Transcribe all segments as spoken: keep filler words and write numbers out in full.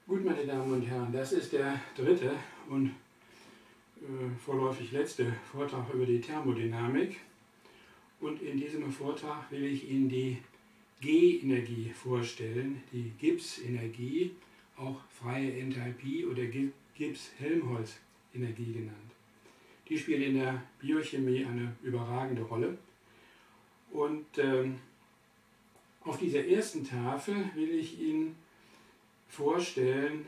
Gut, meine Damen und Herren, das ist der dritte und äh, vorläufig letzte Vortrag über die Thermodynamik. Und in diesem Vortrag will ich Ihnen die G-Energie vorstellen, die Gibbs-Energie, auch freie Enthalpie oder Gibbs-Helmholtz-Energie genannt. Die spielt in der Biochemie eine überragende Rolle. Und ähm, auf dieser ersten Tafel will ich Ihnen vorstellen,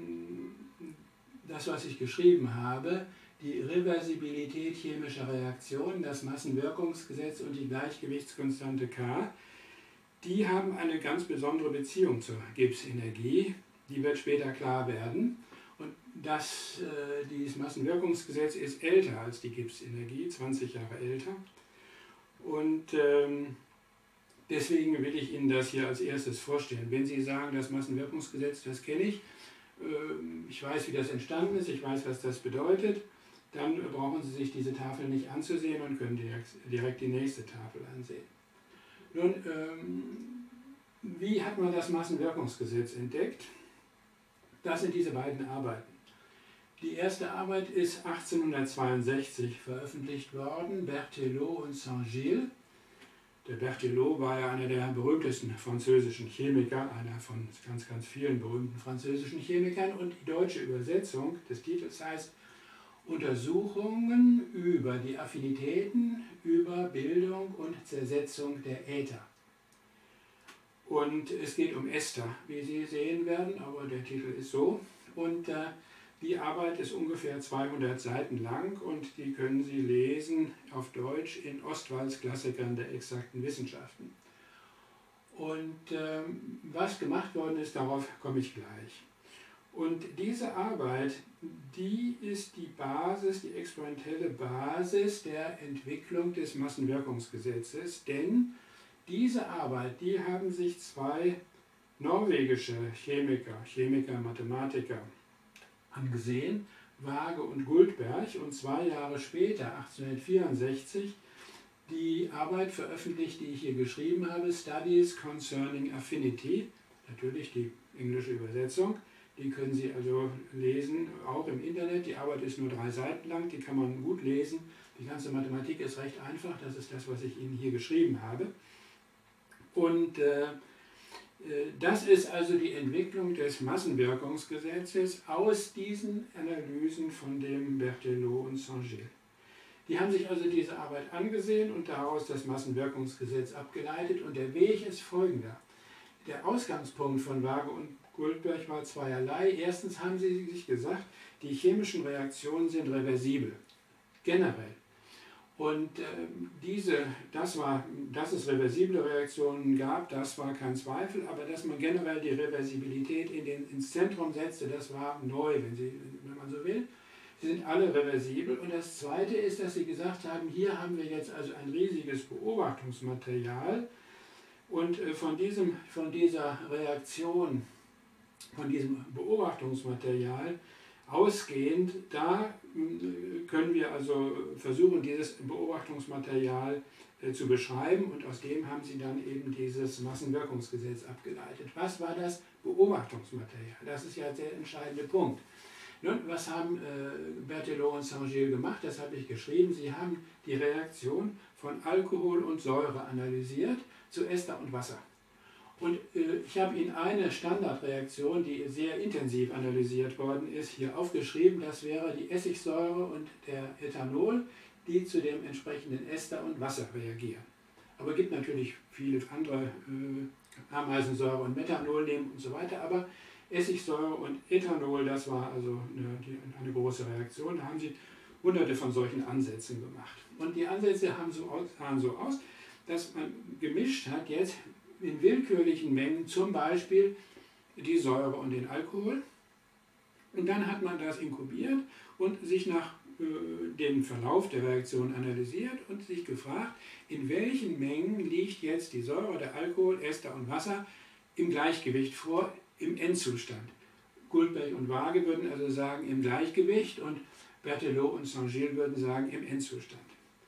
das, was ich geschrieben habe, die Reversibilität chemischer Reaktionen, das Massenwirkungsgesetz und die Gleichgewichtskonstante K, die haben eine ganz besondere Beziehung zur Gibbs-Energie. Die wird später klar werden. Und das, äh, dieses Massenwirkungsgesetz ist älter als die Gibbs-Energie, zwanzig Jahre älter. Und ähm, deswegen will ich Ihnen das hier als erstes vorstellen. Wenn Sie sagen, das Massenwirkungsgesetz, das kenne ich, ich weiß, wie das entstanden ist, ich weiß, was das bedeutet, dann brauchen Sie sich diese Tafel nicht anzusehen und können direkt, direkt die nächste Tafel ansehen. Nun, wie hat man das Massenwirkungsgesetz entdeckt? Das sind diese beiden Arbeiten. Die erste Arbeit ist achtzehnhundertzweiundsechzig veröffentlicht worden, Berthelot und Saint-Gilles. Der Berthelot war ja einer der berühmtesten französischen Chemiker, einer von ganz, ganz vielen berühmten französischen Chemikern. Und die deutsche Übersetzung des Titels heißt Untersuchungen über die Affinitäten, über Bildung und Zersetzung der Äther. Und es geht um Ester, wie Sie sehen werden, aber der Titel ist so. Und äh, die Arbeit ist ungefähr zweihundert Seiten lang und die können Sie lesen auf Deutsch in Ostwalds Klassikern der exakten Wissenschaften. Und ähm, was gemacht worden ist, darauf komme ich gleich. Und diese Arbeit, die ist die Basis, die experimentelle Basis der Entwicklung des Massenwirkungsgesetzes, denn diese Arbeit, die haben sich zwei norwegische Chemiker, Chemiker, Mathematiker, angesehen, Waage und Guldberg, und zwei Jahre später, achtzehnhundertvierundsechzig, die Arbeit veröffentlicht, die ich hier geschrieben habe, Studies Concerning Affinity, natürlich die englische Übersetzung, die können Sie also lesen, auch im Internet, die Arbeit ist nur drei Seiten lang, die kann man gut lesen, die ganze Mathematik ist recht einfach, das ist das, was ich Ihnen hier geschrieben habe. Und äh, das ist also die Entwicklung des Massenwirkungsgesetzes aus diesen Analysen von dem Berthelot und Saint-Gilles. Die haben sich also diese Arbeit angesehen und daraus das Massenwirkungsgesetz abgeleitet, und der Weg ist folgender. Der Ausgangspunkt von Waage und Guldberg war zweierlei. Erstens haben sie sich gesagt, die chemischen Reaktionen sind reversibel, generell. Und äh, diese, das war, dass es reversible Reaktionen gab, das war kein Zweifel, aber dass man generell die Reversibilität in den, ins Zentrum setzte, das war neu, wenn, Sie, wenn man so will. Sie sind alle reversibel. Und das Zweite ist, dass sie gesagt haben, hier haben wir jetzt also ein riesiges Beobachtungsmaterial, und äh, von, diesem, von dieser Reaktion, von diesem Beobachtungsmaterial ausgehend, da können wir also versuchen, dieses Beobachtungsmaterial äh, zu beschreiben, und aus dem haben sie dann eben dieses Massenwirkungsgesetz abgeleitet. Was war das Beobachtungsmaterial? Das ist ja der entscheidende Punkt. Nun, was haben äh, Berthelot und Saint-Gilles gemacht? Das habe ich geschrieben. Sie haben die Reaktion von Alkohol und Säure analysiert zu Ester und Wasser. Und äh, ich habe Ihnen eine Standardreaktion, die sehr intensiv analysiert worden ist, hier aufgeschrieben. Das wäre die Essigsäure und der Ethanol, die zu dem entsprechenden Ester und Wasser reagieren. Aber es gibt natürlich viele andere, äh, Ameisensäure und Methanol nehmen und so weiter. Aber Essigsäure und Ethanol, das war also eine, die, eine große Reaktion. Da haben sie hunderte von solchen Ansätzen gemacht. Und die Ansätze haben so aus, sahen so aus, dass man gemischt hat jetzt in willkürlichen Mengen zum Beispiel die Säure und den Alkohol. Und dann hat man das inkubiert und sich nach äh, dem Verlauf der Reaktion analysiert und sich gefragt, in welchen Mengen liegt jetzt die Säure, der Alkohol, Ester und Wasser im Gleichgewicht vor, im Endzustand. Guldberg und Waage würden also sagen im Gleichgewicht, und Berthelot und Saint-Gilles würden sagen im Endzustand.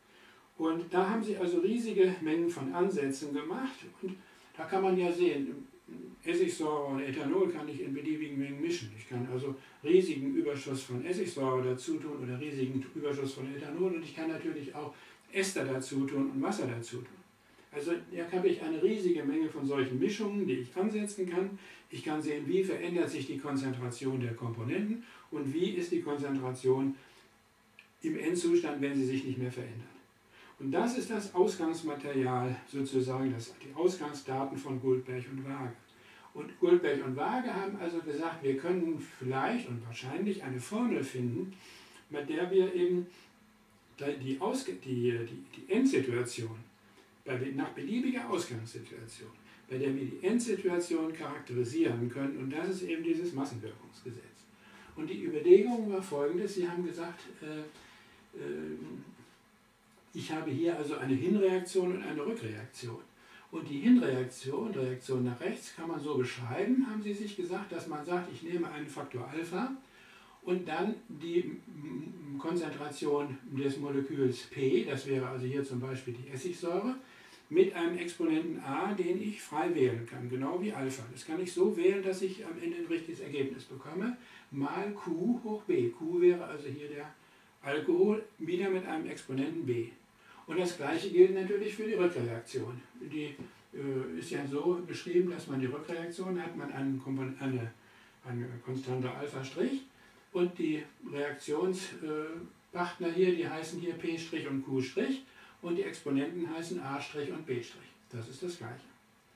Und da haben sie also riesige Mengen von Ansätzen gemacht, und da kann man ja sehen, Essigsäure und Ethanol kann ich in beliebigen Mengen mischen. Ich kann also riesigen Überschuss von Essigsäure dazu tun oder riesigen Überschuss von Ethanol und ich kann natürlich auch Ester dazu tun und Wasser dazu tun. Also hier habe ich eine riesige Menge von solchen Mischungen, die ich ansetzen kann. Ich kann sehen, wie verändert sich die Konzentration der Komponenten und wie ist die Konzentration im Endzustand, wenn sie sich nicht mehr verändert. Und das ist das Ausgangsmaterial, sozusagen das, die Ausgangsdaten von Guldberg und Waage. Und Guldberg und Waage haben also gesagt, wir können vielleicht und wahrscheinlich eine Formel finden, mit der wir eben die, Ausg die, die, die Endsituation, bei, nach beliebiger Ausgangssituation, bei der wir die Endsituation charakterisieren können. Und das ist eben dieses Massenwirkungsgesetz. Und die Überlegung war folgendes, Sie haben gesagt, äh, äh, ich habe hier also eine Hinreaktion und eine Rückreaktion. Und die Hinreaktion, Reaktion nach rechts, kann man so beschreiben, haben Sie sich gesagt, dass man sagt, ich nehme einen Faktor Alpha und dann die Konzentration des Moleküls P, das wäre also hier zum Beispiel die Essigsäure, mit einem Exponenten a, den ich frei wählen kann, genau wie Alpha. Das kann ich so wählen, dass ich am Ende ein richtiges Ergebnis bekomme, mal Q hoch b. Q wäre also hier der Alkohol, wieder mit einem Exponenten b. Und das gleiche gilt natürlich für die Rückreaktion. Die äh, ist ja so beschrieben, dass man die Rückreaktion hat, man einen eine, eine Konstante Alpha' und die Reaktionspartner äh, hier, die heißen hier P' und Q'. Und die Exponenten heißen A' und B'. Das ist das Gleiche.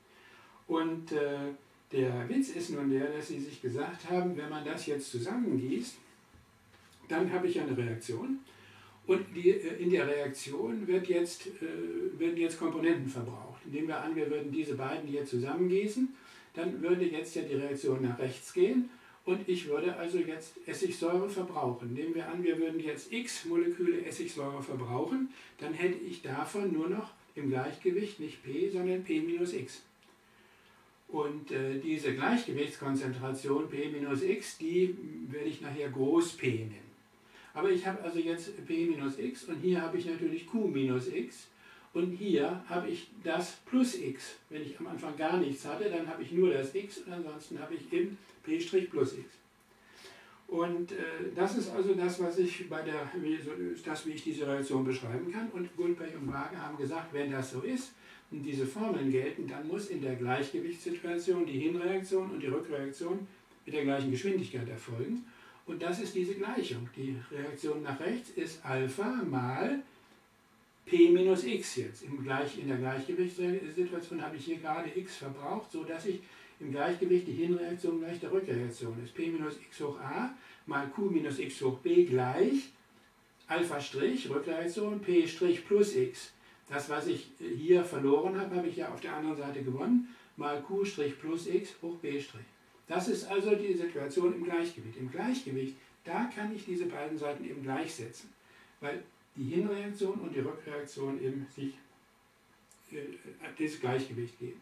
Und äh, der Witz ist nun der, dass Sie sich gesagt haben, wenn man das jetzt zusammengießt, dann habe ich eine Reaktion. Und die, äh, in der Reaktion wird jetzt, äh, werden jetzt Komponenten verbraucht. Nehmen wir an, wir würden diese beiden hier zusammengießen, dann würde jetzt ja die Reaktion nach rechts gehen. Und ich würde also jetzt Essigsäure verbrauchen. Nehmen wir an, wir würden jetzt x Moleküle Essigsäure verbrauchen, dann hätte ich davon nur noch im Gleichgewicht nicht P, sondern P minus x. Und äh, diese Gleichgewichtskonzentration P minus x, die werde ich nachher groß P nennen. Aber ich habe also jetzt P minus x und hier habe ich natürlich Q minus x. Und hier habe ich das plus x. Wenn ich am Anfang gar nichts hatte, dann habe ich nur das x und ansonsten habe ich eben P' plus x. Und äh, das ist also das, was ich bei der, wie, so, das, wie ich diese Reaktion beschreiben kann. Und Guldberg und Waage haben gesagt, wenn das so ist und diese Formeln gelten, dann muss in der Gleichgewichtssituation die Hinreaktion und die Rückreaktion mit der gleichen Geschwindigkeit erfolgen. Und das ist diese Gleichung. Die Reaktion nach rechts ist Alpha mal P minus x jetzt. Im Gleich, in der Gleichgewichtssituation habe ich hier gerade x verbraucht, sodass ich im Gleichgewicht die Hinreaktion gleich der Rückreaktion ist. P minus x hoch a mal Q minus x hoch b gleich Alpha', Rückreaktion, P' plus x. Das, was ich hier verloren habe, habe ich ja auf der anderen Seite gewonnen, mal Q' plus x hoch b'. Das ist also die Situation im Gleichgewicht. Im Gleichgewicht, da kann ich diese beiden Seiten eben gleichsetzen, weil die Hinreaktion und die Rückreaktion eben sich äh, das Gleichgewicht geben.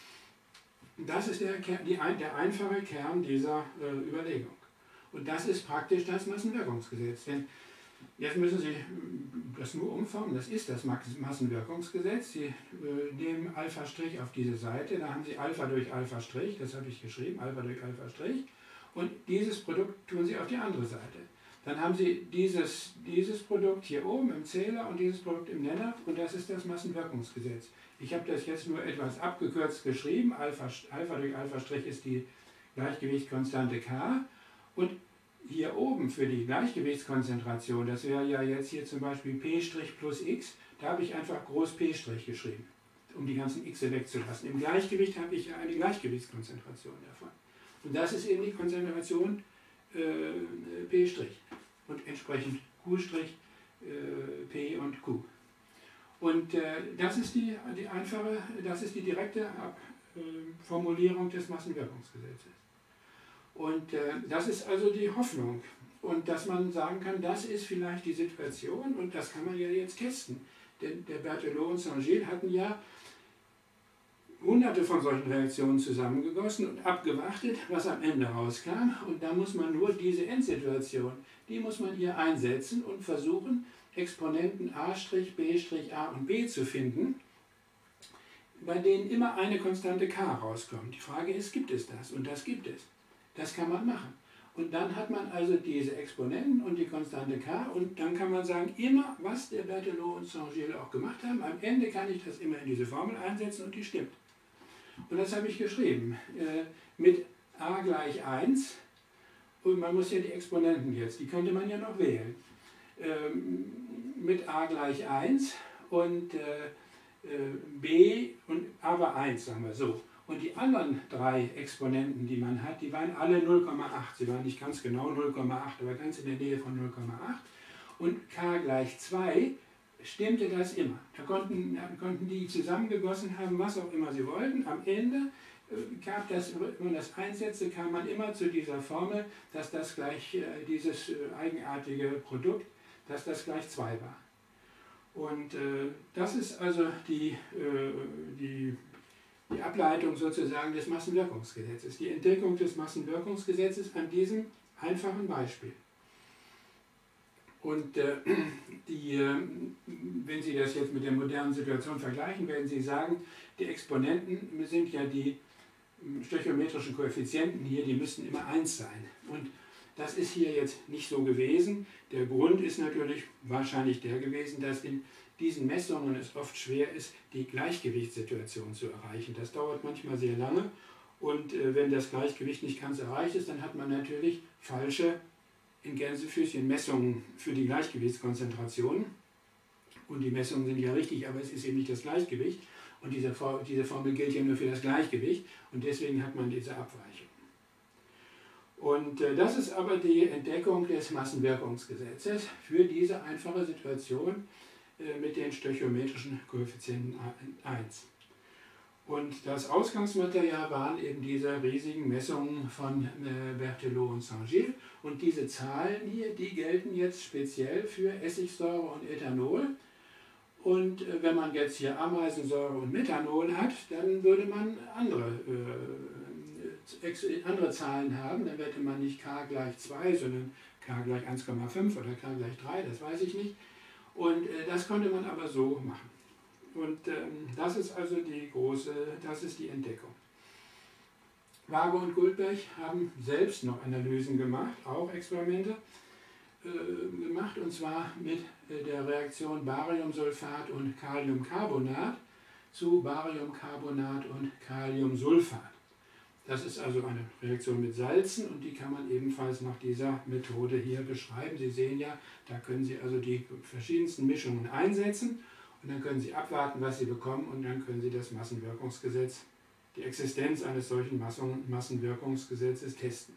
Das ist der, die, der einfache Kern dieser äh, Überlegung. Und das ist praktisch das Massenwirkungsgesetz. Denn jetzt müssen Sie das nur umformen, das ist das Massenwirkungsgesetz. Sie äh, nehmen Alpha' auf diese Seite, da haben Sie Alpha durch Alpha', das habe ich geschrieben, Alpha durch Alpha', und dieses Produkt tun Sie auf die andere Seite. Dann haben Sie dieses, dieses Produkt hier oben im Zähler und dieses Produkt im Nenner und das ist das Massenwirkungsgesetz. Ich habe das jetzt nur etwas abgekürzt geschrieben. Alpha, Alpha durch Alpha' ist die Gleichgewichtskonstante K. Und hier oben für die Gleichgewichtskonzentration, das wäre ja jetzt hier zum Beispiel P' plus x, da habe ich einfach groß P' geschrieben, um die ganzen x wegzulassen. Im Gleichgewicht habe ich ja eine Gleichgewichtskonzentration davon. Und das ist eben die Konzentration äh, P'. Und entsprechend Q', äh, P und Q. Und äh, das ist die, die einfache, das ist die direkte Ab, äh, Formulierung des Massenwirkungsgesetzes. Und äh, das ist also die Hoffnung. Und dass man sagen kann, das ist vielleicht die Situation und das kann man ja jetzt testen. Denn der Berthelot und Saint-Gilles hatten ja hunderte von solchen Reaktionen zusammengegossen und abgewartet, was am Ende rauskam. Und da muss man nur diese Endsituation, die muss man hier einsetzen und versuchen, Exponenten a', b', a und b zu finden, bei denen immer eine Konstante k rauskommt. Die Frage ist, gibt es das? Und das gibt es. Das kann man machen. Und dann hat man also diese Exponenten und die Konstante k und dann kann man sagen, immer was der Berthelot und Saint-Gilles auch gemacht haben, am Ende kann ich das immer in diese Formel einsetzen und die stimmt. Und das habe ich geschrieben äh, mit a gleich eins und man muss ja die Exponenten jetzt, die könnte man ja noch wählen. Ähm, mit a gleich eins und äh, äh, b und a war eins, sagen wir so. Und die anderen drei Exponenten, die man hat, die waren alle null Komma acht. Sie waren nicht ganz genau null Komma acht, aber ganz in der Nähe von null Komma acht. Und k gleich zwei stimmte das immer. Da konnten, konnten die zusammengegossen haben, was auch immer sie wollten. Am Ende äh, gab das, wenn man das einsetzte, kam man immer zu dieser Formel, dass das gleich, äh, dieses äh, eigenartige Produkt, dass das gleich zwei war. Und äh, das ist also die, äh, die Die Ableitung sozusagen des Massenwirkungsgesetzes, die Entdeckung des Massenwirkungsgesetzes an diesem einfachen Beispiel. Und äh, die, äh, wenn Sie das jetzt mit der modernen Situation vergleichen, werden Sie sagen, die Exponenten sind ja die stöchiometrischen Koeffizienten hier, die müssten immer eins sein. Und das ist hier jetzt nicht so gewesen. Der Grund ist natürlich wahrscheinlich der gewesen, dass in diesen Messungen es oft schwer ist, die Gleichgewichtssituation zu erreichen. Das dauert manchmal sehr lange und äh, wenn das Gleichgewicht nicht ganz erreicht ist, dann hat man natürlich falsche, in Gänsefüßchen, Messungen für die Gleichgewichtskonzentration. Und die Messungen sind ja richtig, aber es ist eben nicht das Gleichgewicht. Und diese, diese Formel gilt ja nur für das Gleichgewicht und deswegen hat man diese Abweichung. Und äh, das ist aber die Entdeckung des Massenwirkungsgesetzes für diese einfache Situation mit den stöchiometrischen Koeffizienten eins. Und das Ausgangsmaterial waren eben diese riesigen Messungen von Berthelot und Saint-Gilles. Und diese Zahlen hier, die gelten jetzt speziell für Essigsäure und Ethanol. Und wenn man jetzt hier Ameisensäure und Methanol hat, dann würde man andere, äh, andere Zahlen haben. Dann hätte man nicht k gleich zwei, sondern k gleich eins Komma fünf oder k gleich drei, das weiß ich nicht. Und äh, das konnte man aber so machen. Und ähm, das ist also die große, das ist die Entdeckung. Waage und Guldberg haben selbst noch Analysen gemacht, auch Experimente äh, gemacht, und zwar mit äh, der Reaktion Bariumsulfat und Kaliumcarbonat zu Bariumcarbonat und Kaliumsulfat. Das ist also eine Reaktion mit Salzen und die kann man ebenfalls nach dieser Methode hier beschreiben. Sie sehen ja, da können Sie also die verschiedensten Mischungen einsetzen und dann können Sie abwarten, was Sie bekommen und dann können Sie das Massenwirkungsgesetz, die Existenz eines solchen Massen Massenwirkungsgesetzes testen.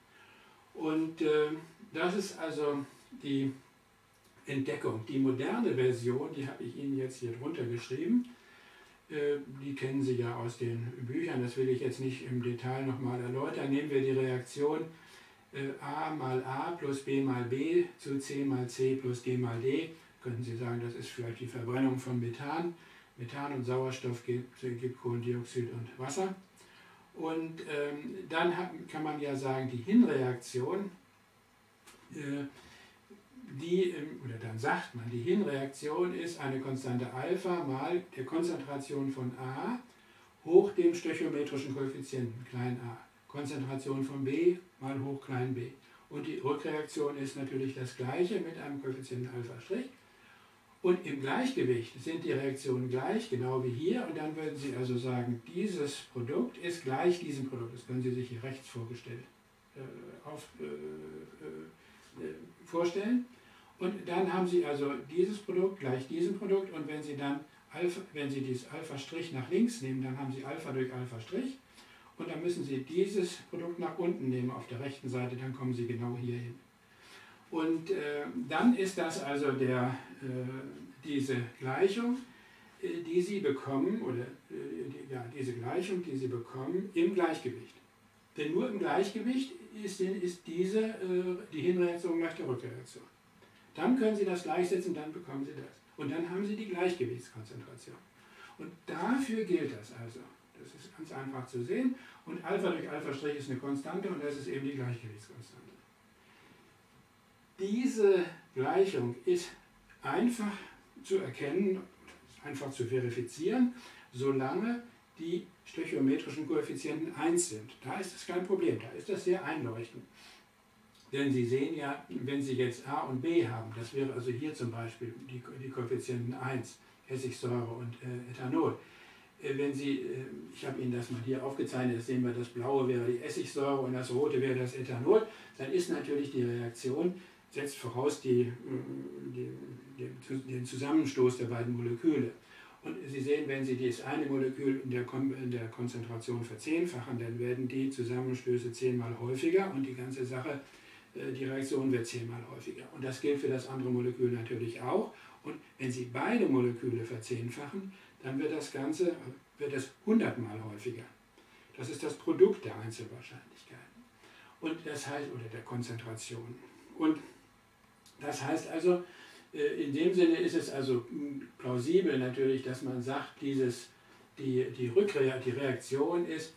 Und äh, das ist also die Entdeckung. Die moderne Version, die habe ich Ihnen jetzt hier drunter geschrieben. Die kennen Sie ja aus den Büchern, das will ich jetzt nicht im Detail nochmal erläutern. Nehmen wir die Reaktion äh, A mal A plus B mal B zu C mal C plus D mal D. Könnten Sie sagen, das ist vielleicht die Verbrennung von Methan. Methan und Sauerstoff gibt, gibt Kohlendioxid und Wasser. Und ähm, dann hat, kann man ja sagen, die Hinreaktion, äh, Die, oder dann sagt man, die Hinreaktion ist eine Konstante Alpha mal der Konzentration von A hoch dem stöchiometrischen Koeffizienten klein a. Konzentration von B mal hoch klein b. Und die Rückreaktion ist natürlich das gleiche mit einem Koeffizienten Alpha'. Und im Gleichgewicht sind die Reaktionen gleich, genau wie hier. Und dann würden Sie also sagen, dieses Produkt ist gleich diesem Produkt. Das können Sie sich hier rechts vorgestellt äh, auf, äh, äh, vorstellen. Und dann haben Sie also dieses Produkt gleich diesem Produkt und wenn Sie dann Alpha, wenn Sie dieses Alpha' nach links nehmen, dann haben Sie Alpha durch Alpha' und dann müssen Sie dieses Produkt nach unten nehmen auf der rechten Seite, dann kommen Sie genau hier hin. Und äh, dann ist das also der, äh, diese Gleichung, äh, die Sie bekommen, oder äh, die, ja, diese Gleichung, die Sie bekommen im Gleichgewicht. Denn nur im Gleichgewicht ist, ist diese, äh, die Hinreaktion gleich der Rückreaktion. Dann können Sie das gleichsetzen, dann bekommen Sie das. Und dann haben Sie die Gleichgewichtskonzentration. Und dafür gilt das also. Das ist ganz einfach zu sehen. Und Alpha durch Alpha' ist eine Konstante und das ist eben die Gleichgewichtskonstante. Diese Gleichung ist einfach zu erkennen, einfach zu verifizieren, solange die stöchiometrischen Koeffizienten eins sind. Da ist das kein Problem, da ist das sehr einleuchtend. Denn Sie sehen ja, wenn Sie jetzt A und B haben, das wäre also hier zum Beispiel die, die Koeffizienten eins, Essigsäure und äh, Ethanol. Äh, wenn Sie, äh, ich habe Ihnen das mal hier aufgezeichnet, jetzt sehen wir, das blaue wäre die Essigsäure und das rote wäre das Ethanol, dann ist natürlich die Reaktion, setzt voraus die, die, die, den Zusammenstoß der beiden Moleküle. Und Sie sehen, wenn Sie das eine Molekül in der, in der Konzentration verzehnfachen, dann werden die Zusammenstöße zehnmal häufiger und die ganze Sache, die Reaktion wird zehnmal häufiger. Und das gilt für das andere Molekül natürlich auch. Und wenn Sie beide Moleküle verzehnfachen, dann wird das Ganze wird es hundertmal häufiger. Das ist das Produkt der Einzelwahrscheinlichkeiten. Und das heißt, oder der Konzentration. Und das heißt also, in dem Sinne ist es also plausibel natürlich, dass man sagt, dieses, die, die, Rückre die Reaktion ist,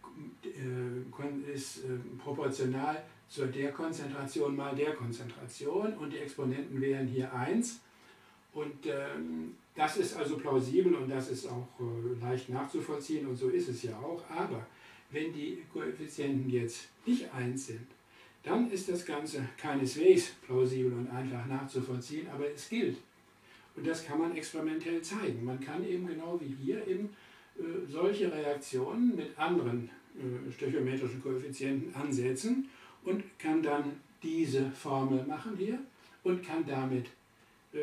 ist proportional zur der Konzentration mal der Konzentration und die Exponenten wären hier eins. Und ähm, das ist also plausibel und das ist auch äh, leicht nachzuvollziehen und so ist es ja auch. Aber wenn die Koeffizienten jetzt nicht eins sind, dann ist das Ganze keineswegs plausibel und einfach nachzuvollziehen, aber es gilt. Und das kann man experimentell zeigen. Man kann eben genau wie hier eben äh, solche Reaktionen mit anderen äh, stöchiometrischen Koeffizienten ansetzen und kann dann diese Formel machen hier und kann damit, äh,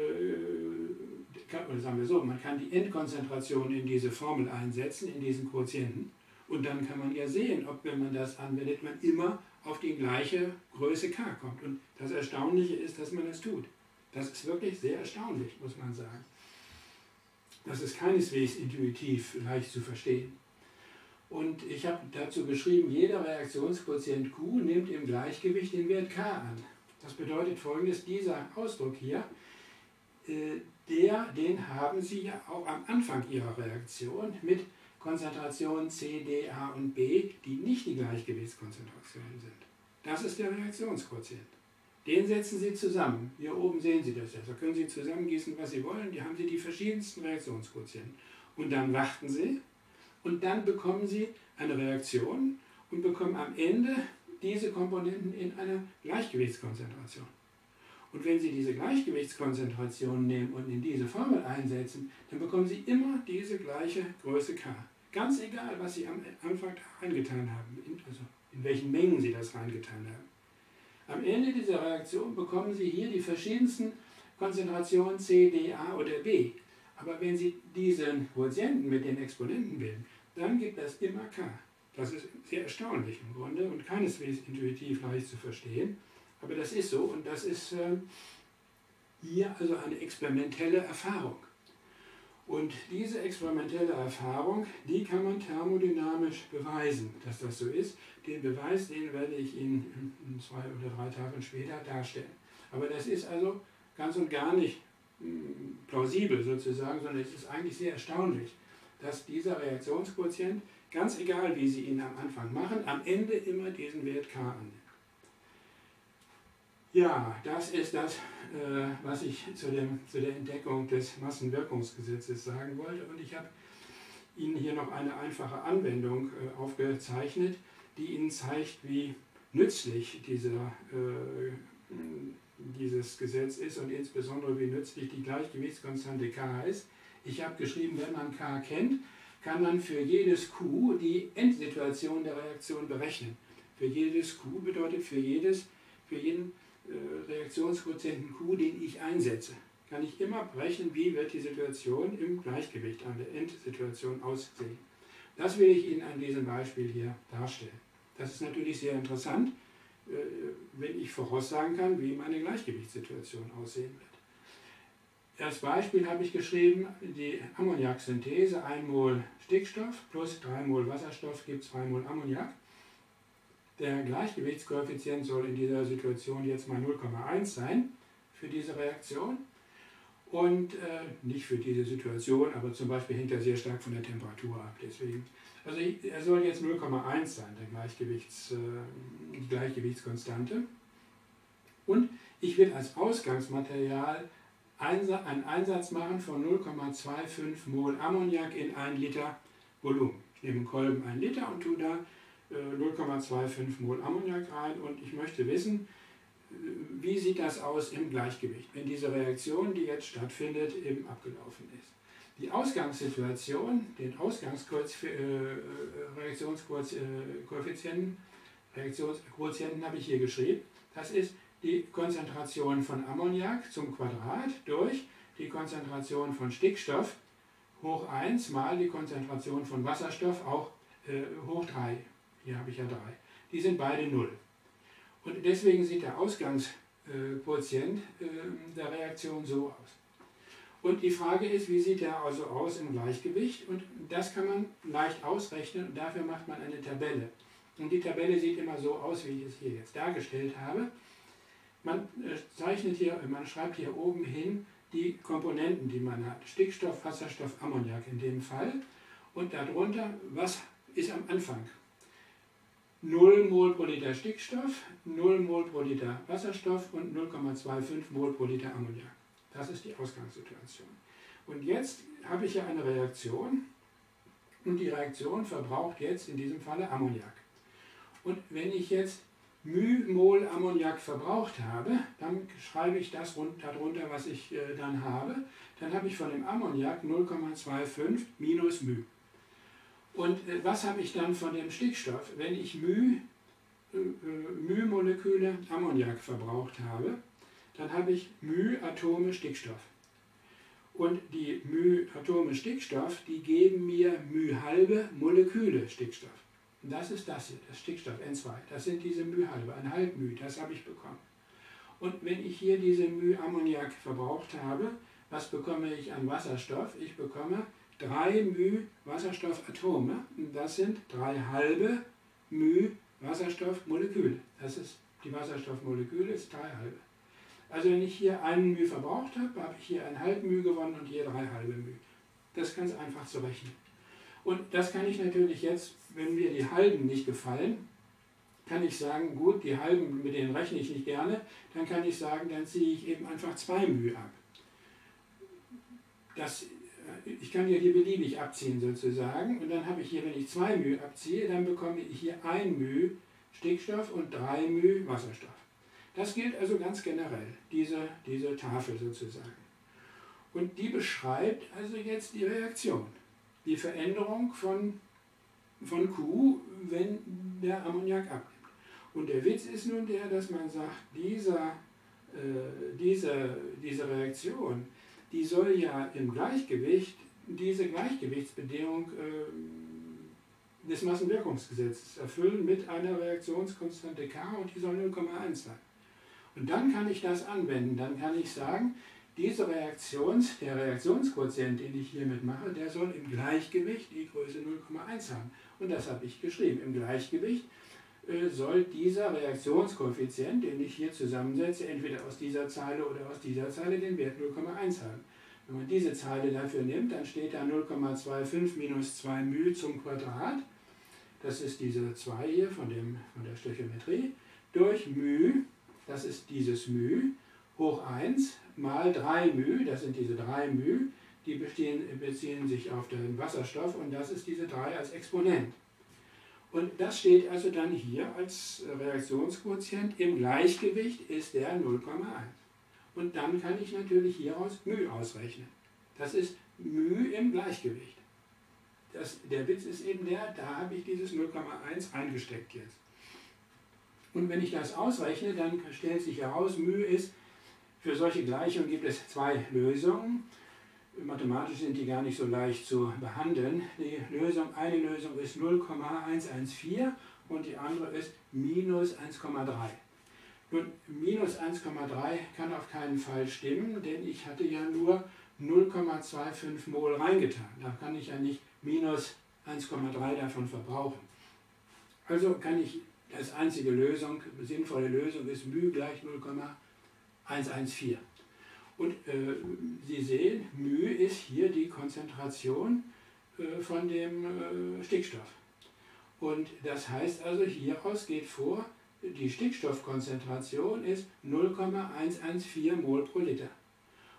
kann, oder sagen wir so, man kann die Endkonzentration in diese Formel einsetzen, in diesen Quotienten. Und dann kann man ja sehen, ob, wenn man das anwendet, man immer auf die gleiche Größe K kommt. Und das Erstaunliche ist, dass man das tut. Das ist wirklich sehr erstaunlich, muss man sagen. Das ist keineswegs intuitiv leicht zu verstehen. Und ich habe dazu geschrieben, jeder Reaktionsquotient Q nimmt im Gleichgewicht den Wert K an. Das bedeutet Folgendes, dieser Ausdruck hier, äh, der, den haben Sie ja auch am Anfang Ihrer Reaktion mit Konzentrationen C, D, A und B, die nicht die Gleichgewichtskonzentrationen sind. Das ist der Reaktionsquotient. Den setzen Sie zusammen. Hier oben sehen Sie das jetzt. Da können Sie zusammengießen, was Sie wollen. Die haben Sie die verschiedensten Reaktionsquotienten. Und dann warten Sie und dann bekommen Sie eine Reaktion und bekommen am Ende diese Komponenten in einer Gleichgewichtskonzentration. Und wenn Sie diese Gleichgewichtskonzentration nehmen und in diese Formel einsetzen, dann bekommen Sie immer diese gleiche Größe K. Ganz egal, was Sie am Anfang reingetan haben, also in welchen Mengen Sie das reingetan haben. Am Ende dieser Reaktion bekommen Sie hier die verschiedensten Konzentrationen C, D, A oder B. Aber wenn Sie diesen Quotienten mit den Exponenten bilden, dann gibt das immer K. Das ist sehr erstaunlich im Grunde und keineswegs intuitiv leicht zu verstehen. Aber das ist so und das ist äh, hier also eine experimentelle Erfahrung. Und diese experimentelle Erfahrung, die kann man thermodynamisch beweisen, dass das so ist. Den Beweis, den werde ich Ihnen in zwei oder drei Tagen später darstellen. Aber das ist also ganz und gar nicht mh, plausibel sozusagen, sondern es ist eigentlich sehr erstaunlich, dass dieser Reaktionsquotient, ganz egal wie Sie ihn am Anfang machen, am Ende immer diesen Wert K annimmt. Ja, das ist das, äh, was ich zu, dem, zu der Entdeckung des Massenwirkungsgesetzes sagen wollte. Und ich habe Ihnen hier noch eine einfache Anwendung äh, aufgezeichnet, die Ihnen zeigt, wie nützlich dieser, äh, dieses Gesetz ist und insbesondere wie nützlich die Gleichgewichtskonstante K ist. Ich habe geschrieben, wenn man K kennt, kann man für jedes Q die Endsituation der Reaktion berechnen. Für jedes Q bedeutet für, jedes, für jeden Reaktionsquotienten Q, den ich einsetze, kann ich immer berechnen, wie wird die Situation im Gleichgewicht an der Endsituation aussehen. Das will ich Ihnen an diesem Beispiel hier darstellen. Das ist natürlich sehr interessant, wenn ich voraussagen kann, wie meine Gleichgewichtssituation aussehen wird. Als Beispiel habe ich geschrieben, die Ammoniaksynthese, ein Mol Stickstoff plus drei Mol Wasserstoff gibt zwei Mol Ammoniak. Der Gleichgewichtskoeffizient soll in dieser Situation jetzt mal null Komma eins sein für diese Reaktion und äh, nicht für diese Situation, aber zum Beispiel hängt er sehr stark von der Temperatur ab. Deswegen, also ich, er soll jetzt null Komma eins sein, der Gleichgewichts, äh, die Gleichgewichtskonstante. Und ich will als Ausgangsmaterial einen Einsatz machen von null Komma fünfundzwanzig Mol Ammoniak in ein Liter Volumen. Ich nehme einen Kolben ein Liter und tue da null Komma fünfundzwanzig Mol Ammoniak rein und ich möchte wissen, wie sieht das aus im Gleichgewicht, wenn diese Reaktion, die jetzt stattfindet, eben abgelaufen ist. Die Ausgangssituation, den Ausgangsreaktionskoeffizienten Reaktionsquotienten habe ich hier geschrieben. Das ist die Konzentration von Ammoniak zum Quadrat durch die Konzentration von Stickstoff hoch eins mal die Konzentration von Wasserstoff auch äh, hoch drei. Hier habe ich ja drei. Die sind beide null. Und deswegen sieht der Ausgangsquotient äh, der Reaktion so aus. Und die Frage ist, wie sieht der also aus im Gleichgewicht? Und das kann man leicht ausrechnen und dafür macht man eine Tabelle. Und die Tabelle sieht immer so aus, wie ich es hier jetzt dargestellt habe. Man zeichnet hier, man schreibt hier oben hin die Komponenten, die man hat. Stickstoff, Wasserstoff, Ammoniak in dem Fall. Und darunter, was ist am Anfang? null Mol pro Liter Stickstoff, null Mol pro Liter Wasserstoff und null Komma fünfundzwanzig Mol pro Liter Ammoniak. Das ist die Ausgangssituation. Und jetzt habe ich ja eine Reaktion und die Reaktion verbraucht jetzt in diesem Falle Ammoniak. Und wenn ich jetzt μ Mol Ammoniak verbraucht habe, dann schreibe ich das darunter, was ich äh, dann habe. Dann habe ich von dem Ammoniak null Komma fünfundzwanzig minus μ. Und äh, was habe ich dann von dem Stickstoff? Wenn ich μ, äh, μ-Moleküle Ammoniak verbraucht habe, dann habe ich μ Atome Stickstoff. Und die μ Atome Stickstoff, die geben mir μ halbe Moleküle Stickstoff. Und das ist das hier, das Stickstoff N zwei. Das sind diese μ halbe, ein halb μ, das habe ich bekommen. Und wenn ich hier diese μ Ammoniak verbraucht habe, was bekomme ich an Wasserstoff? Ich bekomme drei μ Wasserstoffatome. Und das sind drei halbe μ Wasserstoffmoleküle. Das ist die Wasserstoffmoleküle, ist drei halbe. Also wenn ich hier einen μ verbraucht habe, habe ich hier ein halb μ gewonnen und hier drei halbe μ. Das ist ganz einfach zu rechnen. Und das kann ich natürlich jetzt, wenn mir die Halben nicht gefallen, kann ich sagen, gut, die Halben, mit denen rechne ich nicht gerne, dann kann ich sagen, dann ziehe ich eben einfach zwei μ ab. Das, ich kann ja hier beliebig abziehen sozusagen und dann habe ich hier, wenn ich zwei μ abziehe, dann bekomme ich hier ein μ Stickstoff und drei μ Wasserstoff. Das gilt also ganz generell, diese, diese Tafel sozusagen. Und die beschreibt also jetzt die Reaktion, die Veränderung von, von Q, wenn der Ammoniak abnimmt. Und der Witz ist nun der, dass man sagt, dieser, äh, diese, diese Reaktion, die soll ja im Gleichgewicht diese Gleichgewichtsbedingung äh, des Massenwirkungsgesetzes erfüllen mit einer Reaktionskonstante K und die soll null Komma eins sein. Und dann kann ich das anwenden, dann kann ich sagen, diese Reaktions, der Reaktionsquotient, den ich hiermit mache, der soll im Gleichgewicht die Größe null Komma eins haben. Und das habe ich geschrieben. Im Gleichgewicht äh, soll dieser Reaktionskoeffizient, den ich hier zusammensetze, entweder aus dieser Zeile oder aus dieser Zeile, den Wert null Komma eins haben. Wenn man diese Zeile dafür nimmt, dann steht da null Komma fünfundzwanzig minus zwei μ zum Quadrat. Das ist diese zwei hier von, dem, von der Stöchiometrie. Durch μ, das ist dieses μ, hoch eins mal drei μ, das sind diese drei μ, die bestehen, beziehen sich auf den Wasserstoff und das ist diese drei als Exponent. Und das steht also dann hier als Reaktionsquotient, im Gleichgewicht ist der null Komma eins. Und dann kann ich natürlich hieraus μ ausrechnen. Das ist μ im Gleichgewicht. Das, der Witz ist eben der, da habe ich dieses null Komma eins eingesteckt jetzt. Und wenn ich das ausrechne, dann stellt sich heraus, μ ist, für solche Gleichungen gibt es zwei Lösungen. Mathematisch sind die gar nicht so leicht zu behandeln. Die Lösung, eine Lösung ist null Komma hundertvierzehn und die andere ist minus eins Komma drei. Nun, minus eins Komma drei kann auf keinen Fall stimmen, denn ich hatte ja nur null Komma fünfundzwanzig Mol reingetan. Da kann ich ja nicht minus eins Komma drei davon verbrauchen. Also kann ich, als einzige Lösung, sinnvolle Lösung ist μ gleich null Komma hundertvierzehn. Und äh, Sie sehen, μ ist hier die Konzentration äh, von dem äh, Stickstoff. Und das heißt also, hieraus geht vor, die Stickstoffkonzentration ist null Komma hundertvierzehn Mol pro Liter.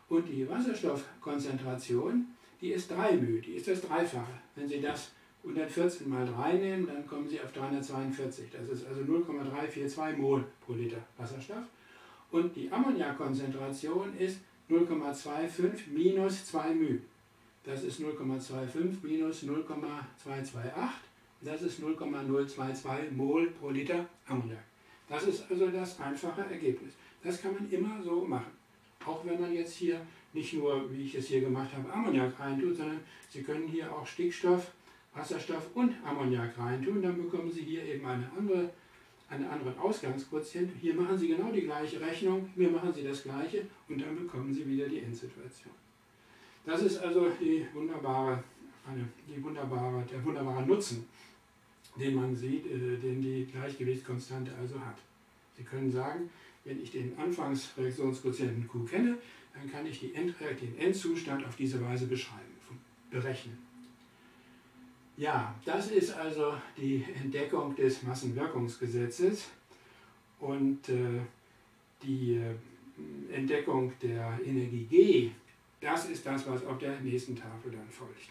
Und die Wasserstoffkonzentration, die ist drei μ, die ist das Dreifache. Wenn Sie das hundertvierzehn mal drei nehmen, dann kommen Sie auf dreihundertzweiundvierzig. Das ist also null Komma drei vier zwei Mol pro Liter Wasserstoff. Und die Ammoniakkonzentration ist null Komma fünfundzwanzig minus zwei μ. Das ist null Komma fünfundzwanzig minus null Komma zweihundertachtundzwanzig. Das ist null Komma null zwei zwei Mol pro Liter Ammoniak. Das ist also das einfache Ergebnis. Das kann man immer so machen. Auch wenn man jetzt hier nicht nur, wie ich es hier gemacht habe, Ammoniak reintut, sondern Sie können hier auch Stickstoff, Wasserstoff und Ammoniak reintun. Dann bekommen Sie hier eben eine andere, einen anderen Ausgangsquotient. Hier machen Sie genau die gleiche Rechnung, hier machen Sie das gleiche und dann bekommen Sie wieder die Endsituation. Das ist also die wunderbare, eine, die wunderbare, der wunderbare Nutzen, den man sieht, äh, den die Gleichgewichtskonstante also hat. Sie können sagen, wenn ich den Anfangsreaktionsquotienten Q kenne, dann kann ich die End, äh, den Endzustand auf diese Weise beschreiben, berechnen. Ja, das ist also die Entdeckung des Massenwirkungsgesetzes und äh, die äh, Entdeckung der Energie G, das ist das, was auf der nächsten Tafel dann folgt.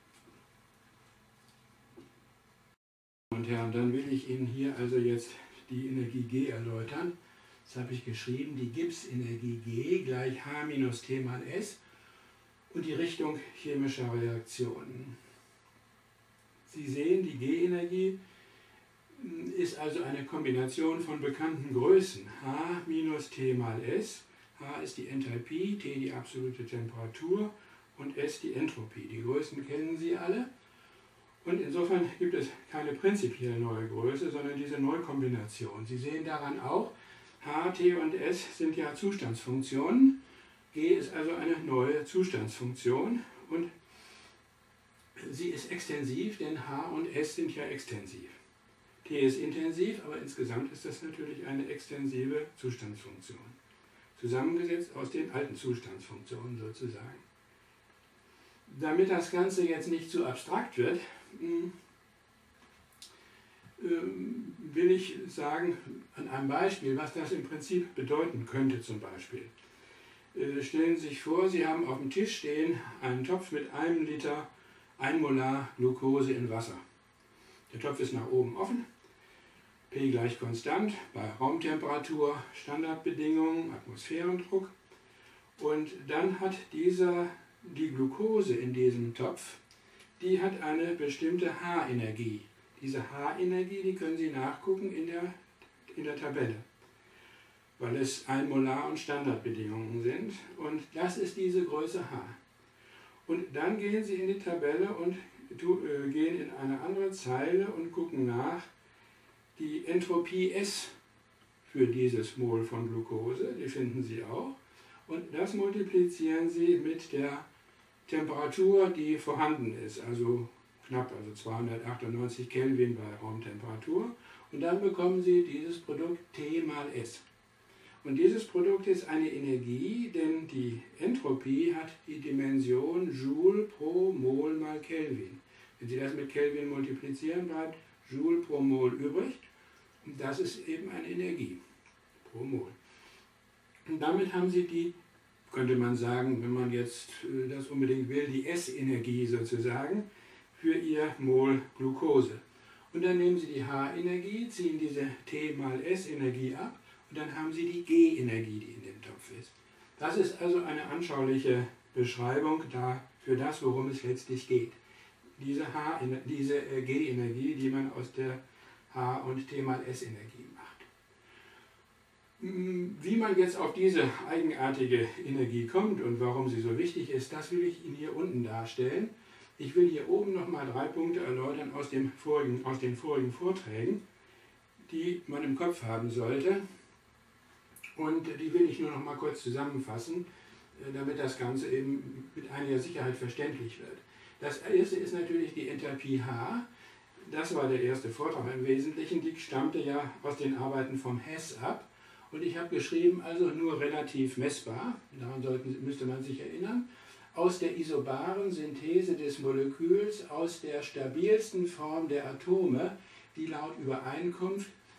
Und Herren, dann will ich Ihnen hier also jetzt die Energie G erläutern. Das habe ich geschrieben, die Gibbs-Energie G gleich H minus T mal S und die Richtung chemischer Reaktionen. Sie sehen, die G-Energie ist also eine Kombination von bekannten Größen. H minus T mal S. H ist die Enthalpie, T die absolute Temperatur und S die Entropie. Die Größen kennen Sie alle. Und insofern gibt es keine prinzipiell neue Größe, sondern diese Neukombination. Sie sehen daran auch, H, T und S sind ja Zustandsfunktionen. G ist also eine neue Zustandsfunktion und sie ist extensiv, denn H und S sind ja extensiv. T ist intensiv, aber insgesamt ist das natürlich eine extensive Zustandsfunktion. Zusammengesetzt aus den alten Zustandsfunktionen sozusagen. Damit das Ganze jetzt nicht zu abstrakt wird, will ich sagen, an einem Beispiel, was das im Prinzip bedeuten könnte zum Beispiel. Stellen Sie sich vor, Sie haben auf dem Tisch stehen einen Topf mit einem Liter ein Molar Glucose in Wasser. Der Topf ist nach oben offen, P gleich konstant, bei Raumtemperatur, Standardbedingungen, Atmosphärendruck. Und dann hat dieser, die Glucose in diesem Topf, die hat eine bestimmte H-Energie. Diese H-Energie, die können Sie nachgucken in der, in der Tabelle, weil es ein Molar und Standardbedingungen sind. Und das ist diese Größe H. Und dann gehen Sie in die Tabelle und äh, gehen in eine andere Zeile und gucken nach die Entropie S für dieses Mol von Glucose, die finden Sie auch. Und das multiplizieren Sie mit der Temperatur, die vorhanden ist, also knapp, also zweihundertachtundneunzig Kelvin bei Raumtemperatur. Und dann bekommen Sie dieses Produkt T mal S. Und dieses Produkt ist eine Energie, denn die Entropie hat die Dimension Joule pro Mol mal Kelvin. Wenn Sie das mit Kelvin multiplizieren, bleibt Joule pro Mol übrig. Und das ist eben eine Energie pro Mol. Und damit haben Sie die, könnte man sagen, wenn man jetzt das unbedingt will, die S-Energie sozusagen für Ihr Mol Glucose. Und dann nehmen Sie die H-Energie, ziehen diese T mal S-Energie ab und dann haben Sie die G-Energie, die in dem Topf ist. Das ist also eine anschauliche Beschreibung da für das, worum es letztlich geht. Diese, H, diese G-Energie, die man aus der H- und T mal S-Energie macht. Wie man jetzt auf diese eigenartige Energie kommt und warum sie so wichtig ist, das will ich Ihnen hier unten darstellen. Ich will hier oben nochmal drei Punkte erläutern aus, dem vorigen, aus den vorigen Vorträgen, die man im Kopf haben sollte. Und die will ich nur noch mal kurz zusammenfassen, damit das Ganze eben mit einiger Sicherheit verständlich wird. Das erste ist natürlich die Enthalpie H. Das war der erste Vortrag im Wesentlichen. Die stammte ja aus den Arbeiten vom Hess ab. Und ich habe geschrieben, also nur relativ messbar, daran sollten, müsste man sich erinnern, aus der isobaren Synthese des Moleküls, aus der stabilsten Form der Atome, die laut Übereinkunft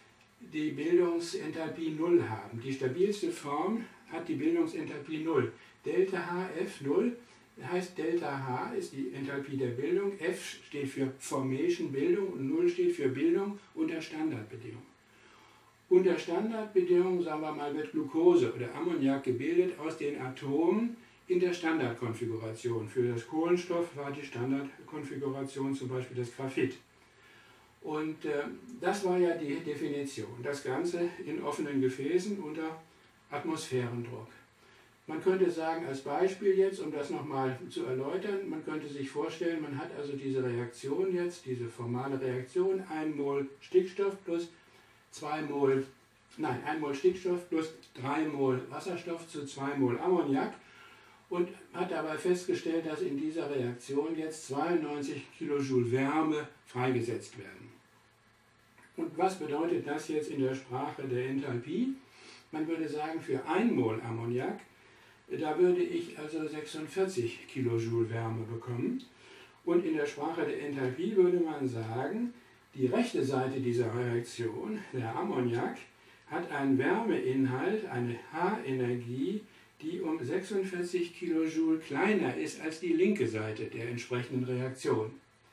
die Bildungsenthalpie null haben. Die stabilste Form hat die Bildungsenthalpie null. Delta H F null heißt, Delta H ist die Enthalpie der Bildung, F steht für Formation, Bildung und null steht für Bildung unter Standardbedingungen. Unter Standardbedingungen, sagen wir mal, wird Glucose oder Ammoniak gebildet aus den Atomen in der Standardkonfiguration. Für das Kohlenstoff war die Standardkonfiguration zum Beispiel das Graphit. Und äh, das war ja die Definition. Das Ganze in offenen Gefäßen unter Atmosphärendruck. Man könnte sagen, als Beispiel jetzt, um das nochmal zu erläutern, man könnte sich vorstellen, man hat also diese Reaktion jetzt, diese formale Reaktion, ein Mol Stickstoff plus zwei Mol, nein, ein Mol Stickstoff plus drei Mol Wasserstoff zu zwei Mol Ammoniak und hat dabei festgestellt, dass in dieser Reaktion jetzt zweiundneunzig Kilojoule Wärme freigesetzt werden. Und was bedeutet das jetzt in der Sprache der Enthalpie? Man würde sagen, für ein Mol Ammoniak, da würde ich also sechsundvierzig Kilojoule Wärme bekommen. Und in der Sprache der Enthalpie würde man sagen, die rechte Seite dieser Reaktion, der Ammoniak, hat einen Wärmeinhalt, eine H-Energie, die um sechsundvierzig Kilojoule kleiner ist als die linke Seite der entsprechenden Reaktion.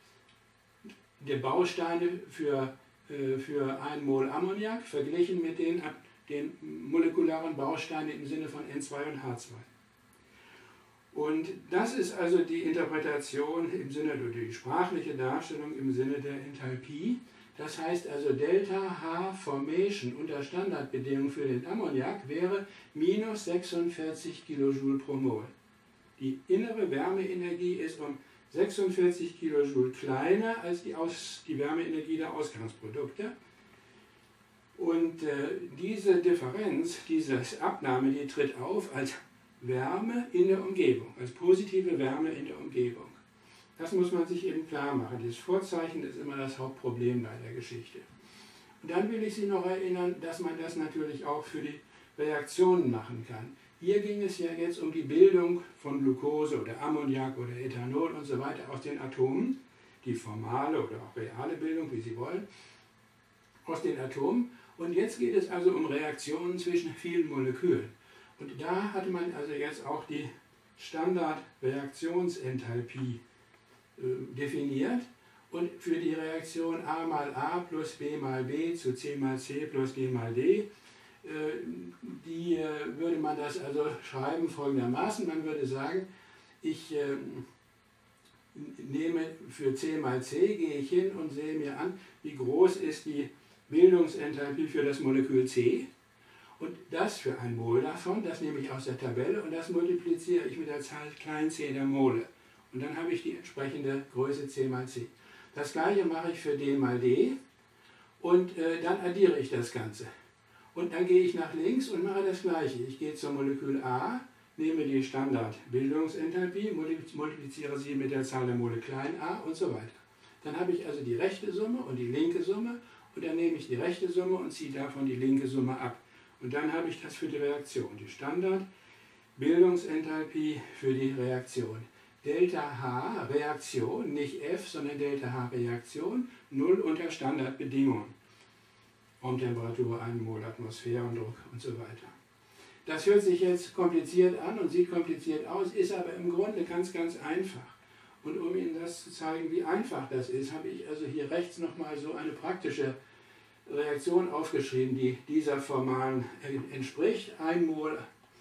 Die Bausteine für, äh, für ein Mol Ammoniak verglichen mit den den molekularen Bausteine im Sinne von N zwei und H zwei. Und das ist also die Interpretation im Sinne, oder die sprachliche Darstellung im Sinne der Enthalpie. Das heißt also, Delta H Formation unter Standardbedingungen für den Ammoniak wäre minus sechsundvierzig Kilojoule pro Mol. Die innere Wärmeenergie ist um sechsundvierzig Kilojoule kleiner als die, Aus, die Wärmeenergie der Ausgangsprodukte. Und äh, diese Differenz, diese Abnahme, die tritt auf als Wärme in der Umgebung, als positive Wärme in der Umgebung. Das muss man sich eben klar machen. Dieses Vorzeichen ist immer das Hauptproblem bei der Geschichte. Und dann will ich Sie noch erinnern, dass man das natürlich auch für die Reaktionen machen kann. Hier ging es ja jetzt um die Bildung von Glucose oder Ammoniak oder Ethanol und so weiter aus den Atomen, die formale oder auch reale Bildung, wie Sie wollen, aus den Atomen. Und jetzt geht es also um Reaktionen zwischen vielen Molekülen. Und da hatte man also jetzt auch die Standardreaktionsenthalpie äh, definiert. Und für die Reaktion A mal A plus B mal B zu C mal C plus D mal D, äh, die äh, würde man das also schreiben folgendermaßen. Man würde sagen, ich äh, nehme für C mal C, gehe ich hin und sehe mir an, wie groß ist die Bildungsenthalpie für das Molekül C. Und das für ein Mol davon, das nehme ich aus der Tabelle und das multipliziere ich mit der Zahl klein c der Mole. Und dann habe ich die entsprechende Größe C mal C. Das gleiche mache ich für D mal D und äh, dann addiere ich das Ganze. Und dann gehe ich nach links und mache das gleiche. Ich gehe zum Molekül A, nehme die Standardbildungsenthalpie, multipliziere sie mit der Zahl der Mole klein a und so weiter. Dann habe ich also die rechte Summe und die linke Summe und dann nehme ich die rechte Summe und ziehe davon die linke Summe ab. Und dann habe ich das für die Reaktion, die Standardbildungsenthalpie für die Reaktion. Delta H Reaktion, nicht F, sondern Delta H Reaktion, null unter Standardbedingungen. Raumtemperatur, ein Mol, Atmosphärendruck und so weiter. Das hört sich jetzt kompliziert an und sieht kompliziert aus, ist aber im Grunde ganz, ganz einfach. Und um Ihnen das zu zeigen, wie einfach das ist, habe ich also hier rechts nochmal so eine praktische Reaktion aufgeschrieben, die dieser formalen entspricht. ein Mol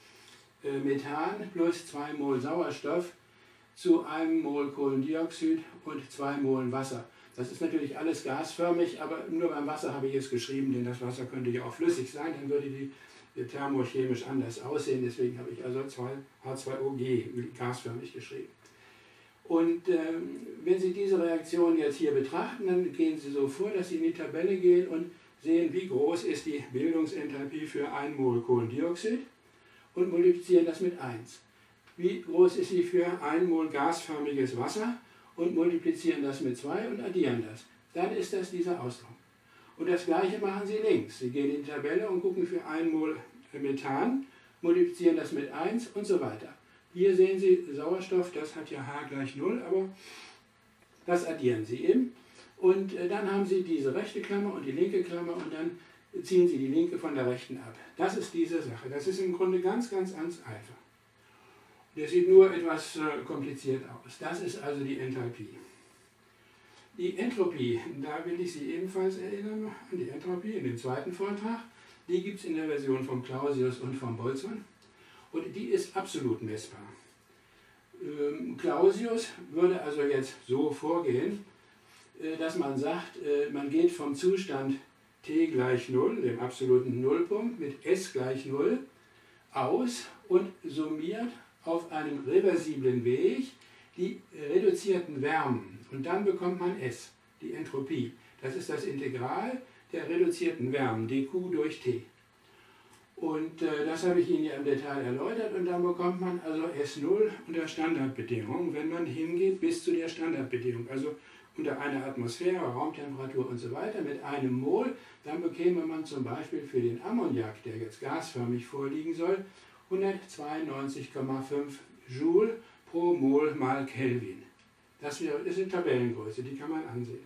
Methan plus zwei Mol Sauerstoff zu einem Mol Kohlendioxid und zwei Mol Wasser. Das ist natürlich alles gasförmig, aber nur beim Wasser habe ich es geschrieben, denn das Wasser könnte ja auch flüssig sein, dann würde die thermochemisch anders aussehen, deswegen habe ich also H zwei O G gasförmig geschrieben. Und ähm, wenn Sie diese Reaktion jetzt hier betrachten, dann gehen Sie so vor, dass Sie in die Tabelle gehen und sehen, wie groß ist die Bildungsenthalpie für ein Mol Kohlendioxid und multiplizieren das mit eins. Wie groß ist sie für ein Mol gasförmiges Wasser und multiplizieren das mit zwei und addieren das. Dann ist das dieser Ausdruck. Und das gleiche machen Sie links. Sie gehen in die Tabelle und gucken für ein Mol Methan, multiplizieren das mit eins und so weiter. Hier sehen Sie Sauerstoff, das hat ja H gleich null, aber das addieren Sie eben. Und dann haben Sie diese rechte Klammer und die linke Klammer und dann ziehen Sie die linke von der rechten ab. Das ist diese Sache. Das ist im Grunde ganz, ganz, ganz einfach. Der sieht nur etwas äh, kompliziert aus. Das ist also die Enthalpie. Die Entropie, da will ich Sie ebenfalls erinnern an die Entropie in dem zweiten Vortrag. Die gibt es in der Version von Clausius und von Boltzmann. Und die ist absolut messbar. Ähm, Clausius würde also jetzt so vorgehen, äh, dass man sagt, äh, man geht vom Zustand t gleich null, dem absoluten Nullpunkt, mit s gleich null aus und summiert auf einem reversiblen Weg die reduzierten Wärmen. Und dann bekommt man S, die Entropie. Das ist das Integral der reduzierten Wärmen, dq durch T. Und äh, das habe ich Ihnen ja im Detail erläutert. Und dann bekommt man also S null unter Standardbedingungen, wenn man hingeht bis zu der Standardbedingung. Also unter einer Atmosphäre, Raumtemperatur und so weiter mit einem Mol. Dann bekäme man zum Beispiel für den Ammoniak, der jetzt gasförmig vorliegen soll, hundertzweiundneunzig Komma fünf Joule pro Mol mal Kelvin. Das ist eine Tabellengröße, die kann man ansehen.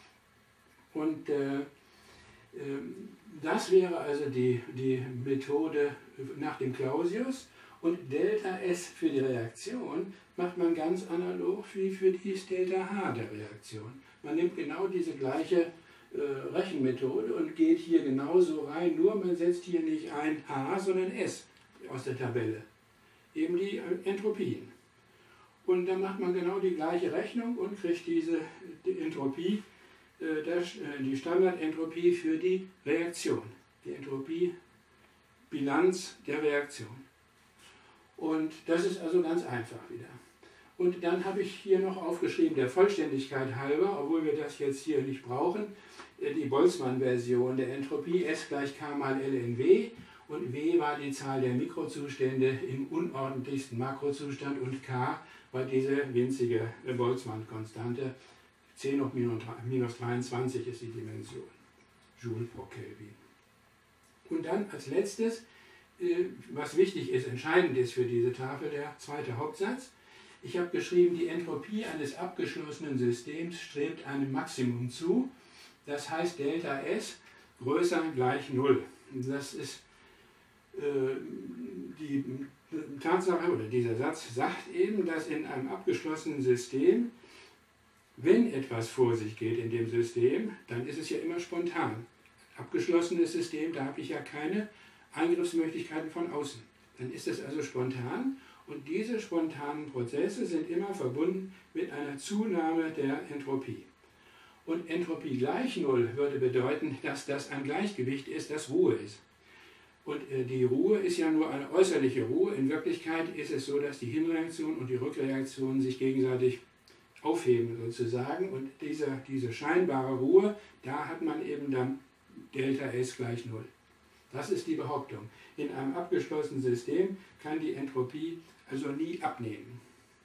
Und äh, äh, das wäre also die, die Methode nach dem Clausius. Und Delta S für die Reaktion macht man ganz analog wie für die Delta H der Reaktion. Man nimmt genau diese gleiche äh, Rechenmethode und geht hier genauso rein, nur man setzt hier nicht ein H, sondern S aus der Tabelle. Eben die Entropien. Und dann macht man genau die gleiche Rechnung und kriegt diese die Entropie, äh, das, äh, die Standardentropie für die Reaktion. Die Entropiebilanz der Reaktion. Und das ist also ganz einfach wieder. Und dann habe ich hier noch aufgeschrieben, der Vollständigkeit halber, obwohl wir das jetzt hier nicht brauchen, die Boltzmann-Version der Entropie, S gleich K mal L in W. Und W war die Zahl der Mikrozustände im unordentlichsten Makrozustand und K war diese winzige Boltzmann-Konstante. zehn hoch minus dreiundzwanzig ist die Dimension, Joule pro Kelvin. Und dann als letztes, was wichtig ist, entscheidend ist für diese Tafel, der zweite Hauptsatz. Ich habe geschrieben, die Entropie eines abgeschlossenen Systems strebt einem Maximum zu. Das heißt Delta S größer gleich null. Das ist äh, die Tatsache, oder dieser Satz sagt eben, dass in einem abgeschlossenen System, wenn etwas vor sich geht in dem System, dann ist es ja immer spontan. Abgeschlossenes System, da habe ich ja keine Eingriffsmöglichkeiten von außen. Dann ist es also spontan und diese spontanen Prozesse sind immer verbunden mit einer Zunahme der Entropie. Und Entropie gleich Null würde bedeuten, dass das ein Gleichgewicht ist, das Ruhe ist. Und äh, die Ruhe ist ja nur eine äußerliche Ruhe. In Wirklichkeit ist es so, dass die Hinreaktion und die Rückreaktion sich gegenseitig aufheben sozusagen. Und diese, diese scheinbare Ruhe, da hat man eben dann Delta S gleich Null. Das ist die Behauptung. In einem abgeschlossenen System kann die Entropie also nie abnehmen.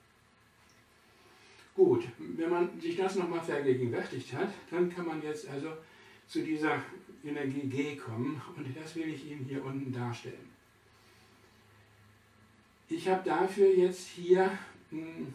Gut, wenn man sich das nochmal vergegenwärtigt hat, dann kann man jetzt also zu dieser Energie G kommen und das will ich Ihnen hier unten darstellen. Ich habe dafür jetzt hier mh,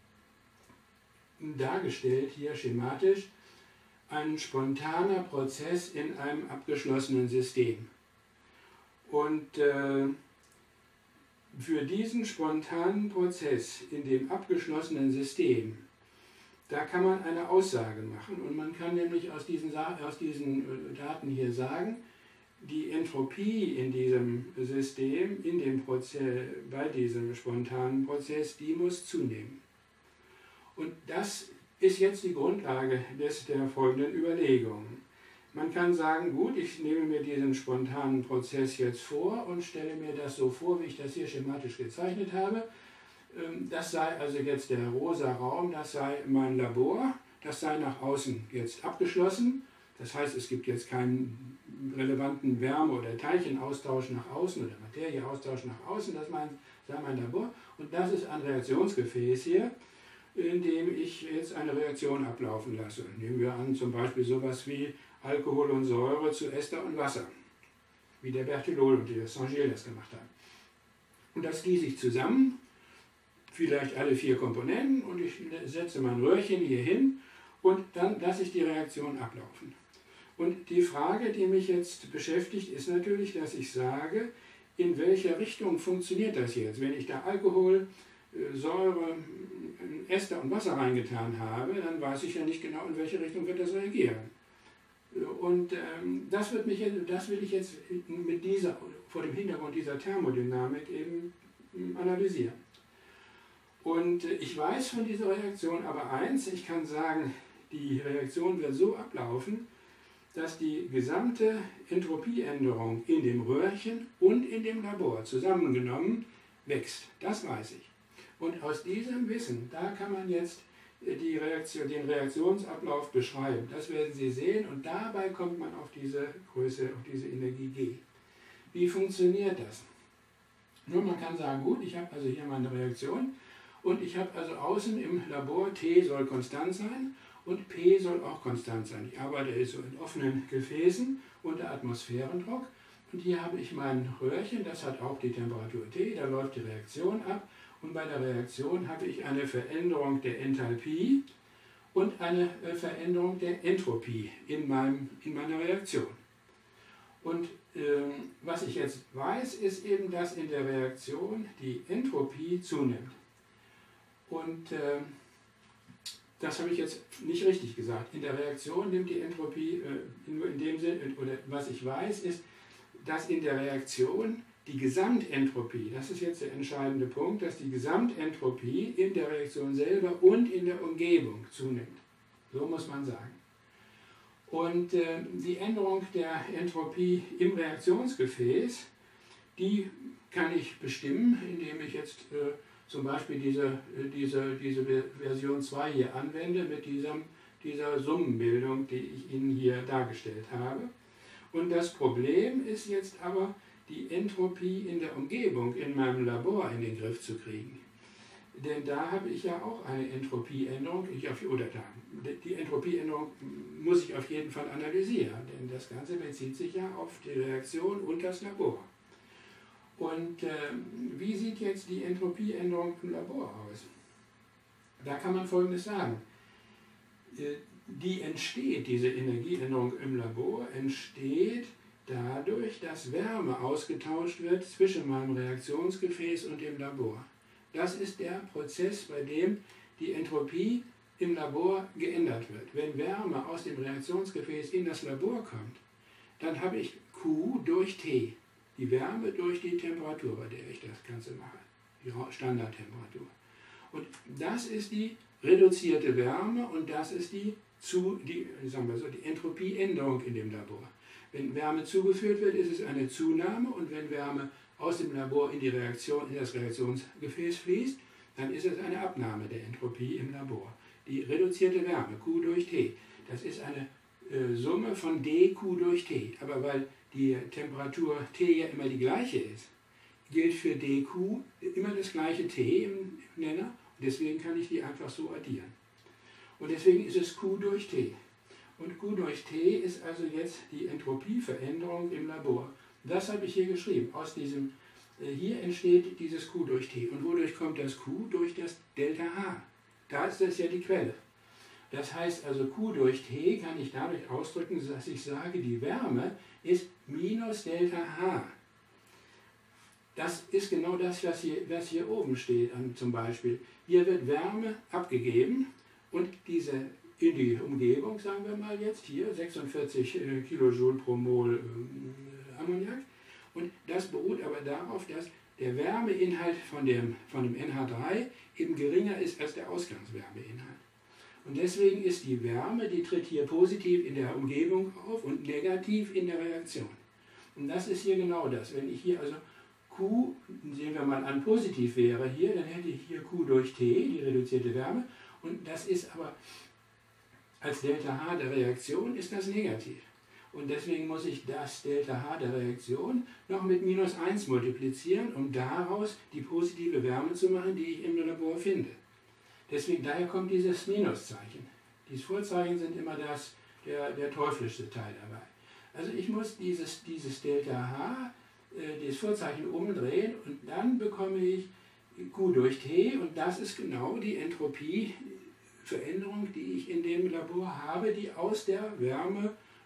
dargestellt, hier schematisch, ein spontaner Prozess in einem abgeschlossenen System. Und äh, für diesen spontanen Prozess in dem abgeschlossenen System, da kann man eine Aussage machen und man kann nämlich aus diesen, aus diesen Daten hier sagen, die Entropie in diesem System, in dem Prozess, bei diesem spontanen Prozess, die muss zunehmen. Und das ist jetzt die Grundlage des, der folgenden Überlegungen. Man kann sagen, gut, ich nehme mir diesen spontanen Prozess jetzt vor und stelle mir das so vor, wie ich das hier schematisch gezeichnet habe. Das sei also jetzt der rosa Raum, das sei mein Labor, das sei nach außen jetzt abgeschlossen. Das heißt, es gibt jetzt keinen relevanten Wärme- oder Teilchenaustausch nach außen oder Materieaustausch nach außen, das sei mein Labor. Und das ist ein Reaktionsgefäß hier, in dem ich jetzt eine Reaktion ablaufen lasse. Nehmen wir an, zum Beispiel sowas wie Alkohol und Säure zu Ester und Wasser, wie der Berthelot und der Saint-Gilles das gemacht haben. Und das gieße ich zusammen, vielleicht alle vier Komponenten, und ich setze mein Röhrchen hier hin und dann lasse ich die Reaktion ablaufen. Und die Frage, die mich jetzt beschäftigt, ist natürlich, dass ich sage, in welcher Richtung funktioniert das jetzt? Wenn ich da Alkohol, Säure, Ester und Wasser reingetan habe, dann weiß ich ja nicht genau, in welche Richtung wird das reagieren. Und ähm, das, wird mich, das will ich jetzt mit dieser, vor dem Hintergrund dieser Thermodynamik eben analysieren. Und ich weiß von dieser Reaktion aber eins, ich kann sagen, die Reaktion wird so ablaufen, dass die gesamte Entropieänderung in dem Röhrchen und in dem Labor zusammengenommen wächst. Das weiß ich. Und aus diesem Wissen, da kann man jetzt die Reaktion, den Reaktionsablauf beschreiben. Das werden Sie sehen und dabei kommt man auf diese Größe, auf diese Energie G. Wie funktioniert das? Nun, man kann sagen, gut, ich habe also hier meine Reaktion und ich habe also außen im Labor T soll konstant sein und P soll auch konstant sein. Ich arbeite so in offenen Gefäßen unter Atmosphärendruck und hier habe ich mein Röhrchen, das hat auch die Temperatur T, da läuft die Reaktion ab. Und bei der Reaktion habe ich eine Veränderung der Enthalpie und eine Veränderung der Entropie in, meinem, in meiner Reaktion. Und ähm, was ich jetzt weiß, ist eben, dass in der Reaktion die Entropie zunimmt. Und äh, das habe ich jetzt nicht richtig gesagt. In der Reaktion nimmt die Entropie, äh, nur in dem Sinne, oder was ich weiß, ist, dass in der Reaktion die Gesamtentropie, das ist jetzt der entscheidende Punkt, dass die Gesamtentropie in der Reaktion selber und in der Umgebung zunimmt. So muss man sagen. Und äh, die Änderung der Entropie im Reaktionsgefäß, die kann ich bestimmen, indem ich jetzt äh, zum Beispiel diese, diese, diese Version zwei hier anwende mit diesem, dieser Summenbildung, die ich Ihnen hier dargestellt habe. Und das Problem ist jetzt aber, die Entropie in der Umgebung, in meinem Labor in den Griff zu kriegen. Denn da habe ich ja auch eine Entropieänderung, ich auf, oder da, die Entropieänderung muss ich auf jeden Fall analysieren, denn das Ganze bezieht sich ja auf die Reaktion und das Labor. Und äh, wie sieht jetzt die Entropieänderung im Labor aus? Da kann man Folgendes sagen. Äh, die entsteht, diese Energieänderung im Labor, entsteht dadurch, dass Wärme ausgetauscht wird zwischen meinem Reaktionsgefäß und dem Labor. Das ist der Prozess, bei dem die Entropie im Labor geändert wird. Wenn Wärme aus dem Reaktionsgefäß in das Labor kommt, dann habe ich Q durch T, die Wärme durch die Temperatur, bei der ich das Ganze mache, die Standardtemperatur. Und das ist die reduzierte Wärme und das ist die, zu, die, sagen wir so, die Entropieänderung in dem Labor. Wenn Wärme zugeführt wird, ist es eine Zunahme und wenn Wärme aus dem Labor in, die Reaktion, in das Reaktionsgefäß fließt, dann ist es eine Abnahme der Entropie im Labor. Die reduzierte Wärme, Q durch T, das ist eine äh, Summe von dQ durch T. Aber weil die Temperatur T ja immer die gleiche ist, gilt für dQ immer das gleiche T im Nenner und deswegen kann ich die einfach so addieren. Und deswegen ist es Q durch T. Und Q durch T ist also jetzt die Entropieveränderung im Labor. Das habe ich hier geschrieben. Aus diesem, äh, hier entsteht dieses Q durch T. Und wodurch kommt das Q? Durch das Delta H. Da ist das ja die Quelle. Das heißt also, Q durch T kann ich dadurch ausdrücken, dass ich sage, die Wärme ist minus Delta H. Das ist genau das, was hier, was hier oben steht, zum Beispiel. Hier wird Wärme abgegeben und diese in die Umgebung, sagen wir mal jetzt, hier sechsundvierzig Kilojoule pro Mol äh, Ammoniak. Und das beruht aber darauf, dass der Wärmeinhalt von dem, von dem N H drei eben geringer ist als der Ausgangswärmeinhalt. Und deswegen ist die Wärme, die tritt hier positiv in der Umgebung auf und negativ in der Reaktion. Und das ist hier genau das. Wenn ich hier also Q, sehen wir mal an, positiv wäre hier, dann hätte ich hier Q durch T, die reduzierte Wärme. Und das ist aber als Delta H der Reaktion ist das negativ. Und deswegen muss ich das Delta H der Reaktion noch mit minus eins multiplizieren, um daraus die positive Wärme zu machen, die ich im Labor finde. Deswegen, daher kommt dieses Minuszeichen. Diese Vorzeichen sind immer das, der, der teuflische Teil dabei. Also ich muss dieses, dieses Delta H, äh, das Vorzeichen umdrehen und dann bekomme ich Q durch T und das ist genau die Entropieveränderung, die ich in dem Labor habe, die aus der Wärme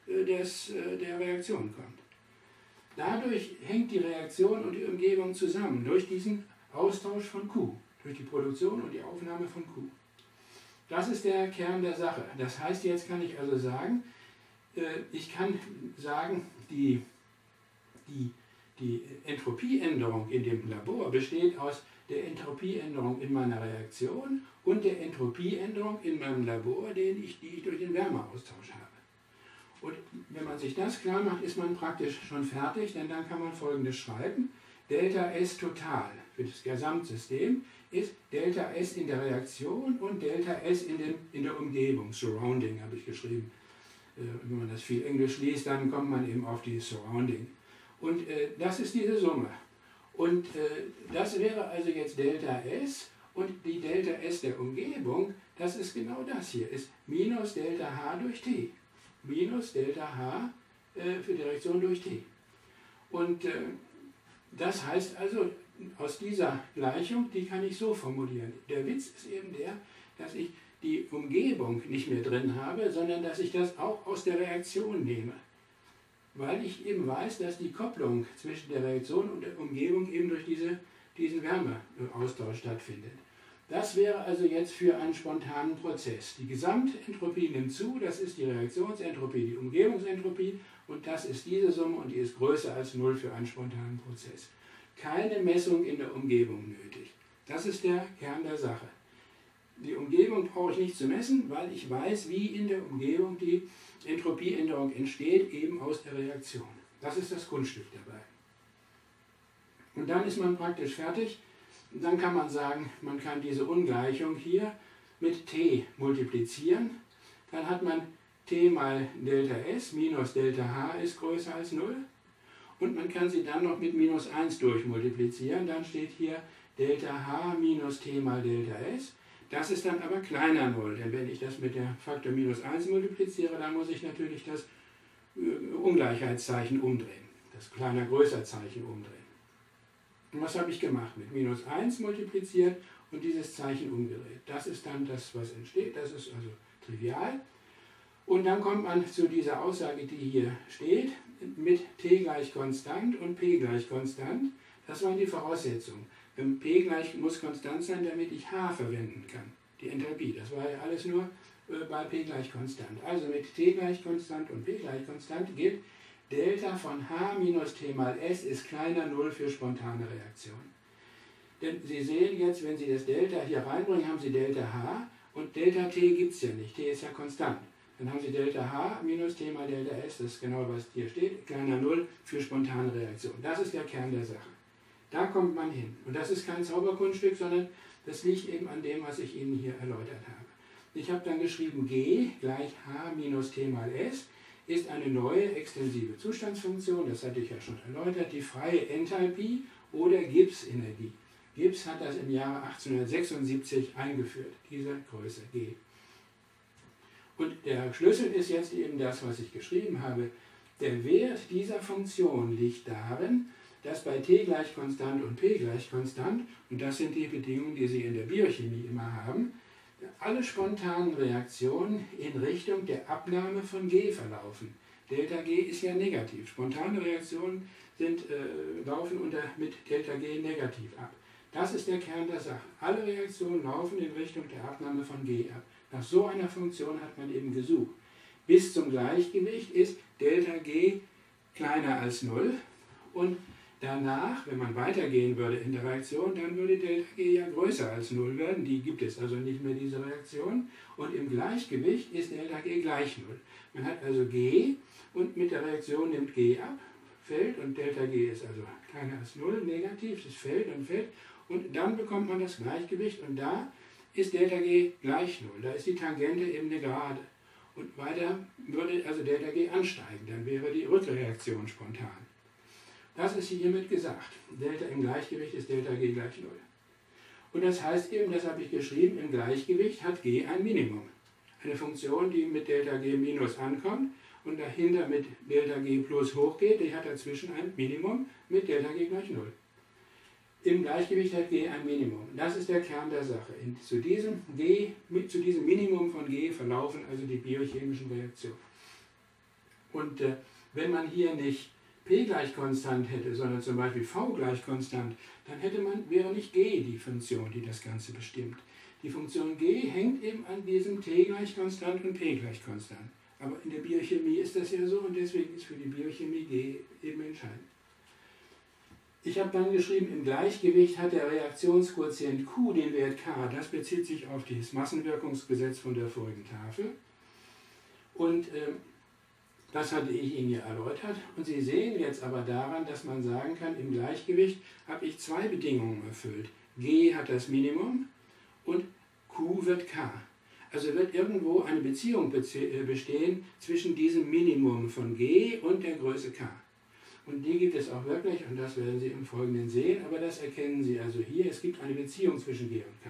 äh, des, äh, der Reaktion kommt. Dadurch hängt die Reaktion und die Umgebung zusammen, durch diesen Austausch von Q, durch die Produktion und die Aufnahme von Q. Das ist der Kern der Sache. Das heißt, jetzt kann ich also sagen, äh, ich kann sagen, die, die, die Entropieänderung in dem Labor besteht aus der Entropieänderung in meiner Reaktion und der Entropieänderung in meinem Labor, den ich, die ich durch den Wärmeaustausch habe. Und wenn man sich das klar macht, ist man praktisch schon fertig, denn dann kann man Folgendes schreiben. Delta S total für das Gesamtsystem ist Delta S in der Reaktion und Delta S in, den, in der Umgebung. Surrounding habe ich geschrieben. Äh, wenn man das viel Englisch liest, dann kommt man eben auf die Surrounding. Und äh, das ist diese Summe. Und äh, das wäre also jetzt Delta S und die Delta S der Umgebung, das ist genau das hier, ist minus Delta H durch T. Minus Delta H äh, für die Reaktion durch T. Und äh, das heißt also, aus dieser Gleichung, die kann ich so formulieren. Der Witz ist eben der, dass ich die Umgebung nicht mehr drin habe, sondern dass ich das auch aus der Reaktion nehme. Weil ich eben weiß, dass die Kopplung zwischen der Reaktion und der Umgebung eben durch diese, diesen Wärmeaustausch stattfindet. Das wäre also jetzt für einen spontanen Prozess. Die Gesamtentropie nimmt zu, das ist die Reaktionsentropie, die Umgebungsentropie und das ist diese Summe und die ist größer als null für einen spontanen Prozess. Keine Messung in der Umgebung nötig. Das ist der Kern der Sache. Die Umgebung brauche ich nicht zu messen, weil ich weiß, wie in der Umgebung die Entropieänderung entsteht, eben aus der Reaktion. Das ist das Kunststück dabei. Und dann ist man praktisch fertig. Dann kann man sagen, man kann diese Ungleichung hier mit T multiplizieren. Dann hat man T mal Delta S minus Delta H ist größer als null. Und man kann sie dann noch mit minus eins durchmultiplizieren. Dann steht hier Delta H minus T mal Delta S. Das ist dann aber kleiner null, denn wenn ich das mit der Faktor minus eins multipliziere, dann muss ich natürlich das Ungleichheitszeichen umdrehen, das kleiner größer Zeichen umdrehen. Und was habe ich gemacht? Mit minus eins multipliziert und dieses Zeichen umgedreht. Das ist dann das, was entsteht, das ist also trivial. Und dann kommt man zu dieser Aussage, die hier steht, mit t gleich konstant und p gleich konstant. Das waren die Voraussetzungen. P gleich muss konstant sein, damit ich H verwenden kann, die Enthalpie. Das war ja alles nur bei P gleich konstant. Also mit t gleich konstant und p gleich konstant gilt, Delta von H minus T mal S ist kleiner null für spontane Reaktionen. Denn Sie sehen jetzt, wenn Sie das Delta hier reinbringen, haben Sie Delta H und Delta T gibt es ja nicht, T ist ja konstant. Dann haben Sie Delta H minus T mal Delta S, das ist genau was hier steht, kleiner null für spontane Reaktionen. Das ist der Kern der Sache. Da kommt man hin. Und das ist kein Zauberkunststück, sondern das liegt eben an dem, was ich Ihnen hier erläutert habe. Ich habe dann geschrieben, G gleich H minus T mal S ist eine neue extensive Zustandsfunktion, das hatte ich ja schon erläutert, die freie Enthalpie oder Gibbs-Energie. Gibbs hat das im Jahre achtzehnhundertsechsundsiebzig eingeführt, diese Größe G. Und der Schlüssel ist jetzt eben das, was ich geschrieben habe. Der Wert dieser Funktion liegt darin, dass bei t gleich konstant und p gleich konstant, und das sind die Bedingungen, die Sie in der Biochemie immer haben, alle spontanen Reaktionen in Richtung der Abnahme von G verlaufen. Delta G ist ja negativ. Spontane Reaktionen sind, äh, laufen unter, mit Delta G negativ ab. Das ist der Kern der Sache. Alle Reaktionen laufen in Richtung der Abnahme von G ab. Nach so einer Funktion hat man eben gesucht. Bis zum Gleichgewicht ist Delta G kleiner als null und danach, wenn man weitergehen würde in der Reaktion, dann würde Delta G ja größer als null werden. Die gibt es also nicht mehr, diese Reaktion. Und im Gleichgewicht ist Delta G gleich null. Man hat also G und mit der Reaktion nimmt G ab, fällt und Delta G ist also kleiner als null, negativ, es fällt und fällt. Und dann bekommt man das Gleichgewicht und da ist Delta G gleich null. Da ist die Tangente eben eine Gerade. Und weiter würde also Delta G ansteigen, dann wäre die Rückreaktion spontan. Das ist hiermit gesagt. Delta im Gleichgewicht ist Delta G gleich null. Und das heißt eben, das habe ich geschrieben, im Gleichgewicht hat G ein Minimum. Eine Funktion, die mit Delta G minus ankommt und dahinter mit Delta G plus hochgeht, die hat dazwischen ein Minimum mit Delta G gleich null. Im Gleichgewicht hat G ein Minimum. Das ist der Kern der Sache. Und zu diesem, G, zu diesem Minimum von G verlaufen also die biochemischen Reaktionen. Und äh, wenn man hier nicht P gleich konstant hätte, sondern zum Beispiel V gleich konstant, dann hätte man, wäre nicht G die Funktion, die das Ganze bestimmt. Die Funktion G hängt eben an diesem T gleich konstant und P gleich konstant. Aber in der Biochemie ist das ja so und deswegen ist für die Biochemie G eben entscheidend. Ich habe dann geschrieben, im Gleichgewicht hat der Reaktionsquotient Q den Wert K. Das bezieht sich auf das Massenwirkungsgesetz von der vorigen Tafel. Und äh, das hatte ich Ihnen ja erläutert. Und Sie sehen jetzt aber daran, dass man sagen kann, im Gleichgewicht habe ich zwei Bedingungen erfüllt. G hat das Minimum und Q wird K. Also wird irgendwo eine Beziehung bestehen zwischen diesem Minimum von G und der Größe K. Und die gibt es auch wirklich, und das werden Sie im Folgenden sehen, aber das erkennen Sie also hier. Es gibt eine Beziehung zwischen G und K.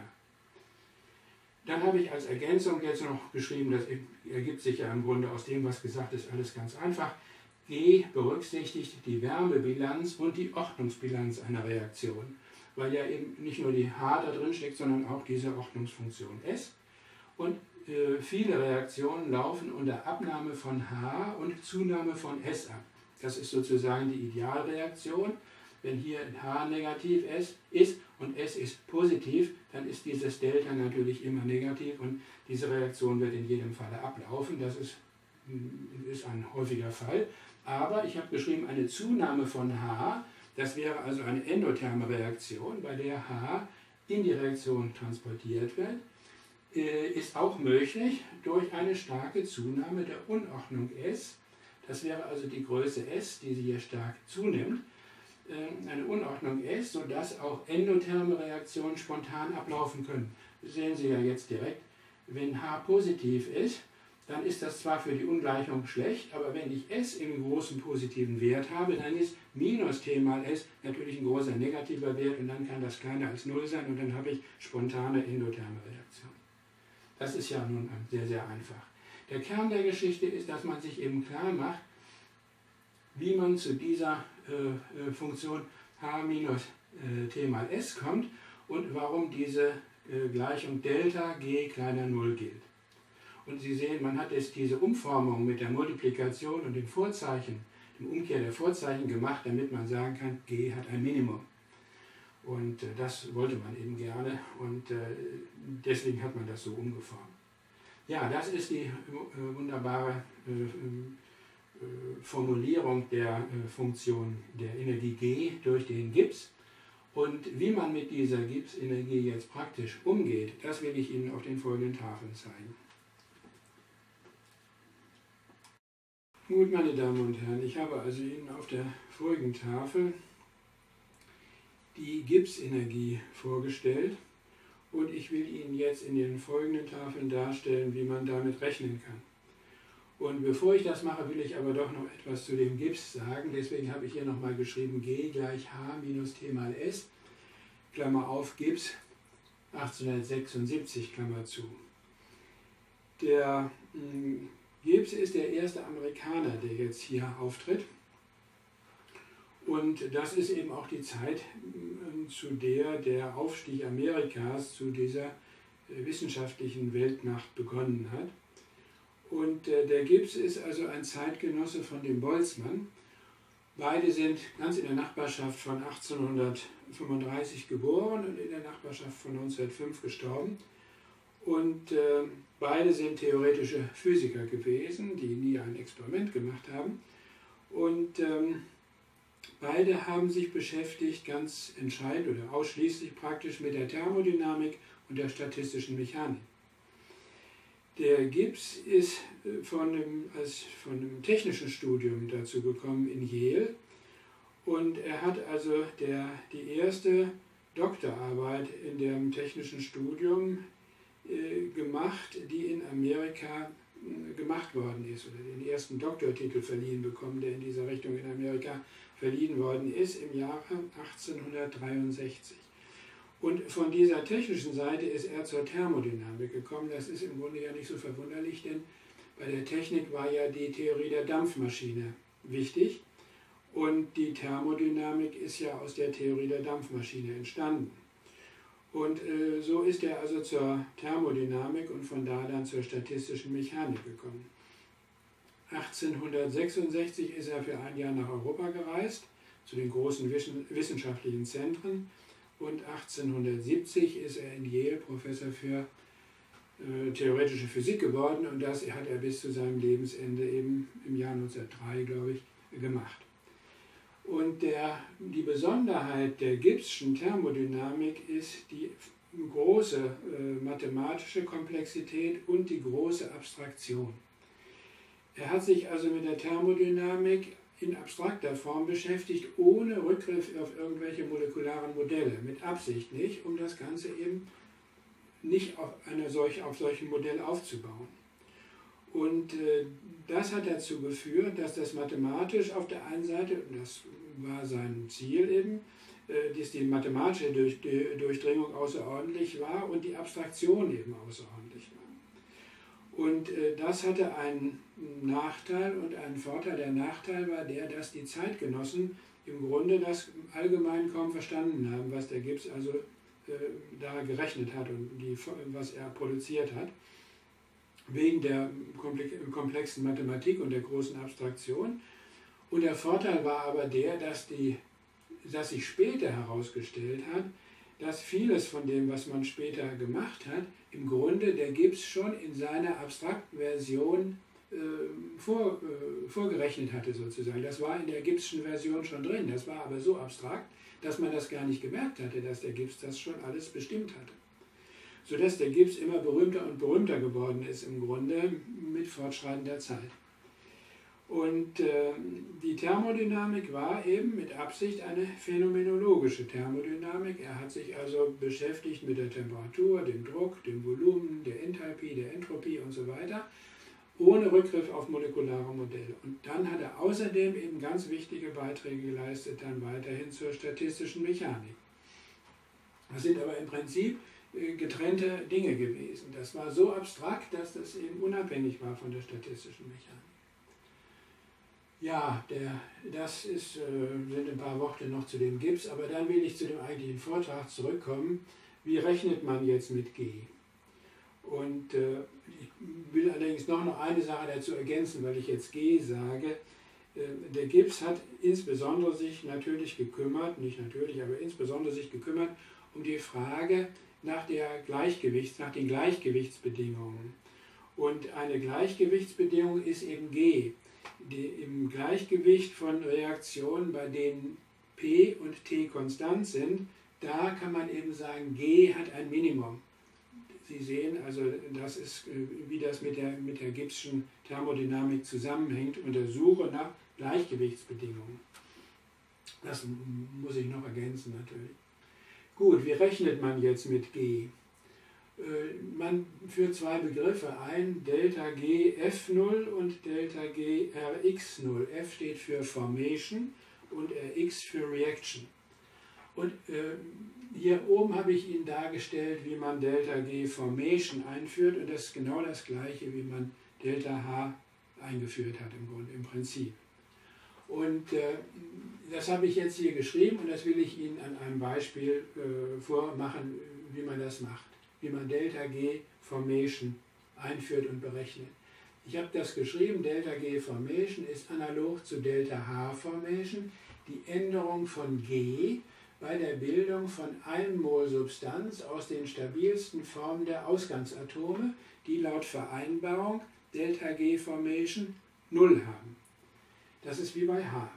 Dann habe ich als Ergänzung jetzt noch geschrieben, das ergibt sich ja im Grunde aus dem, was gesagt ist, alles ganz einfach. G berücksichtigt die Wärmebilanz und die Ordnungsbilanz einer Reaktion, weil ja eben nicht nur die H da drin steckt, sondern auch diese Ordnungsfunktion S. Und äh, viele Reaktionen laufen unter Abnahme von H und Zunahme von S ab. Das ist sozusagen die Idealreaktion. Wenn hier H negativ S ist und S ist positiv, dann ist dieses Delta natürlich immer negativ und diese Reaktion wird in jedem Falle ablaufen. Das ist, ist ein häufiger Fall. Aber ich habe geschrieben, eine Zunahme von H, das wäre also eine endotherme Reaktion, bei der H in die Reaktion transportiert wird, ist auch möglich durch eine starke Zunahme der Unordnung S. Das wäre also die Größe S, die sie hier stark zunimmt. Eine Unordnung S, sodass auch endotherme Reaktionen spontan ablaufen können. Das sehen Sie ja jetzt direkt. Wenn H positiv ist, dann ist das zwar für die Ungleichung schlecht, aber wenn ich S im großen positiven Wert habe, dann ist minus T mal S natürlich ein großer negativer Wert und dann kann das kleiner als null sein und dann habe ich spontane endotherme Reaktion. Das ist ja nun sehr, sehr einfach. Der Kern der Geschichte ist, dass man sich eben klar macht, wie man zu dieser äh, Funktion H minus äh, T mal S kommt und warum diese äh, Gleichung Delta G kleiner null gilt. Und Sie sehen, man hat jetzt diese Umformung mit der Multiplikation und dem Vorzeichen, dem Umkehr der Vorzeichen gemacht, damit man sagen kann, G hat ein Minimum. Und äh, das wollte man eben gerne und äh, deswegen hat man das so umgeformt. Ja, das ist die äh, wunderbare äh, äh, Formulierung der äh, Funktion der Energie G durch den Gibbs. Und wie man mit dieser Gibbs-Energie jetzt praktisch umgeht, das will ich Ihnen auf den folgenden Tafeln zeigen. Gut, meine Damen und Herren, ich habe also Ihnen auf der vorigen Tafel die Gibbs-Energie vorgestellt und ich will Ihnen jetzt in den folgenden Tafeln darstellen, wie man damit rechnen kann. Und bevor ich das mache, will ich aber doch noch etwas zu dem Gibbs sagen. Deswegen habe ich hier nochmal geschrieben, G gleich H minus T mal S, Klammer auf, Gibbs achtzehnhundertsechsundsiebzig, Klammer zu. Der mh, Gibbs ist der erste Amerikaner, der jetzt hier auftritt. Und das ist eben auch die Zeit, zu der der Aufstieg Amerikas zu dieser wissenschaftlichen Weltmacht begonnen hat. Und der Gibbs ist also ein Zeitgenosse von dem Boltzmann. Beide sind ganz in der Nachbarschaft von achtzehnhundertfünfunddreißig geboren und in der Nachbarschaft von neunzehnhundertfünf gestorben. Und äh, beide sind theoretische Physiker gewesen, die nie ein Experiment gemacht haben. Und ähm, beide haben sich beschäftigt, ganz entscheidend oder ausschließlich praktisch mit der Thermodynamik und der statistischen Mechanik. Der Gibbs ist von dem, als von einem technischen Studium dazu gekommen in Yale und er hat also der, die erste Doktorarbeit in dem technischen Studium äh, gemacht, die in Amerika äh, gemacht worden ist oder den ersten Doktortitel verliehen bekommen, der in dieser Richtung in Amerika verliehen worden ist im Jahre achtzehnhundertdreiundsechzig. Und von dieser technischen Seite ist er zur Thermodynamik gekommen. Das ist im Grunde ja nicht so verwunderlich, denn bei der Technik war ja die Theorie der Dampfmaschine wichtig. Und die Thermodynamik ist ja aus der Theorie der Dampfmaschine entstanden. Und äh, so ist er also zur Thermodynamik und von da dann zur statistischen Mechanik gekommen. achtzehnhundertsechsundsechzig ist er für ein Jahr nach Europa gereist, zu den großen wissenschaftlichen Zentren. Und achtzehnhundertsiebzig ist er in Yale Professor für äh, theoretische Physik geworden. Und das hat er bis zu seinem Lebensende eben im Jahr neunzehnhundertdrei, glaube ich, gemacht. Und der, die Besonderheit der Gibbs'schen Thermodynamik ist die große äh, mathematische Komplexität und die große Abstraktion. Er hat sich also mit der Thermodynamik in abstrakter Form beschäftigt, ohne Rückgriff auf irgendwelche molekularen Modelle, mit Absicht nicht, um das Ganze eben nicht auf, eine solche, auf solchen Modell aufzubauen. Und äh, das hat dazu geführt, dass das mathematisch auf der einen Seite, und das war sein Ziel eben, äh, dass die mathematische Durch, die Durchdringung außerordentlich war und die Abstraktion eben außerordentlich war. Und äh, das hatte einen Nachteil und einen Vorteil. Der Nachteil war der, dass die Zeitgenossen im Grunde das allgemein kaum verstanden haben, was der Gibbs also äh, da gerechnet hat und die, was er produziert hat. Wegen der komplexen Mathematik und der großen Abstraktion. Und der Vorteil war aber der, dass, die, dass sich später herausgestellt hat, dass vieles von dem, was man später gemacht hat, im Grunde der Gibbs schon in seiner abstrakten Version äh, vor, äh, vorgerechnet hatte sozusagen. Das war in der Gibbs'schen Version schon drin. Das war aber so abstrakt, dass man das gar nicht gemerkt hatte, dass der Gibbs das schon alles bestimmt hatte. Sodass der Gibbs immer berühmter und berühmter geworden ist im Grunde mit fortschreitender Zeit. Und äh, die Thermodynamik war eben mit Absicht eine phänomenologische Thermodynamik. Er hat sich also beschäftigt mit der Temperatur, dem Druck, dem Volumen, der Enthalpie, der Entropie und so weiter, ohne Rückgriff auf molekulare Modelle. Und dann hat er außerdem eben ganz wichtige Beiträge geleistet, dann weiterhin zur statistischen Mechanik. Das sind aber im Prinzip getrennte Dinge gewesen. Das war so abstrakt, dass das eben unabhängig war von der statistischen Mechanik. Ja, der, das ist, äh, sind ein paar Worte noch zu dem Gibbs, aber dann will ich zu dem eigentlichen Vortrag zurückkommen. Wie rechnet man jetzt mit G? Und äh, ich will allerdings noch, noch eine Sache dazu ergänzen, weil ich jetzt G sage. Äh, der Gibbs hat insbesondere sich natürlich gekümmert, nicht natürlich, aber insbesondere sich gekümmert um die Frage nach, der Gleichgewichts, nach den Gleichgewichtsbedingungen. Und eine Gleichgewichtsbedingung ist eben G. Die, im Gleichgewicht von Reaktionen, bei denen P und T konstant sind, da kann man eben sagen, G hat ein Minimum. Sie sehen, also das ist, wie das mit der, mit der Gibbs'schen Thermodynamik zusammenhängt und der Suche nach Gleichgewichtsbedingungen. Das muss ich noch ergänzen natürlich. Gut, wie rechnet man jetzt mit G? Man führt zwei Begriffe ein, Delta G F null und Delta G R X null. F steht für Formation und R X für Reaction. Und äh, hier oben habe ich Ihnen dargestellt, wie man Delta G Formation einführt, und das ist genau das gleiche, wie man Delta H eingeführt hat im Grunde, im Prinzip. Und äh, das habe ich jetzt hier geschrieben und das will ich Ihnen an einem Beispiel äh, vormachen, wie man das macht, wie man Delta G Formation einführt und berechnet. Ich habe das geschrieben, Delta G Formation ist analog zu Delta H Formation, die Änderung von G bei der Bildung von einem Mol Substanz aus den stabilsten Formen der Ausgangsatome, die laut Vereinbarung Delta G Formation null haben. Das ist wie bei H.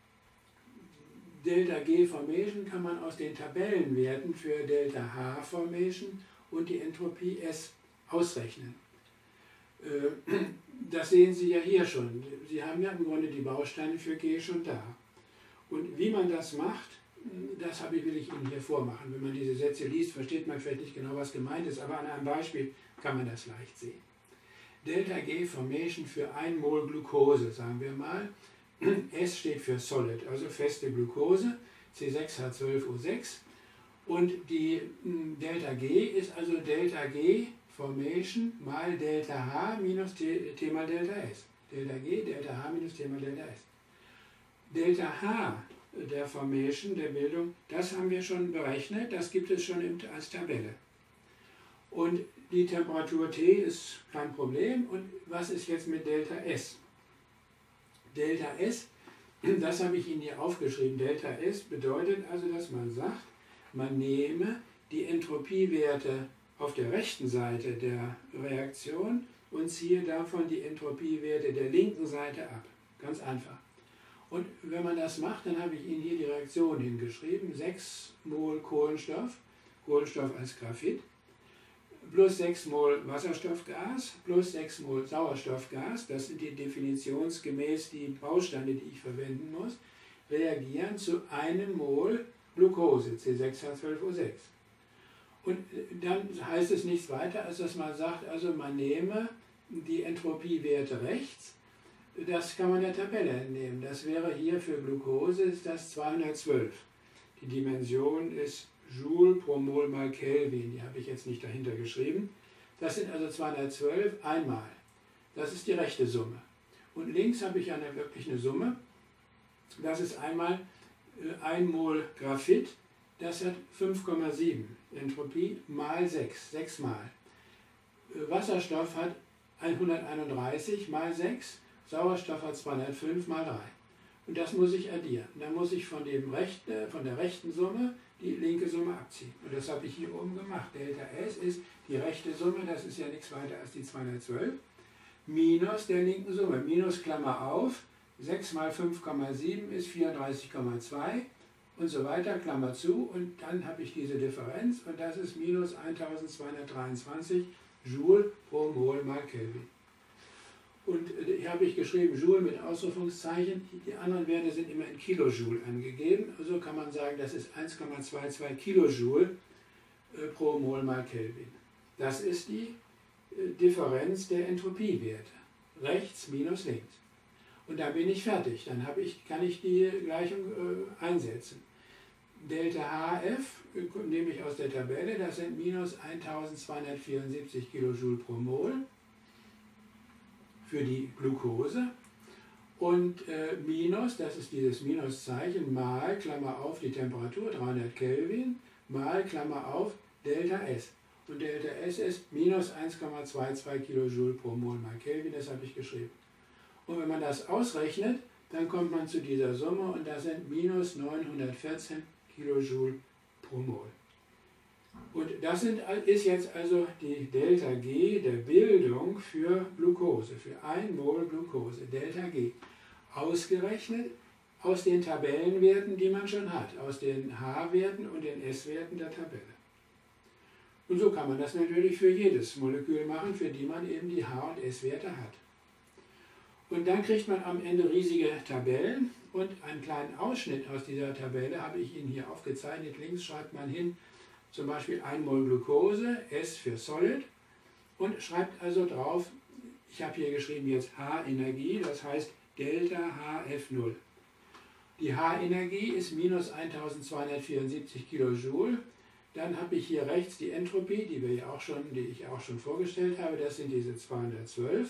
Delta G Formation kann man aus den Tabellenwerten für Delta H Formation und die Entropie S ausrechnen. Das sehen Sie ja hier schon. Sie haben ja im Grunde die Bausteine für G schon da. Und wie man das macht, das habe ich, will ich Ihnen hier vormachen. Wenn man diese Sätze liest, versteht man vielleicht nicht genau, was gemeint ist, aber an einem Beispiel kann man das leicht sehen. Delta G Formation für ein Mol Glucose, sagen wir mal. S steht für Solid, also feste Glucose, C sechs H zwölf O sechs. Und die Delta G ist also Delta G Formation mal Delta H minus T, T mal Delta S. Delta G, Delta H minus T mal Delta S. Delta H der Formation, der Bildung, das haben wir schon berechnet, das gibt es schon als Tabelle. Und die Temperatur T ist kein Problem. Und was ist jetzt mit Delta S? Delta S, das habe ich Ihnen hier aufgeschrieben. Delta S bedeutet also, dass man sagt, man nehme die Entropiewerte auf der rechten Seite der Reaktion und ziehe davon die Entropiewerte der linken Seite ab. Ganz einfach. Und wenn man das macht, dann habe ich Ihnen hier die Reaktion hingeschrieben. sechs Mol Kohlenstoff, Kohlenstoff als Graphit, plus sechs Mol Wasserstoffgas, plus sechs Mol Sauerstoffgas, das sind die definitionsgemäß die Bausteine, die ich verwenden muss, reagieren zu einem Mol Glucose, C sechs H zwölf O sechs. Und dann heißt es nichts weiter, als dass man sagt, also man nehme die Entropiewerte rechts, das kann man der Tabelle entnehmen. Das wäre hier für Glucose ist das zweihundertzwölf. Die Dimension ist Joule pro Mol mal Kelvin, die habe ich jetzt nicht dahinter geschrieben. Das sind also zweihundertzwölf einmal. Das ist die rechte Summe. Und links habe ich eine wirklich eine Summe. Das ist einmal ein Mol Graphit, das hat fünf Komma sieben Entropie mal sechs, sechs mal. Wasserstoff hat hunderteinunddreißig mal sechs, Sauerstoff hat zweihundertfünf mal drei. Und das muss ich addieren. Dann muss ich von, dem rechten, von der rechten Summe die linke Summe abziehen. Und das habe ich hier oben gemacht. Delta S ist die rechte Summe, das ist ja nichts weiter als die zweihundertzwölf, minus der linken Summe. Minus Klammer auf, sechs mal fünf Komma sieben ist vierunddreißig Komma zwei und so weiter, Klammer zu. Und dann habe ich diese Differenz und das ist minus eintausendzweihundertdreiundzwanzig Joule pro Mol mal Kelvin. Und hier habe ich geschrieben Joule mit Ausrufungszeichen. Die anderen Werte sind immer in Kilojoule angegeben. Also kann man sagen, das ist eins Komma zweiundzwanzig Kilojoule pro Mol mal Kelvin. Das ist die Differenz der Entropiewerte. Rechts minus links. Und da bin ich fertig. Dann habe ich, kann ich die Gleichung äh, einsetzen. Delta H F nehme ich aus der Tabelle. Das sind minus eintausendzweihundertvierundsiebzig Kilojoule pro Mol für die Glucose und äh, minus, das ist dieses Minuszeichen, mal, Klammer auf, die Temperatur, dreihundert Kelvin, mal, Klammer auf, Delta S. Und Delta S ist minus eins Komma zweiundzwanzig Kilojoule pro Mol mal Kelvin, das habe ich geschrieben. Und wenn man das ausrechnet, dann kommt man zu dieser Summe und das sind minus neunhundertvierzehn Kilojoule pro Mol. Und das sind, ist jetzt also die Delta G der Bildung für Glucose, für ein Mol Glucose, Delta G, ausgerechnet aus den Tabellenwerten, die man schon hat, aus den H-Werten und den S-Werten der Tabelle. Und so kann man das natürlich für jedes Molekül machen, für die man eben die H- und S-Werte hat. Und dann kriegt man am Ende riesige Tabellen und einen kleinen Ausschnitt aus dieser Tabelle habe ich Ihnen hier aufgezeichnet. Links schreibt man hin, zum Beispiel ein Mol Glucose, S für Solid, und schreibt also drauf, ich habe hier geschrieben jetzt H-Energie, das heißt Delta H F null. Die H-Energie ist minus eintausendzweihundertvierundsiebzig Kilojoule. Dann habe ich hier rechts die Entropie, die, wir ja auch schon, die ich auch schon vorgestellt habe, das sind diese zweihundertzwölf.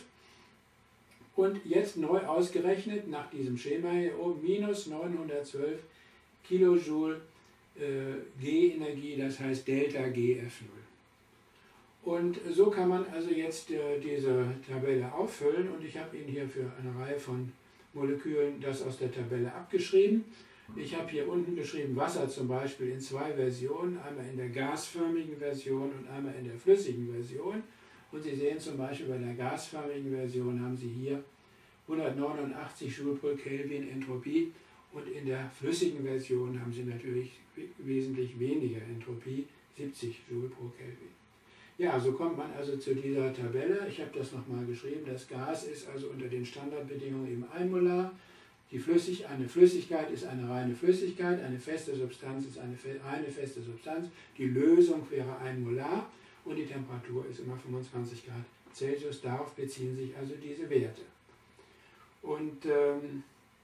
Und jetzt neu ausgerechnet nach diesem Schema hier oben, minus neunhundertzwölf Kilojoule G-Energie, das heißt Delta G F null. Und so kann man also jetzt äh, diese Tabelle auffüllen und ich habe Ihnen hier für eine Reihe von Molekülen das aus der Tabelle abgeschrieben. Ich habe hier unten geschrieben Wasser zum Beispiel in zwei Versionen, einmal in der gasförmigen Version und einmal in der flüssigen Version. Und Sie sehen zum Beispiel bei der gasförmigen Version haben Sie hier hundertneunundachtzig Joule pro Kelvin Entropie. Und in der flüssigen Version haben Sie natürlich wesentlich weniger Entropie, siebzig Joule pro Kelvin. Ja, so kommt man also zu dieser Tabelle. Ich habe das nochmal geschrieben. Das Gas ist also unter den Standardbedingungen eben einmolar. Die Flüssig, eine Flüssigkeit ist eine reine Flüssigkeit, eine feste Substanz ist eine reine feste Substanz. Die Lösung wäre einmolar und die Temperatur ist immer fünfundzwanzig Grad Celsius. Darauf beziehen sich also diese Werte. Und ähm,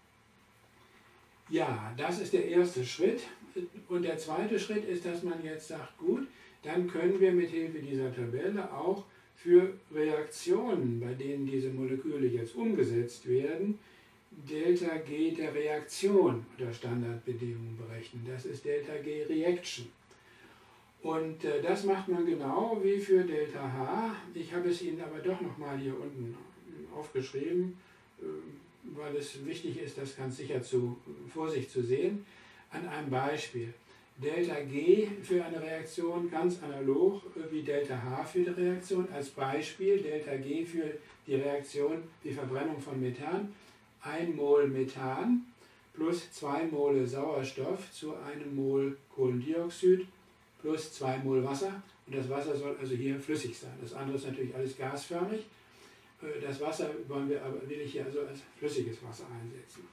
ja, das ist der erste Schritt. Und der zweite Schritt ist, dass man jetzt sagt, gut, dann können wir mit Hilfe dieser Tabelle auch für Reaktionen, bei denen diese Moleküle jetzt umgesetzt werden, Delta G der Reaktion unter Standardbedingungen berechnen. Das ist Delta G Reaction. Und äh, das macht man genau wie für Delta H. Ich habe es Ihnen aber doch nochmal hier unten aufgeschrieben. weil es wichtig ist, das ganz sicher zu, vor sich zu sehen, an einem Beispiel. Delta G für eine Reaktion ganz analog wie Delta H für die Reaktion. Als Beispiel Delta G für die Reaktion, die Verbrennung von Methan. ein Mol Methan plus zwei Mol Sauerstoff zu einem Mol Kohlendioxid plus zwei Mol Wasser. Und das Wasser soll also hier flüssig sein. Das andere ist natürlich alles gasförmig. Das Wasser wollen wir aber, will ich hier also als flüssiges Wasser einsetzen.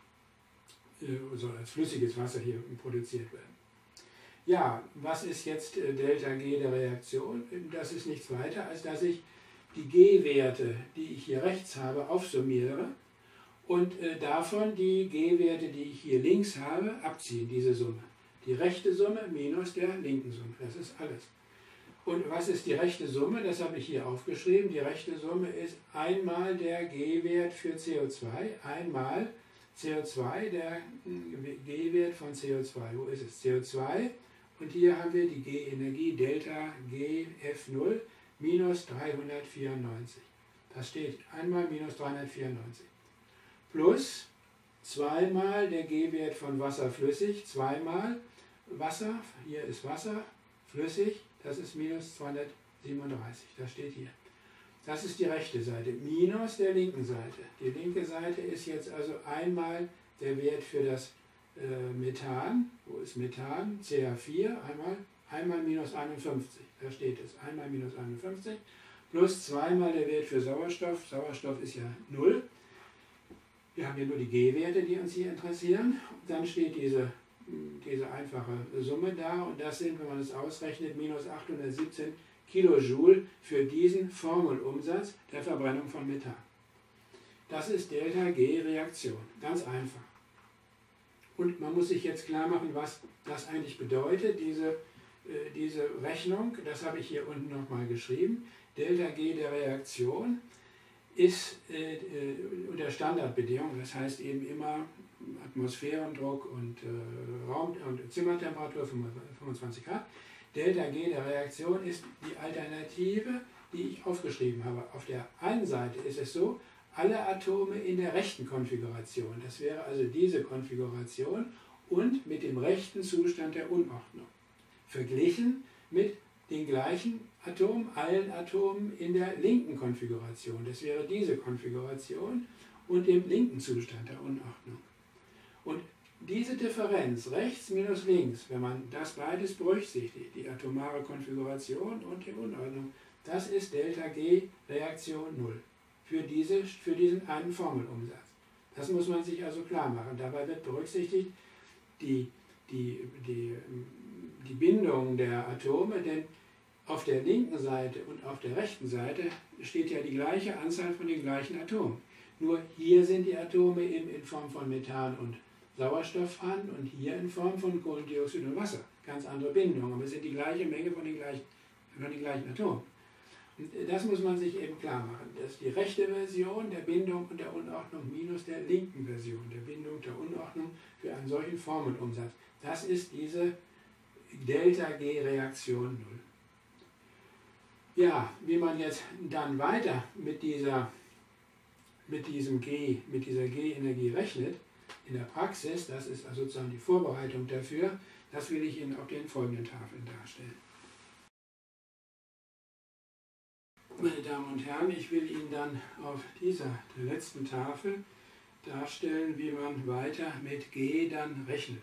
Soll als flüssiges Wasser hier produziert werden. Ja, was ist jetzt Delta G der Reaktion? Das ist nichts weiter, als dass ich die G-Werte, die ich hier rechts habe, aufsummiere und äh, davon die G-Werte, die ich hier links habe, abziehen, diese Summe. Die rechte Summe minus der linken Summe, das ist alles. Und was ist die rechte Summe? Das habe ich hier aufgeschrieben. Die rechte Summe ist einmal der G-Wert für C O zwei, einmal C O zwei, der G-Wert von C O zwei. Wo ist es? C O zwei. Und hier haben wir die G-Energie, Delta G F null, minus dreihundertvierundneunzig. Das steht einmal minus dreihundertvierundneunzig. Plus zweimal der G-Wert von Wasser flüssig, zweimal Wasser, hier ist Wasser, flüssig, das ist minus zweihundertsiebenunddreißig, das steht hier. Das ist die rechte Seite, minus der linken Seite. Die linke Seite ist jetzt also einmal der Wert für das äh, Methan, wo ist Methan? C H vier, einmal, einmal minus einundfünfzig, da steht es, einmal minus einundfünfzig, plus zweimal der Wert für Sauerstoff, Sauerstoff ist ja null. Wir haben hier nur die G-Werte, die uns hier interessieren. Dann steht diese, diese einfache Summe da und das sind, wenn man es ausrechnet, minus achthundertsiebzehn Kilojoule für diesen Formelumsatz der Verbrennung von Methan. Das ist Delta-G-Reaktion, ganz einfach. Und man muss sich jetzt klar machen, was das eigentlich bedeutet, diese, äh, diese Rechnung, das habe ich hier unten nochmal geschrieben. Delta-G der Reaktion ist äh, unter Standardbedingungen, das heißt eben immer Atmosphärendruck und äh, Raum- und Zimmertemperatur fünfundzwanzig Grad. Delta G der Reaktion ist die Alternative, die ich aufgeschrieben habe. Auf der einen Seite ist es so, alle Atome in der rechten Konfiguration, das wäre also diese Konfiguration und mit dem rechten Zustand der Unordnung, verglichen mit den gleichen Atomen, allen Atomen in der linken Konfiguration. Das wäre diese Konfiguration und dem linken Zustand der Unordnung. Und diese Differenz, rechts minus links, wenn man das beides berücksichtigt, die atomare Konfiguration und die Unordnung, das ist Delta-G-Reaktion null für, diese, für diesen einen Formelumsatz. Das muss man sich also klar machen. Dabei wird berücksichtigt die, die, die, die Bindung der Atome, denn auf der linken Seite und auf der rechten Seite steht ja die gleiche Anzahl von den gleichen Atomen. Nur hier sind die Atome eben in Form von Methan und Sauerstoff vorhanden und hier in Form von Kohlendioxid und Wasser. Ganz andere Bindung, aber es sind die gleiche Menge von den gleichen, von den gleichen Atomen. Und das muss man sich eben klar machen. Das ist die rechte Version der Bindung und der Unordnung minus der linken Version der Bindung der Unordnung für einen solchen Formelumsatz. Das ist diese Delta-G-Reaktion null. Ja, wie man jetzt dann weiter mit, dieser, mit diesem G, mit dieser G-Energie rechnet, in der Praxis, das ist also sozusagen die Vorbereitung dafür, das will ich Ihnen auf den folgenden Tafeln darstellen. Meine Damen und Herren, ich will Ihnen dann auf dieser, der letzten Tafel, darstellen, wie man weiter mit G dann rechnet.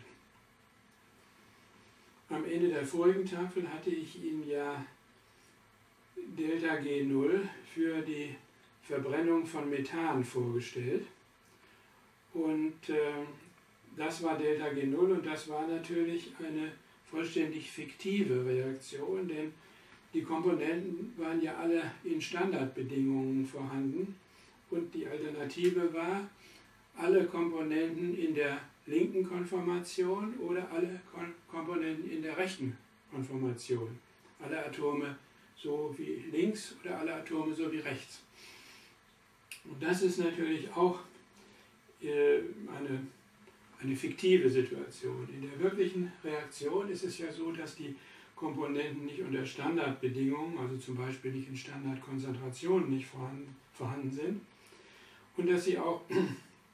Am Ende der vorigen Tafel hatte ich Ihnen ja Delta G null für die Verbrennung von Methan vorgestellt. Und äh, das war Delta G null und das war natürlich eine vollständig fiktive Reaktion, denn die Komponenten waren ja alle in Standardbedingungen vorhanden und die Alternative war, alle Komponenten in der linken Konformation oder alle Kon Komponenten in der rechten Konformation. Alle Atome so wie links oder alle Atome so wie rechts. Und das ist natürlich auch äh, eine, eine fiktive Situation. In der wirklichen Reaktion ist es ja so, dass die Komponenten nicht unter Standardbedingungen, also zum Beispiel nicht in Standardkonzentrationen nicht vorhanden, vorhanden sind und dass sie auch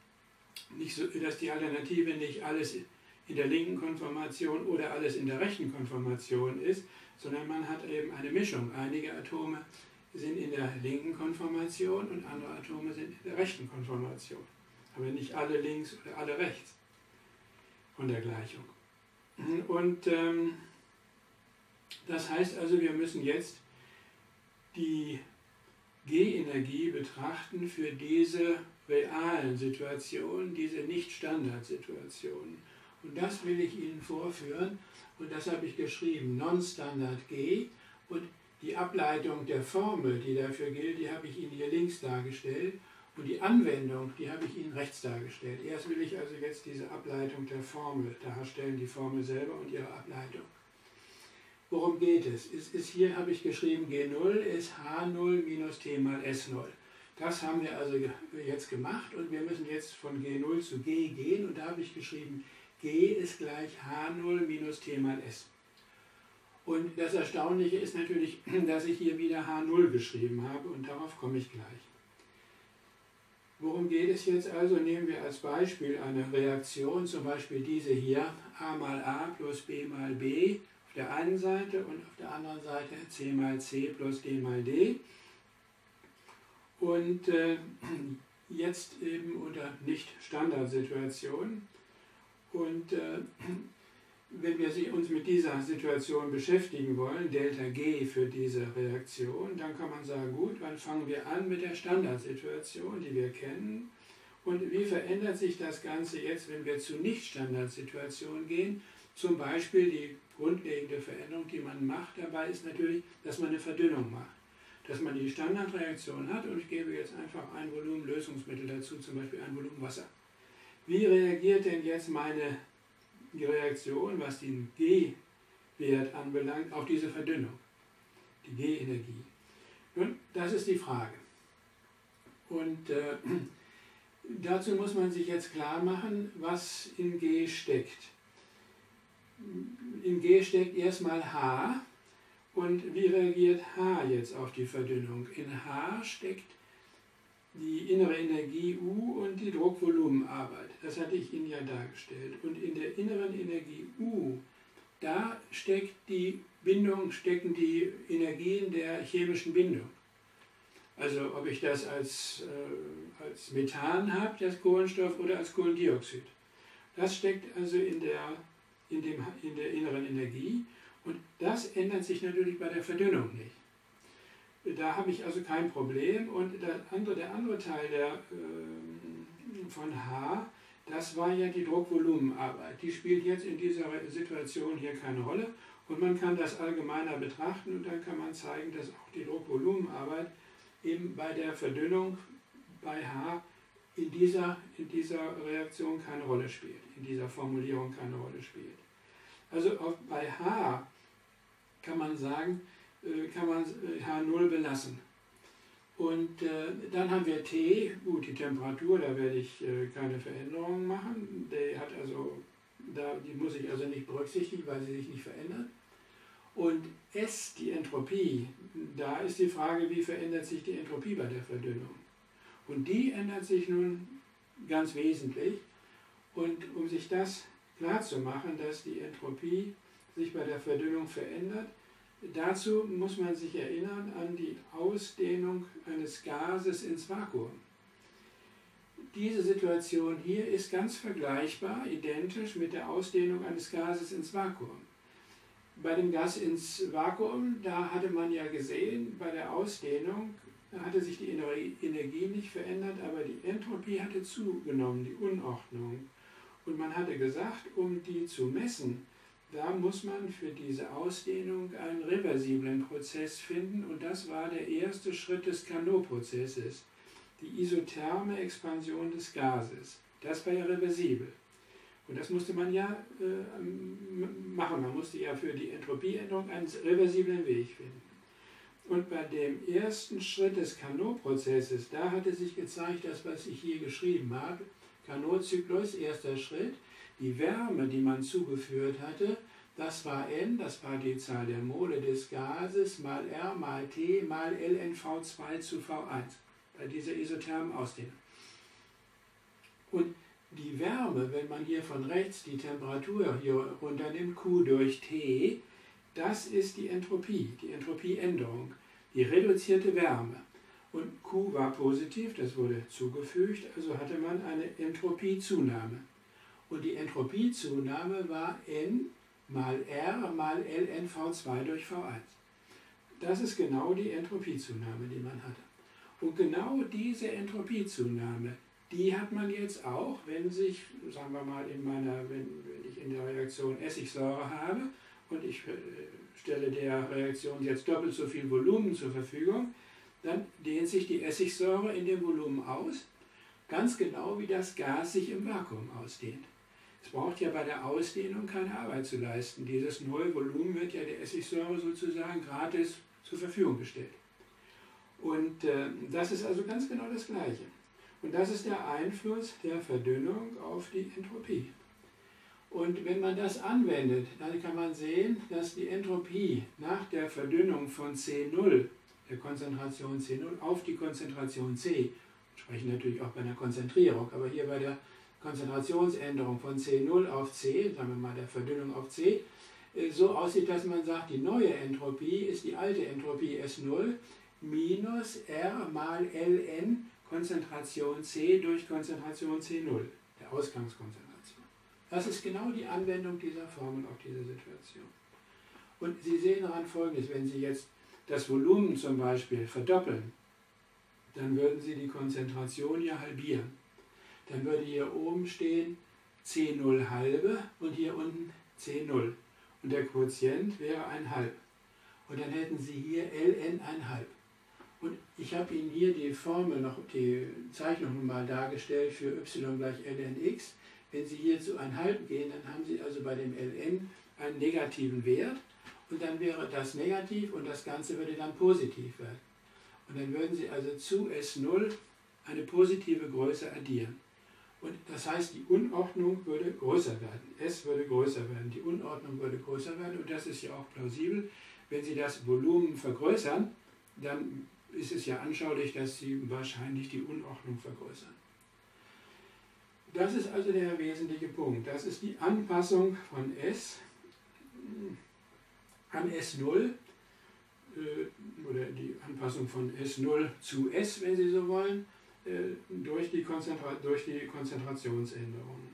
nicht so, dass die Alternative nicht alles in der linken Konformation oder alles in der rechten Konformation ist, sondern man hat eben eine Mischung. Einige Atome sind in der linken Konformation und andere Atome sind in der rechten Konformation. Aber nicht alle links oder alle rechts von der Gleichung. Und ähm, das heißt also, wir müssen jetzt die G-Energie betrachten für diese realen Situationen, diese Nicht-Standard-Situationen. Und das will ich Ihnen vorführen und das habe ich geschrieben, Non-Standard G, und die Ableitung der Formel, die dafür gilt, die habe ich Ihnen hier links dargestellt und die Anwendung, die habe ich Ihnen rechts dargestellt. Erst will ich also jetzt diese Ableitung der Formel darstellen, die Formel selber und ihre Ableitung. Worum geht es? Es ist hier, habe ich geschrieben, G null ist H null minus T mal S null. Das haben wir also jetzt gemacht und wir müssen jetzt von G null zu G gehen und da habe ich geschrieben, G ist gleich H null minus T mal S. Und das Erstaunliche ist natürlich, dass ich hier wieder H null geschrieben habe und darauf komme ich gleich. Worum geht es jetzt also? Nehmen wir als Beispiel eine Reaktion, zum Beispiel diese hier, A mal A plus B mal B auf der einen Seite und auf der anderen Seite C mal C plus D mal D. Und äh, jetzt eben unter Nicht-Standard-Situationen. Und äh, wenn wir uns mit dieser Situation beschäftigen wollen, Delta G für diese Reaktion, dann kann man sagen, gut, dann fangen wir an mit der Standardsituation, die wir kennen. Und wie verändert sich das Ganze jetzt, wenn wir zu Nicht-Standardsituationen gehen? Zum Beispiel die grundlegende Veränderung, die man macht dabei, ist natürlich, dass man eine Verdünnung macht. Dass man die Standardreaktion hat und ich gebe jetzt einfach ein Volumen Lösungsmittel dazu, zum Beispiel ein Volumen Wasser. Wie reagiert denn jetzt meine die Reaktion, was den G-Wert anbelangt, auf diese Verdünnung, die G-Energie? Nun, das ist die Frage. Und äh, dazu muss man sich jetzt klar machen, was in G steckt. In G steckt erstmal H. Und wie reagiert H jetzt auf die Verdünnung? In H steckt die innere Energie U und die Druckvolumenarbeit. Das hatte ich Ihnen ja dargestellt. Und in der inneren Energie U, da steckt die Bindung, stecken die Energien der chemischen Bindung. Also ob ich das als, äh, als Methan habe, das Kohlenstoff, oder als Kohlendioxid. Das steckt also in der, in dem, in der inneren Energie. Und das ändert sich natürlich bei der Verdünnung nicht. Da habe ich also kein Problem. Und der andere, der andere Teil der, äh, von H, das war ja die Druckvolumenarbeit. Die spielt jetzt in dieser Situation hier keine Rolle. Und man kann das allgemeiner betrachten und dann kann man zeigen, dass auch die Druckvolumenarbeit eben bei der Verdünnung bei H in dieser, in dieser Reaktion keine Rolle spielt, in dieser Formulierung keine Rolle spielt. Also auch bei H kann man sagen, kann man H null belassen. Und äh, dann haben wir T, gut, die Temperatur, da werde ich äh, keine Veränderungen machen. Die, hat also, da, die muss ich also nicht berücksichtigen, weil sie sich nicht verändert. Und S, die Entropie, da ist die Frage, wie verändert sich die Entropie bei der Verdünnung. Und die ändert sich nun ganz wesentlich. Und um sich das klarzumachen, dass die Entropie sich bei der Verdünnung verändert, dazu muss man sich erinnern an die Ausdehnung eines Gases ins Vakuum. Diese Situation hier ist ganz vergleichbar, identisch mit der Ausdehnung eines Gases ins Vakuum. Bei dem Gas ins Vakuum, da hatte man ja gesehen, bei der Ausdehnung hatte sich die Energie nicht verändert, aber die Entropie hatte zugenommen, die Unordnung. Und man hatte gesagt, um die zu messen, da muss man für diese Ausdehnung einen reversiblen Prozess finden und das war der erste Schritt des Carnot-Prozesses, die isotherme Expansion des Gases. Das war ja reversibel. Und das musste man ja äh, machen. Man musste ja für die Entropieänderung einen reversiblen Weg finden. Und bei dem ersten Schritt des Carnot-Prozesses, da hatte sich gezeigt, das, was ich hier geschrieben habe, Carnot-Zyklus, erster Schritt, die Wärme, die man zugeführt hatte, das war N, das war die Zahl der Mole des Gases, mal R, mal T, mal L N V zwei zu V eins, bei dieser isothermen Ausdehnung. Und die Wärme, wenn man hier von rechts die Temperatur hier runternimmt, Q durch T, das ist die Entropie, die Entropieänderung, die reduzierte Wärme. Und Q war positiv, das wurde zugefügt, also hatte man eine Entropiezunahme. Und die Entropiezunahme war N mal R mal Ln V zwei durch V eins. Das ist genau die Entropiezunahme, die man hatte. Und genau diese Entropiezunahme, die hat man jetzt auch, wenn sich, sagen wir mal, in meiner, wenn, wenn ich in der Reaktion Essigsäure habe und ich stelle der Reaktion jetzt doppelt so viel Volumen zur Verfügung, dann dehnt sich die Essigsäure in dem Volumen aus, ganz genau wie das Gas sich im Vakuum ausdehnt. Es braucht ja bei der Ausdehnung keine Arbeit zu leisten. Dieses neue Volumen wird ja der Essigsäure sozusagen gratis zur Verfügung gestellt. Und äh, das ist also ganz genau das Gleiche. Und das ist der Einfluss der Verdünnung auf die Entropie. Und wenn man das anwendet, dann kann man sehen, dass die Entropie nach der Verdünnung von C null, der Konzentration C null, auf die Konzentration C, wir sprechen natürlich auch bei einer Konzentrierung, aber hier bei der Konzentrationsänderung von C null auf C, sagen wir mal der Verdünnung auf C, so aussieht, dass man sagt, die neue Entropie ist die alte Entropie S null minus R mal Ln Konzentration C durch Konzentration C null, der Ausgangskonzentration. Das ist genau die Anwendung dieser Formel auf diese Situation. Und Sie sehen daran Folgendes, wenn Sie jetzt das Volumen zum Beispiel verdoppeln, dann würden Sie die Konzentration ja halbieren. Dann würde hier oben stehen C null halbe und hier unten C null. Und der Quotient wäre ein halb. Und dann hätten Sie hier Ln ein halb. Und ich habe Ihnen hier die Formel, noch die Zeichnung mal dargestellt für y gleich lnx. Wenn Sie hier zu ein halb gehen, dann haben Sie also bei dem Ln einen negativen Wert. Und dann wäre das negativ und das Ganze würde dann positiv werden. Und dann würden Sie also zu S null eine positive Größe addieren. Und das heißt, die Unordnung würde größer werden. S würde größer werden, die Unordnung würde größer werden. Und das ist ja auch plausibel. Wenn Sie das Volumen vergrößern, dann ist es ja anschaulich, dass Sie wahrscheinlich die Unordnung vergrößern. Das ist also der wesentliche Punkt. Das ist die Anpassung von S an S null, oder die Anpassung von S null zu S, wenn Sie so wollen, durch die, Konzentra durch die Konzentrationsänderungen.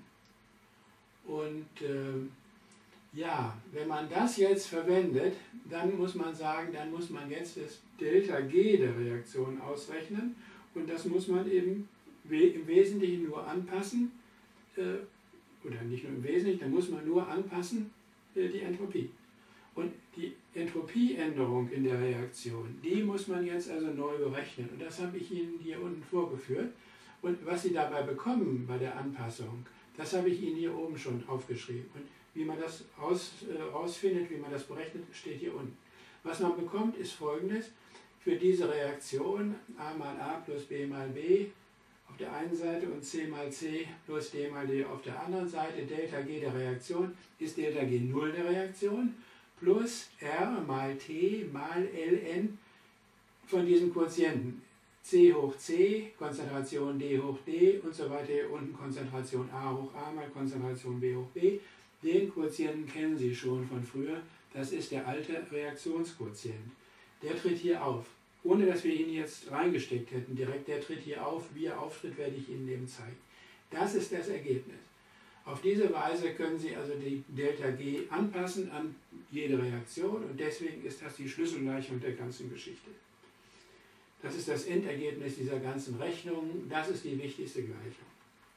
Und äh, ja, wenn man das jetzt verwendet, dann muss man sagen, dann muss man jetzt das Delta G der Reaktion ausrechnen und das muss man eben im Wesentlichen nur anpassen, äh, oder nicht nur im Wesentlichen, da muss man nur anpassen äh, die Entropie. Und die Entropieänderung in der Reaktion, die muss man jetzt also neu berechnen. Und das habe ich Ihnen hier unten vorgeführt. Und was Sie dabei bekommen bei der Anpassung, das habe ich Ihnen hier oben schon aufgeschrieben. Und wie man das aus, äh, rausfindet, wie man das berechnet, steht hier unten. Was man bekommt, ist Folgendes. Für diese Reaktion a mal a plus b mal b auf der einen Seite und c mal c plus d mal d auf der anderen Seite, Delta G der Reaktion ist Delta G null der Reaktion, plus R mal T mal Ln von diesen Quotienten. C hoch C, Konzentration D hoch D und so weiter. Hier unten Konzentration A hoch A mal Konzentration B hoch B. Den Quotienten kennen Sie schon von früher. Das ist der alte Reaktionsquotient. Der tritt hier auf. Ohne dass wir ihn jetzt reingesteckt hätten direkt. Der tritt hier auf. Wie er auftritt, werde ich Ihnen eben zeigen. Das ist das Ergebnis. Auf diese Weise können Sie also die Delta G anpassen an jede Reaktion und deswegen ist das die Schlüsselgleichung der ganzen Geschichte. Das ist das Endergebnis dieser ganzen Rechnung, das ist die wichtigste Gleichung.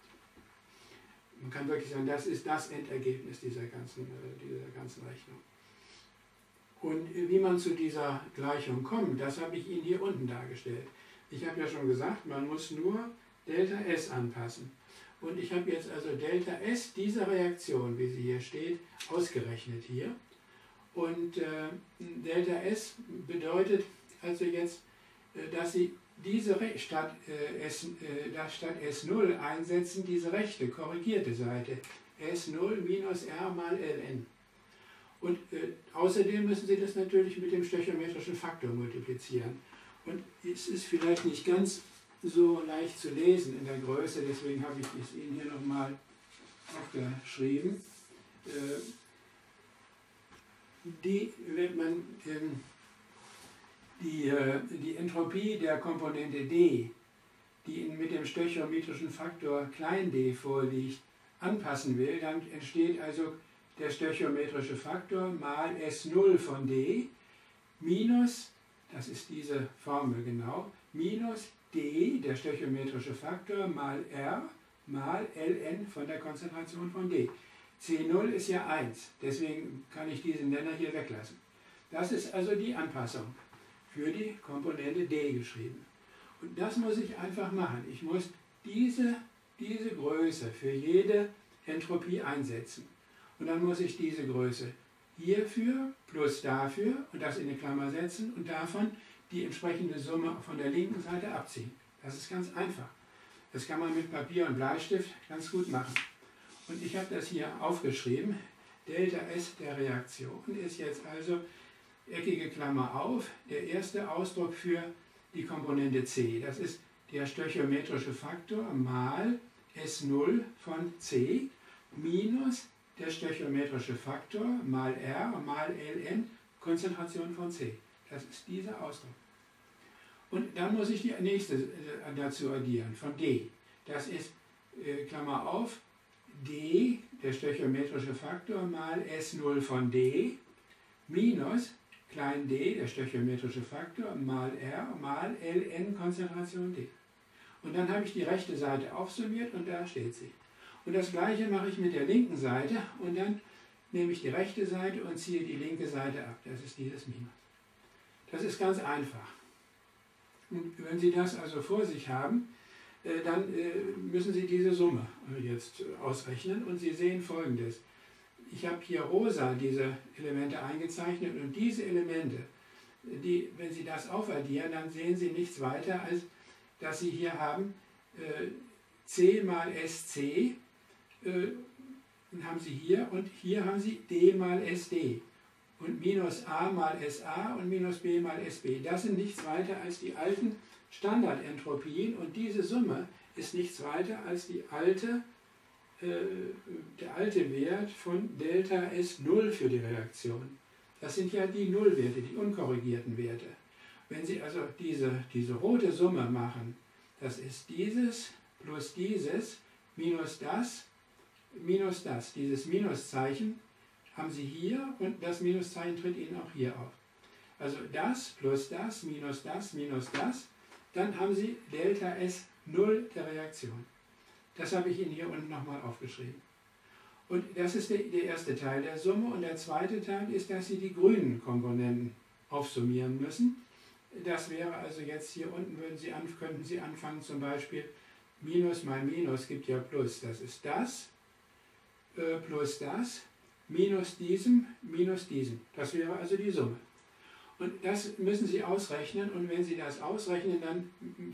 Man kann wirklich sagen, das ist das Endergebnis dieser ganzen, äh, dieser ganzen Rechnung. Und wie man zu dieser Gleichung kommt, das habe ich Ihnen hier unten dargestellt. Ich habe ja schon gesagt, man muss nur Delta S anpassen. Und ich habe jetzt also Delta S dieser Reaktion, wie sie hier steht, ausgerechnet hier. Und äh, Delta S bedeutet also jetzt, äh, dass Sie diese Re statt, äh, S, äh, statt S null einsetzen, diese rechte, korrigierte Seite. S null minus R mal Ln. Und äh, außerdem müssen Sie das natürlich mit dem stöchiometrischen Faktor multiplizieren. Und es ist vielleicht nicht ganz so leicht zu lesen in der Größe, deswegen habe ich es Ihnen hier nochmal aufgeschrieben. Die, wenn man ähm, die, äh, die Entropie der Komponente d, die mit dem stöchiometrischen Faktor klein d vorliegt, anpassen will, dann entsteht also der stöchiometrische Faktor mal S null von d minus, das ist diese Formel genau, minus d, der stöchiometrische Faktor, mal r mal Ln von der Konzentration von d. C null ist ja eins, deswegen kann ich diesen Nenner hier weglassen. Das ist also die Anpassung für die Komponente d geschrieben. Und das muss ich einfach machen. Ich muss diese, diese Größe für jede Entropie einsetzen. Und dann muss ich diese Größe hierfür plus dafür und das in eine Klammer setzen und davon die entsprechende Summe von der linken Seite abziehen. Das ist ganz einfach. Das kann man mit Papier und Bleistift ganz gut machen. Und ich habe das hier aufgeschrieben. Delta S der Reaktion ist jetzt also eckige Klammer auf, der erste Ausdruck für die Komponente C. Das ist der stöchiometrische Faktor mal S null von C minus der stöchiometrische Faktor mal R mal Ln Konzentration von C. Das ist dieser Ausdruck. Und dann muss ich die nächste dazu addieren, von D. Das ist, äh, Klammer auf, D, der stöchiometrische Faktor, mal S null von D, minus klein d, der stöchiometrische Faktor, mal R, mal Ln Konzentration D. Und dann habe ich die rechte Seite aufsummiert und da steht sie. Und das gleiche mache ich mit der linken Seite und dann nehme ich die rechte Seite und ziehe die linke Seite ab. Das ist dieses Minus. Das ist ganz einfach. Und wenn Sie das also vor sich haben, dann müssen Sie diese Summe jetzt ausrechnen und Sie sehen Folgendes. Ich habe hier rosa diese Elemente eingezeichnet und diese Elemente, die, wenn Sie das aufaddieren, dann sehen Sie nichts weiter, als dass Sie hier haben C mal Sc, äh, haben Sie hier und hier haben Sie D mal Sd und minus A mal Sa und minus B mal Sb. Das sind nichts weiter als die alten Standardentropien und diese Summe ist nichts weiter als die alte, äh, der alte Wert von Delta S null für die Reaktion. Das sind ja die Nullwerte, die unkorrigierten Werte. Wenn Sie also diese, diese rote Summe machen, das ist dieses plus dieses minus das minus das. Dieses Minuszeichen haben Sie hier und das Minuszeichen tritt Ihnen auch hier auf. Also das plus das minus das minus das, dann haben Sie Delta S null der Reaktion. Das habe ich Ihnen hier unten nochmal aufgeschrieben. Und das ist der, der erste Teil der Summe und der zweite Teil ist, dass Sie die grünen Komponenten aufsummieren müssen. Das wäre also jetzt hier unten, würden Sie an, könnten Sie anfangen zum Beispiel Minus mal Minus gibt ja Plus. Das ist das äh, plus das minus diesem minus diesem. Das wäre also die Summe. Und das müssen Sie ausrechnen und wenn Sie das ausrechnen, dann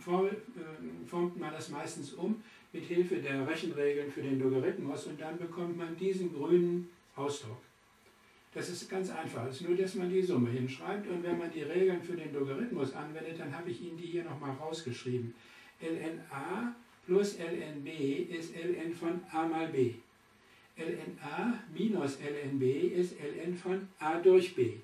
formt man das meistens um mit Hilfe der Rechenregeln für den Logarithmus und dann bekommt man diesen grünen Ausdruck. Das ist ganz einfach, es ist nur, dass man die Summe hinschreibt und wenn man die Regeln für den Logarithmus anwendet, dann habe ich Ihnen die hier nochmal rausgeschrieben. Ln a plus Ln b ist Ln von a mal b. Ln a minus Ln b ist Ln von a durch b.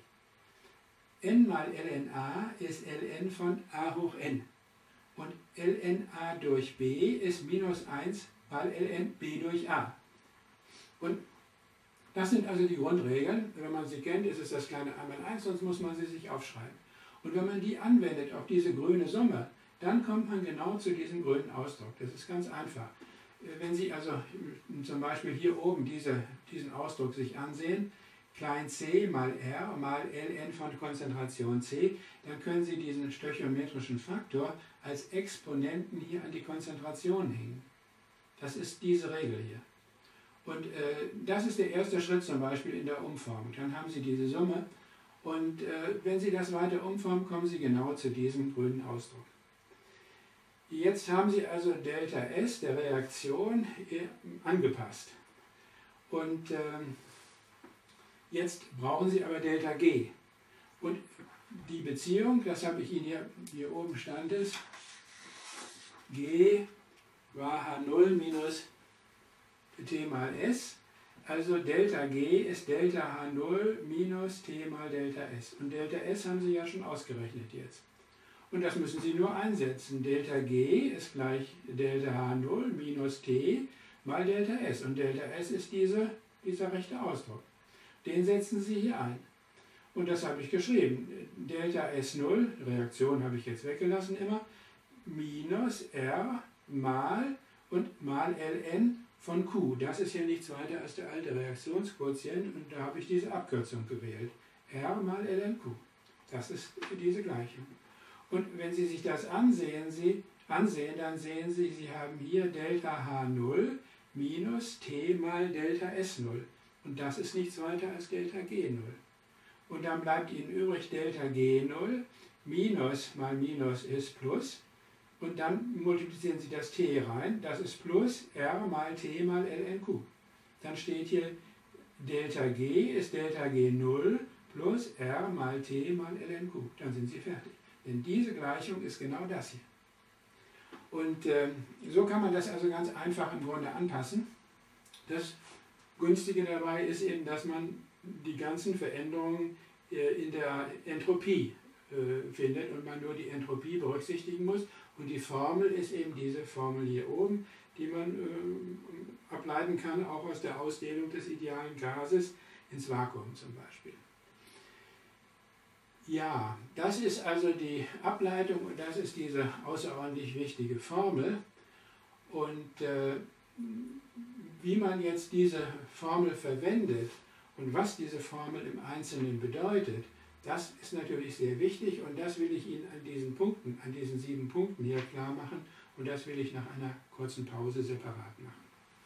N mal Ln a ist Ln von a hoch n. Und Ln a durch b ist minus eins mal Ln b durch a. Und das sind also die Grundregeln. Wenn man sie kennt, ist es das kleine a mal eins, sonst muss man sie sich aufschreiben. Und wenn man die anwendet auf diese grüne Summe, dann kommt man genau zu diesem grünen Ausdruck. Das ist ganz einfach. Wenn Sie also zum Beispiel hier oben diese, diesen Ausdruck sich ansehen, klein c mal r mal Ln von Konzentration c, dann können Sie diesen stöchiometrischen Faktor als Exponenten hier an die Konzentration hängen. Das ist diese Regel hier. Und äh, das ist der erste Schritt zum Beispiel in der Umformung. Dann haben Sie diese Summe und äh, wenn Sie das weiter umformen, kommen Sie genau zu diesem grünen Ausdruck. Jetzt haben Sie also Delta S der Reaktion äh, angepasst. Und äh, jetzt brauchen Sie aber Delta G. Und die Beziehung, das habe ich Ihnen hier, hier oben stand es, G war H null minus T mal S. Also Delta G ist Delta H null minus T mal Delta S. Und Delta S haben Sie ja schon ausgerechnet jetzt. Und das müssen Sie nur einsetzen. Delta G ist gleich Delta H null minus T mal Delta S. Und Delta S ist diese, dieser rechte Ausdruck. Den setzen Sie hier ein. Und das habe ich geschrieben. Delta S null, Reaktion habe ich jetzt weggelassen immer, minus R mal und mal Ln von Q. Das ist ja nichts weiter als der alte Reaktionsquotient und da habe ich diese Abkürzung gewählt. R mal Ln Q. Das ist diese Gleichung. Und wenn Sie sich das ansehen, Sie, ansehen, dann sehen Sie, Sie haben hier Delta H null minus T mal Delta S null. Und das ist nichts weiter als Delta G null. Und dann bleibt Ihnen übrig Delta G null, minus mal minus ist plus. Und dann multiplizieren Sie das T rein, das ist plus R mal T mal Ln Q. Dann steht hier Delta G ist Delta G null plus R mal T mal Ln Q. Dann sind Sie fertig. Denn diese Gleichung ist genau das hier. Und äh, so kann man das also ganz einfach im Grunde anpassen. Das Günstige dabei ist eben, dass man die ganzen Veränderungen äh, in der Entropie äh, findet und man nur die Entropie berücksichtigen muss. Und die Formel ist eben diese Formel hier oben, die man äh, ableiten kann, auch aus der Ausdehnung des idealen Gases ins Vakuum zum Beispiel. Ja, das ist also die Ableitung und das ist diese außerordentlich wichtige Formel. Und äh, wie man jetzt diese Formel verwendet und was diese Formel im Einzelnen bedeutet, das ist natürlich sehr wichtig und das will ich Ihnen an diesen Punkten, an diesen sieben Punkten hier klar machen und das will ich nach einer kurzen Pause separat machen.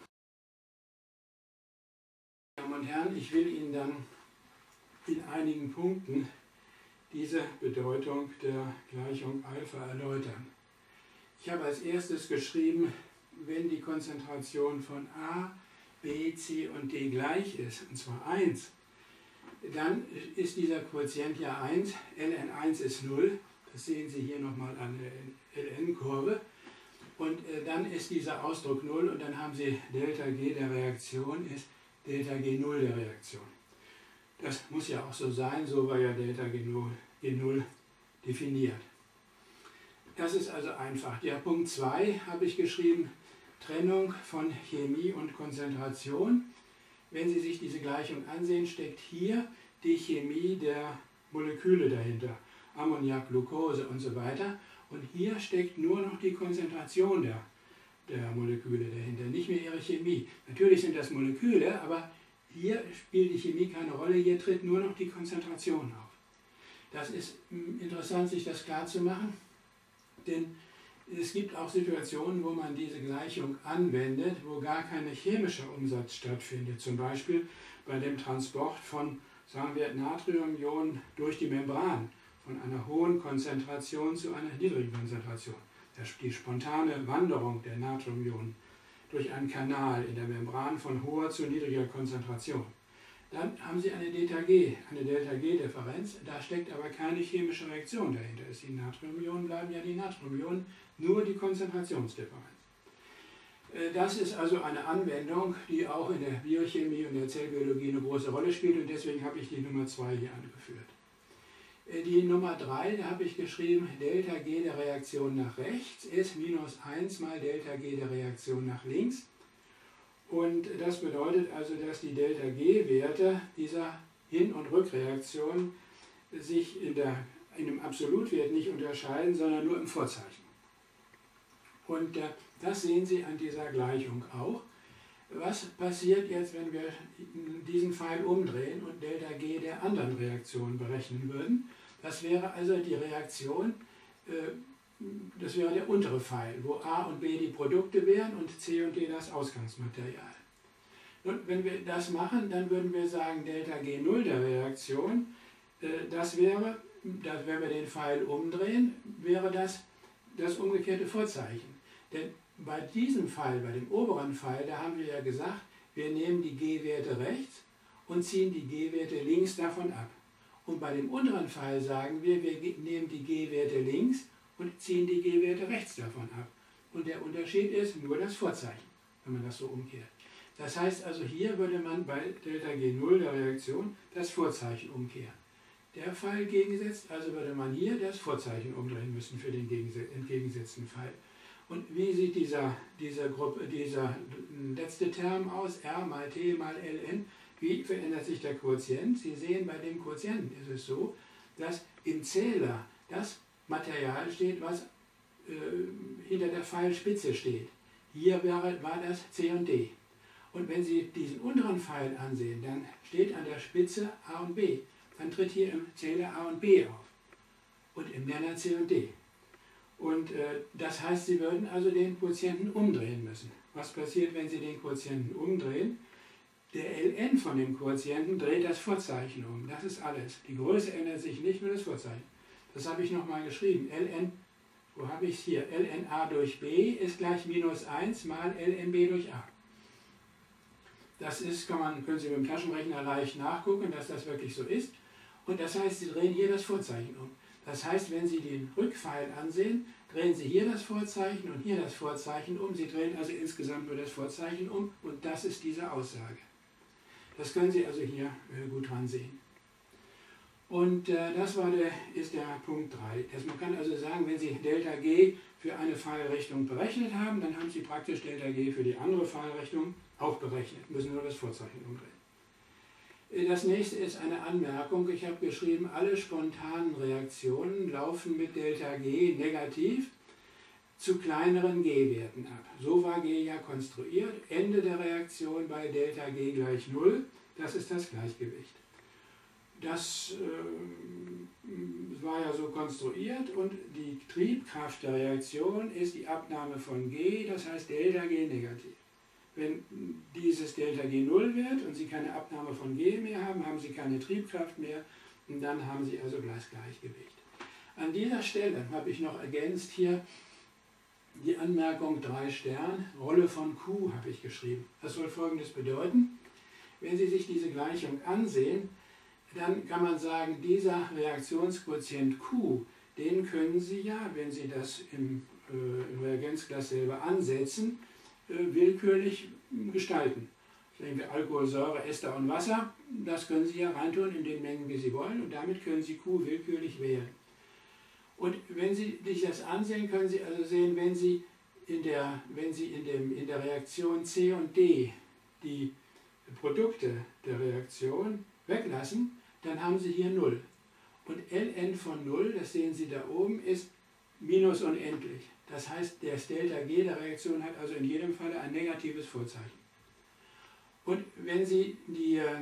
Meine Damen und Herren, ich will Ihnen dann in einigen Punkten diese Bedeutung der Gleichung Alpha erläutern. Ich habe als erstes geschrieben, wenn die Konzentration von A, B, C und D gleich ist, und zwar eins, dann ist dieser Quotient ja eins, Ln eins ist null, das sehen Sie hier nochmal an der Ln-Kurve, und äh, dann ist dieser Ausdruck null und dann haben Sie Delta G der Reaktion ist Delta G null der Reaktion. Das muss ja auch so sein, so war ja Delta G null definiert. Das ist also einfach. Der Punkt zwei habe ich geschrieben, Trennung von Chemie und Konzentration. Wenn Sie sich diese Gleichung ansehen, steckt hier die Chemie der Moleküle dahinter, Ammoniak, Glucose und so weiter. Und hier steckt nur noch die Konzentration der, der Moleküle dahinter, nicht mehr ihre Chemie. Natürlich sind das Moleküle, aber hier spielt die Chemie keine Rolle, hier tritt nur noch die Konzentration auf. Das ist interessant, sich das klar zu machen, denn es gibt auch Situationen, wo man diese Gleichung anwendet, wo gar kein chemischer Umsatz stattfindet. Zum Beispiel bei dem Transport von, sagen wir, Natriumionen durch die Membran, von einer hohen Konzentration zu einer niedrigen Konzentration. Die spontane Wanderung der Natriumionen durch einen Kanal in der Membran von hoher zu niedriger Konzentration. Dann haben Sie eine Delta G, eine Delta G-Differenz, da steckt aber keine chemische Reaktion dahinter. Die Natriumionen bleiben ja die Natriumionen, nur die Konzentrationsdifferenz. Das ist also eine Anwendung, die auch in der Biochemie und der Zellbiologie eine große Rolle spielt und deswegen habe ich die Nummer zwei hier angeführt. Die Nummer drei, da habe ich geschrieben, Delta G der Reaktion nach rechts ist minus eins mal Delta G der Reaktion nach links. Und das bedeutet also, dass die Delta G-Werte dieser Hin- und Rückreaktion sich in, der, in dem Absolutwert nicht unterscheiden, sondern nur im Vorzeichen. Und äh, das sehen Sie an dieser Gleichung auch. Was passiert jetzt, wenn wir diesen Pfeil umdrehen und Delta G der anderen Reaktion berechnen würden? Das wäre also die Reaktion, äh, das wäre der untere Pfeil, wo A und B die Produkte wären und C und D das Ausgangsmaterial. Und wenn wir das machen, dann würden wir sagen, Delta G null der Reaktion, äh, das wäre, das, wenn wir den Pfeil umdrehen, wäre das das umgekehrte Vorzeichen. Denn bei diesem Pfeil, bei dem oberen Pfeil, da haben wir ja gesagt, wir nehmen die G-Werte rechts und ziehen die G-Werte links davon ab. Und bei dem unteren Pfeil sagen wir, wir nehmen die G-Werte links und ziehen die G-Werte rechts davon ab. und der Unterschied ist nur das Vorzeichen, wenn man das so umkehrt. Das heißt also, hier würde man bei Delta G null der Reaktion das Vorzeichen umkehren. Der Fall gegensetzt, also würde man hier das Vorzeichen umdrehen müssen für den entgegengesetzten Fall. Und wie sieht dieser, dieser, Gruppe, dieser letzte Term aus, R mal T mal Ln? Wie verändert sich der Quotient? Sie sehen, bei dem Quotienten ist es so, dass im Zähler das Material steht, was äh, hinter der Pfeilspitze steht. Hier wäre, war das C und D. Und wenn Sie diesen unteren Pfeil ansehen, dann steht an der Spitze A und B. Dann tritt hier im Zähler A und B auf und im Nenner C und D. Und äh, das heißt, Sie würden also den Quotienten umdrehen müssen. Was passiert, wenn Sie den Quotienten umdrehen? Der Ln von dem Quotienten dreht das Vorzeichen um. Das ist alles. Die Größe ändert sich nicht, nur das Vorzeichen. Das habe ich nochmal geschrieben. Ln, wo habe ich es hier? Ln a durch b ist gleich minus eins mal Ln b durch a. Das ist, kann man, können Sie mit dem Taschenrechner leicht nachgucken, dass das wirklich so ist. Und das heißt, Sie drehen hier das Vorzeichen um. Das heißt, wenn Sie den Rückpfeil ansehen, drehen Sie hier das Vorzeichen und hier das Vorzeichen um. Sie drehen also insgesamt nur das Vorzeichen um und das ist diese Aussage. Das können Sie also hier äh, gut dran sehen. Und äh, das war der, ist der Punkt drei. Das, man kann also sagen, wenn Sie Delta G für eine Pfeilrichtung berechnet haben, dann haben Sie praktisch Delta G für die andere Pfeilrichtung auch berechnet, müssen nur das Vorzeichen umdrehen. Das nächste ist eine Anmerkung. Ich habe geschrieben, alle spontanen Reaktionen laufen mit Delta G negativ zu kleineren G-Werten ab. So war G ja konstruiert. Ende der Reaktion bei Delta G gleich null. Das ist das Gleichgewicht. Das äh, war ja so konstruiert und die Triebkraft der Reaktion ist die Abnahme von G, das heißt Delta G negativ. Wenn dieses Delta G null wird und Sie keine Abnahme von G mehr haben, haben Sie keine Triebkraft mehr und dann haben Sie also das Gleichgewicht. An dieser Stelle habe ich noch ergänzt hier die Anmerkung drei Stern, Rolle von Q habe ich geschrieben. Das soll Folgendes bedeuten: Wenn Sie sich diese Gleichung ansehen, dann kann man sagen, dieser Reaktionsquotient Q, den können Sie ja, wenn Sie das im, äh, im Reagenzglas selber ansetzen, äh, willkürlich gestalten. Sagen wir Alkohol, Säure, Ester und Wasser, das können Sie ja reintun in den Mengen, wie Sie wollen, und damit können Sie Q willkürlich wählen. Und wenn Sie sich das ansehen, können Sie also sehen, wenn Sie in der, wenn Sie in, dem, in der Reaktion C und D die Produkte der Reaktion weglassen, dann haben Sie hier null. Und Ln von null, das sehen Sie da oben, ist minus unendlich. Das heißt, das Delta G der Reaktion hat also in jedem Fall ein negatives Vorzeichen. Und wenn Sie die äh,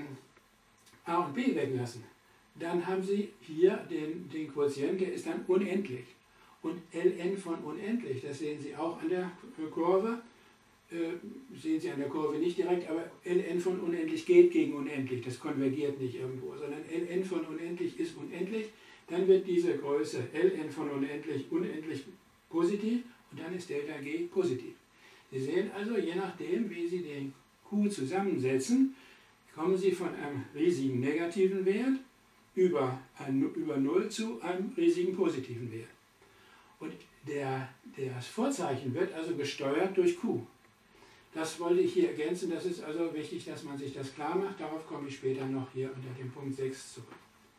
A und B weglassen, dann haben Sie hier den, den Quotient, der ist dann unendlich. Und Ln von unendlich, das sehen Sie auch an der Kurve, äh, sehen Sie an der Kurve nicht direkt, aber Ln von unendlich geht gegen unendlich, das konvergiert nicht irgendwo, sondern Ln von unendlich ist unendlich, dann wird diese Größe Ln von unendlich unendlich positiv und dann ist Delta G positiv. Sie sehen also, je nachdem, wie Sie den Q zusammensetzen, kommen Sie von einem riesigen negativen Wert über, ein, über null zu einem riesigen positiven Wert. Und der, das Vorzeichen wird also gesteuert durch Q. Das wollte ich hier ergänzen, das ist also wichtig, dass man sich das klar macht. Darauf komme ich später noch hier unter dem Punkt sechs zurück.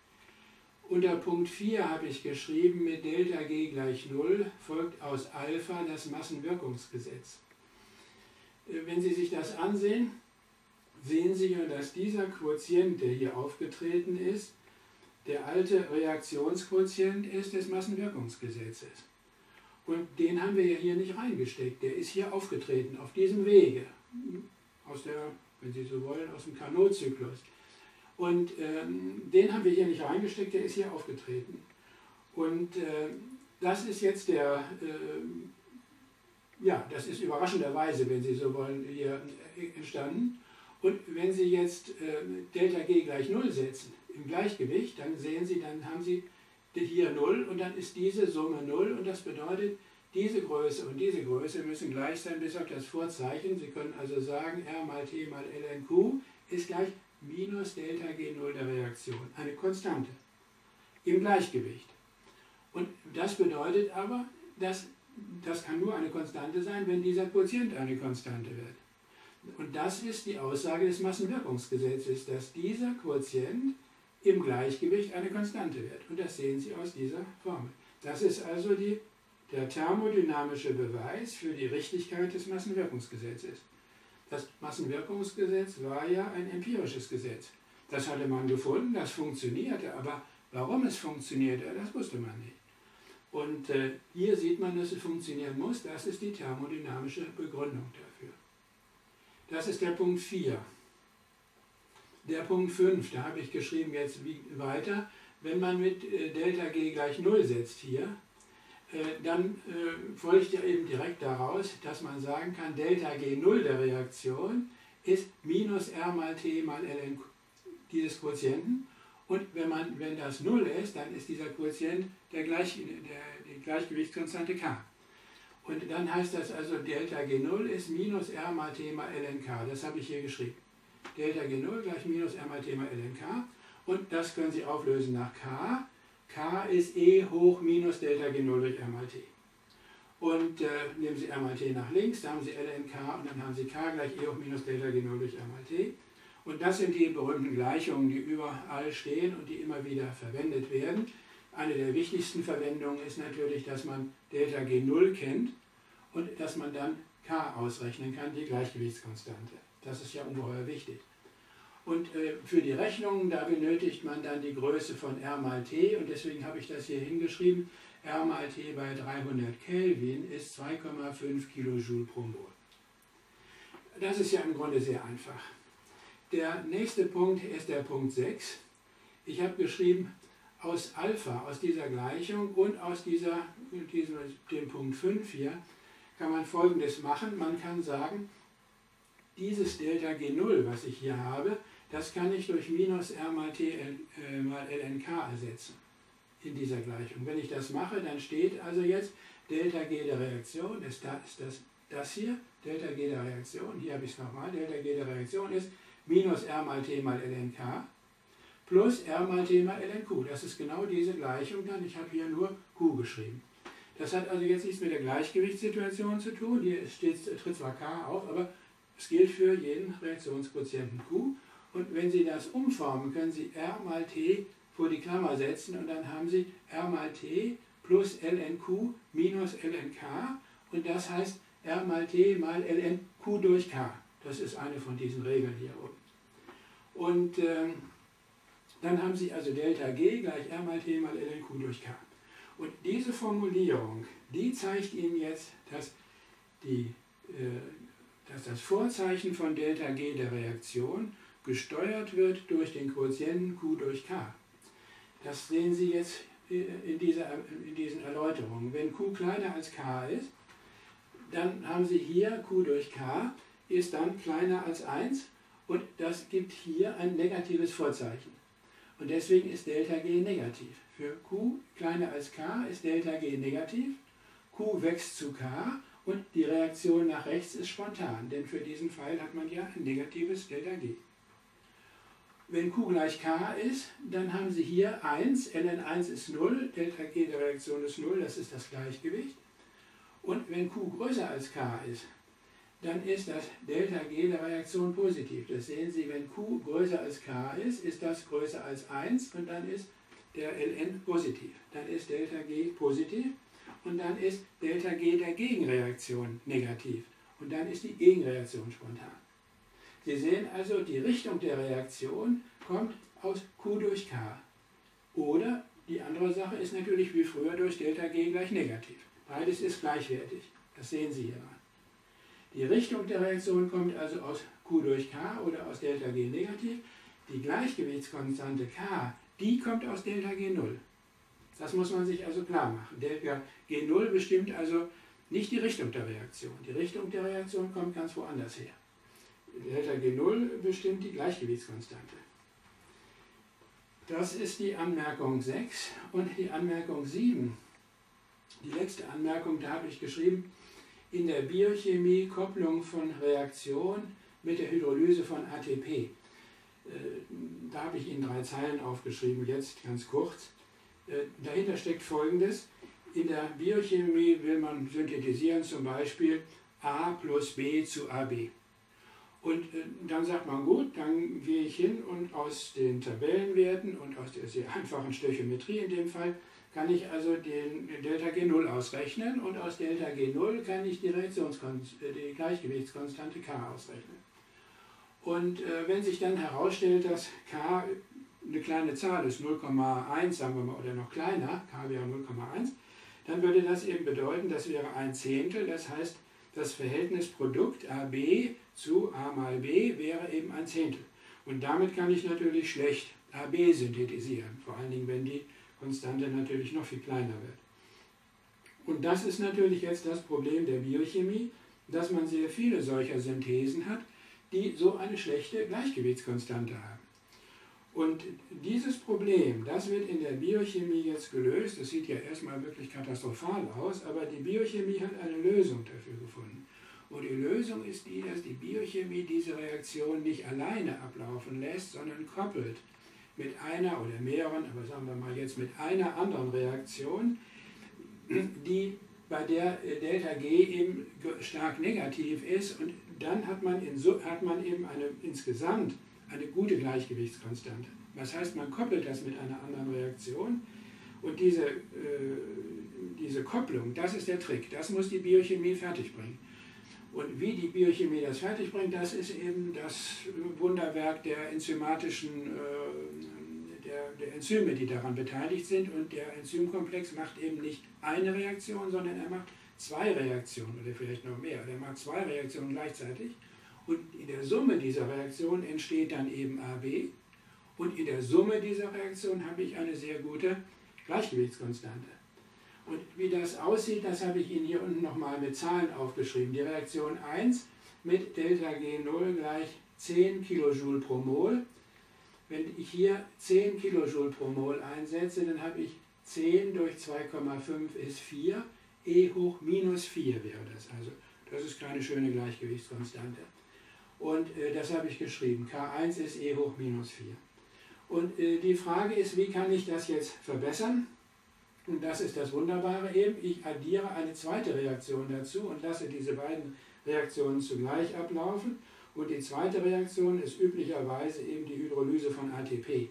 Unter Punkt vier habe ich geschrieben, mit Delta G gleich null folgt aus Alpha das Massenwirkungsgesetz. Wenn Sie sich das ansehen, sehen Sie ja, dass dieser Quotient, der hier aufgetreten ist, der alte Reaktionsquotient ist des Massenwirkungsgesetzes. Und den haben wir ja hier nicht reingesteckt. Der ist hier aufgetreten, auf diesem Wege, aus der, wenn Sie so wollen, aus dem Carnot-Zyklus. Und ähm, den haben wir hier nicht reingesteckt, der ist hier aufgetreten. Und äh, das ist jetzt der, äh, ja, das ist überraschenderweise, wenn Sie so wollen, hier entstanden. Und wenn Sie jetzt äh, Delta G gleich null setzen, im Gleichgewicht, dann sehen Sie, dann haben Sie hier null und dann ist diese Summe null und das bedeutet, diese Größe und diese Größe müssen gleich sein bis auf das Vorzeichen. Sie können also sagen, R mal T mal Ln Q ist gleich minus Delta G null der Reaktion, eine Konstante im Gleichgewicht. Und das bedeutet aber, dass das kann nur eine Konstante sein, wenn dieser Quotient eine Konstante wird. Und das ist die Aussage des Massenwirkungsgesetzes, dass dieser Quotient im Gleichgewicht eine Konstante wird. Und das sehen Sie aus dieser Formel. Das ist also die, der thermodynamische Beweis für die Richtigkeit des Massenwirkungsgesetzes. Das Massenwirkungsgesetz war ja ein empirisches Gesetz. Das hatte man gefunden, das funktionierte, aber warum es funktionierte, das wusste man nicht. Und äh, hier sieht man, dass es funktionieren muss. Das ist die thermodynamische Begründung dafür. Das ist der Punkt vier. Der Punkt fünf, da habe ich geschrieben jetzt wie weiter, wenn man mit äh, Delta G gleich null setzt hier, äh, dann äh, folgt ja eben direkt daraus, dass man sagen kann, Delta G null der Reaktion ist minus R mal T mal Ln dieses Quotienten. Und wenn, man, wenn das null ist, dann ist dieser Quotient der, Gleich, der, die Gleichgewichtskonstante K. Und dann heißt das also, Delta G null ist minus R mal T mal Ln K. Das habe ich hier geschrieben. Delta G null gleich minus R mal T mal Ln K. Und das können Sie auflösen nach K. K ist E hoch minus Delta G null durch R mal T. Und äh, nehmen Sie R mal T nach links, da haben Sie Ln K und dann haben Sie K gleich E hoch minus Delta G null durch R mal T. Und das sind die berühmten Gleichungen, die überall stehen und die immer wieder verwendet werden. Eine der wichtigsten Verwendungen ist natürlich, dass man Delta G null kennt und dass man dann K ausrechnen kann, die Gleichgewichtskonstante. Das ist ja ungeheuer wichtig. Und äh, für die Rechnungen, da benötigt man dann die Größe von R mal T und deswegen habe ich das hier hingeschrieben. R mal T bei dreihundert Kelvin ist zwei Komma fünf Kilojoule pro Mol. Das ist ja im Grunde sehr einfach. Der nächste Punkt ist der Punkt sechs. Ich habe geschrieben, aus Alpha, aus dieser Gleichung und aus dieser, diesem, dem Punkt fünf hier, kann man Folgendes machen. Man kann sagen, dieses Delta G null, was ich hier habe, das kann ich durch minus R mal T äh, mal Ln K ersetzen in dieser Gleichung. Wenn ich das mache, dann steht also jetzt Delta G der Reaktion, ist das, ist das, das hier, Delta G der Reaktion, hier habe ich es nochmal, Delta G der Reaktion ist minus R mal T mal Ln K plus R mal T mal Ln Q. Das ist genau diese Gleichung dann. Ich habe hier nur Q geschrieben. Das hat also jetzt nichts mit der Gleichgewichtssituation zu tun. Hier steht, tritt zwar K auf, aber es gilt für jeden Reaktionsquotienten Q. Und wenn Sie das umformen, können Sie R mal T vor die Klammer setzen und dann haben Sie R mal T plus Ln Q minus Ln K. Und das heißt R mal T mal Ln Q durch K. Das ist eine von diesen Regeln hier oben. Und ähm, dann haben Sie also Delta G gleich R mal T mal Ln Q durch K. Und diese Formulierung, die zeigt Ihnen jetzt, dass, die, äh, dass das Vorzeichen von Delta G der Reaktion gesteuert wird durch den Quotienten Q durch K. Das sehen Sie jetzt in, dieser, in diesen Erläuterungen. Wenn Q kleiner als K ist, dann haben Sie hier Q durch K, ist dann kleiner als eins und das gibt hier ein negatives Vorzeichen. Und deswegen ist Delta G negativ. Für Q kleiner als K ist Delta G negativ, Q wächst zu K und die Reaktion nach rechts ist spontan, denn für diesen Pfeil hat man ja ein negatives Delta G. Wenn Q gleich K ist, dann haben Sie hier eins, Ln eins ist null, Delta G der Reaktion ist null, das ist das Gleichgewicht. Und wenn Q größer als K ist, dann ist das Delta G der Reaktion positiv. Das sehen Sie, wenn Q größer als K ist, ist das größer als eins und dann ist der Ln positiv. Dann ist Delta G positiv und dann ist Delta G der Gegenreaktion negativ. Und dann ist die Gegenreaktion spontan. Sie sehen also, die Richtung der Reaktion kommt aus Q durch K. Oder die andere Sache ist natürlich wie früher durch Delta G gleich negativ. Beides ist gleichwertig. Das sehen Sie hier mal. Die Richtung der Reaktion kommt also aus Q durch K oder aus Delta G negativ. Die Gleichgewichtskonstante K, die kommt aus Delta G null. Das muss man sich also klar machen. Delta G null bestimmt also nicht die Richtung der Reaktion. Die Richtung der Reaktion kommt ganz woanders her. Delta G null bestimmt die Gleichgewichtskonstante. Das ist die Anmerkung sechs und die Anmerkung sieben. Die letzte Anmerkung, da habe ich geschrieben, in der Biochemie Kopplung von Reaktion mit der Hydrolyse von A T P. Da habe ich Ihnen drei Zeilen aufgeschrieben, jetzt ganz kurz. Dahinter steckt Folgendes. in der Biochemie will man synthetisieren zum Beispiel A plus B zu A B. Und äh, dann sagt man, gut, dann gehe ich hin und aus den Tabellenwerten und aus der sehr einfachen Stöchiometrie in dem Fall, kann ich also den Delta G null ausrechnen und aus Delta G null kann ich die, Reaktionskons die Gleichgewichtskonstante K ausrechnen. Und äh, wenn sich dann herausstellt, dass K eine kleine Zahl ist, null Komma eins sagen wir mal, oder noch kleiner, K wäre null Komma eins, dann würde das eben bedeuten, das wäre ein Zehntel, das heißt, das Verhältnis Produkt A B zu A mal B wäre eben ein Zehntel. Und damit kann ich natürlich schlecht A B synthetisieren, vor allen Dingen, wenn die Konstante natürlich noch viel kleiner wird. Und das ist natürlich jetzt das Problem der Biochemie, dass man sehr viele solcher Synthesen hat, die so eine schlechte Gleichgewichtskonstante haben. Und dieses Problem, das wird in der Biochemie jetzt gelöst. Das sieht ja erstmal wirklich katastrophal aus, aber die Biochemie hat eine Lösung dafür gefunden. Und die Lösung ist die, dass die Biochemie diese Reaktion nicht alleine ablaufen lässt, sondern koppelt mit einer oder mehreren, aber sagen wir mal jetzt mit einer anderen Reaktion, die bei der Delta G eben stark negativ ist, und dann hat man, in, hat man eben eine, insgesamt eine gute Gleichgewichtskonstante. Das heißt, man koppelt das mit einer anderen Reaktion, und diese, äh, diese Kopplung, das ist der Trick, das muss die Biochemie fertigbringen. Und wie die Biochemie das fertigbringt, das ist eben das Wunderwerk der enzymatischen, äh, der, der Enzyme, die daran beteiligt sind. Und der Enzymkomplex macht eben nicht eine Reaktion, sondern er macht zwei Reaktionen oder vielleicht noch mehr. Er macht zwei Reaktionen gleichzeitig. Und in der Summe dieser Reaktion entsteht dann eben A B. Und in der Summe dieser Reaktion habe ich eine sehr gute Gleichgewichtskonstante. Und wie das aussieht, das habe ich Ihnen hier unten nochmal mit Zahlen aufgeschrieben. Die Reaktion eins mit Delta G null gleich zehn Kilojoule pro Mol. Wenn ich hier zehn Kilojoule pro Mol einsetze, dann habe ich zehn durch zwei Komma fünf ist vier. E hoch minus vier wäre das. Also das ist keine schöne Gleichgewichtskonstante. Und äh, das habe ich geschrieben. K eins ist E hoch minus vier. Und äh, die Frage ist, wie kann ich das jetzt verbessern? Und das ist das Wunderbare eben. Ich addiere eine zweite Reaktion dazu und lasse diese beiden Reaktionen zugleich ablaufen. Und die zweite Reaktion ist üblicherweise eben die Hydrolyse von A T P.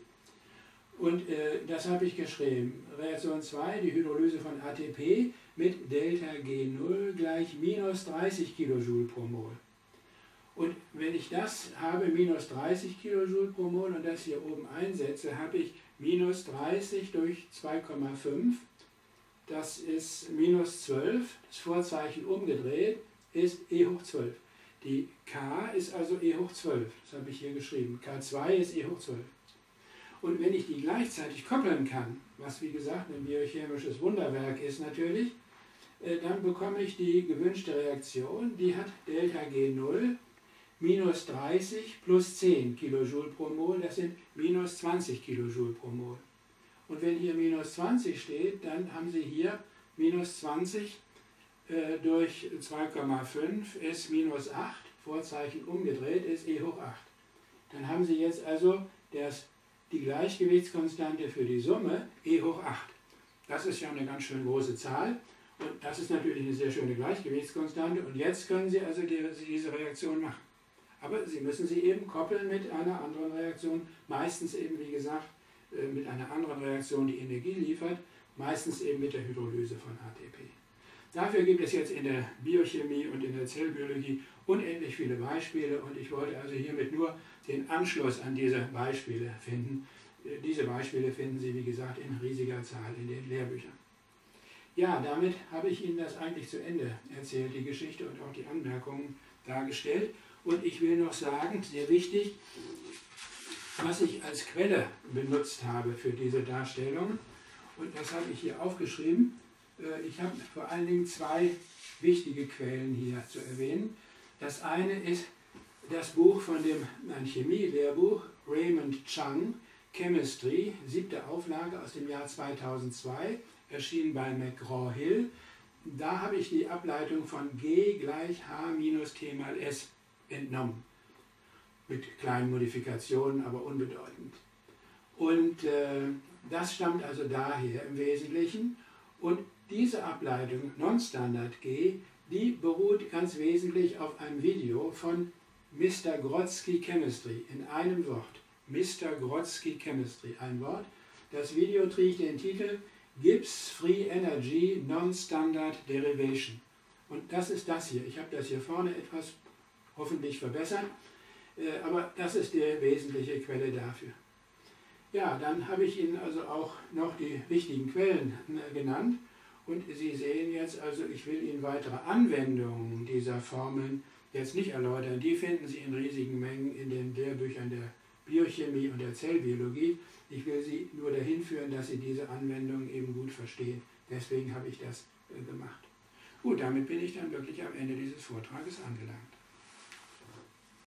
Und äh, das habe ich geschrieben. Reaktion zwei, die Hydrolyse von A T P mit Delta G null gleich minus dreißig Kilojoule pro Mol. Und wenn ich das habe, minus dreißig Kilojoule pro Mol, und das hier oben einsetze, habe ich minus dreißig durch zwei Komma fünf, das ist minus zwölf, das Vorzeichen umgedreht ist E hoch zwölf. Die K ist also E hoch zwölf, das habe ich hier geschrieben. K zwei ist E hoch zwölf. Und wenn ich die gleichzeitig koppeln kann, was wie gesagt ein biochemisches Wunderwerk ist natürlich, dann bekomme ich die gewünschte Reaktion, die hat Delta G null minus dreißig plus zehn Kilojoule pro Mol, das sind minus zwanzig Kilojoule pro Mol. Und wenn hier minus zwanzig steht, dann haben Sie hier minus zwanzig äh, durch zwei Komma fünf ist minus acht, Vorzeichen umgedreht ist E hoch acht. Dann haben Sie jetzt also das, die Gleichgewichtskonstante für die Summe E hoch acht. Das ist ja eine ganz schön große Zahl. Und das ist natürlich eine sehr schöne Gleichgewichtskonstante. Und jetzt können Sie also die, diese Reaktion machen. Aber Sie müssen sie eben koppeln mit einer anderen Reaktion, meistens eben, wie gesagt, mit einer anderen Reaktion, die Energie liefert, meistens eben mit der Hydrolyse von A T P. Dafür gibt es jetzt in der Biochemie und in der Zellbiologie unendlich viele Beispiele, und ich wollte also hiermit nur den Anschluss an diese Beispiele finden. Diese Beispiele finden Sie, wie gesagt, in riesiger Zahl in den Lehrbüchern. Ja, damit habe ich Ihnen das eigentlich zu Ende erzählt, die Geschichte und auch die Anmerkungen dargestellt. Und ich will noch sagen, sehr wichtig, was ich als Quelle benutzt habe für diese Darstellung. Und das habe ich hier aufgeschrieben. Ich habe vor allen Dingen zwei wichtige Quellen hier zu erwähnen. Das eine ist das Buch von dem, ein Chemie-Lehrbuch, Raymond Chung, Chemistry, siebte Auflage aus dem Jahr zweitausendzwei, erschienen bei McGraw-Hill. Da habe ich die Ableitung von G gleich H minus T mal S entnommen. Mit kleinen Modifikationen, aber unbedeutend. Und äh, das stammt also daher im Wesentlichen. Und diese Ableitung Non-Standard G, die beruht ganz wesentlich auf einem Video von Mister Grodzki Chemistry, in einem Wort. Mister Grodzki Chemistry, ein Wort. Das Video trägt den Titel Gibbs Free Energy Non-Standard Derivation. Und das ist das hier. Ich habe das hier vorne etwas hoffentlich verbessert, aber das ist die wesentliche Quelle dafür. Ja, dann habe ich Ihnen also auch noch die wichtigen Quellen genannt. Und Sie sehen jetzt, also ich will Ihnen weitere Anwendungen dieser Formeln jetzt nicht erläutern. Die finden Sie in riesigen Mengen in den Lehrbüchern der Biochemie und der Zellbiologie. Ich will Sie nur dahin führen, dass Sie diese Anwendungen eben gut verstehen. Deswegen habe ich das gemacht. Gut, damit bin ich dann wirklich am Ende dieses Vortrages angelangt.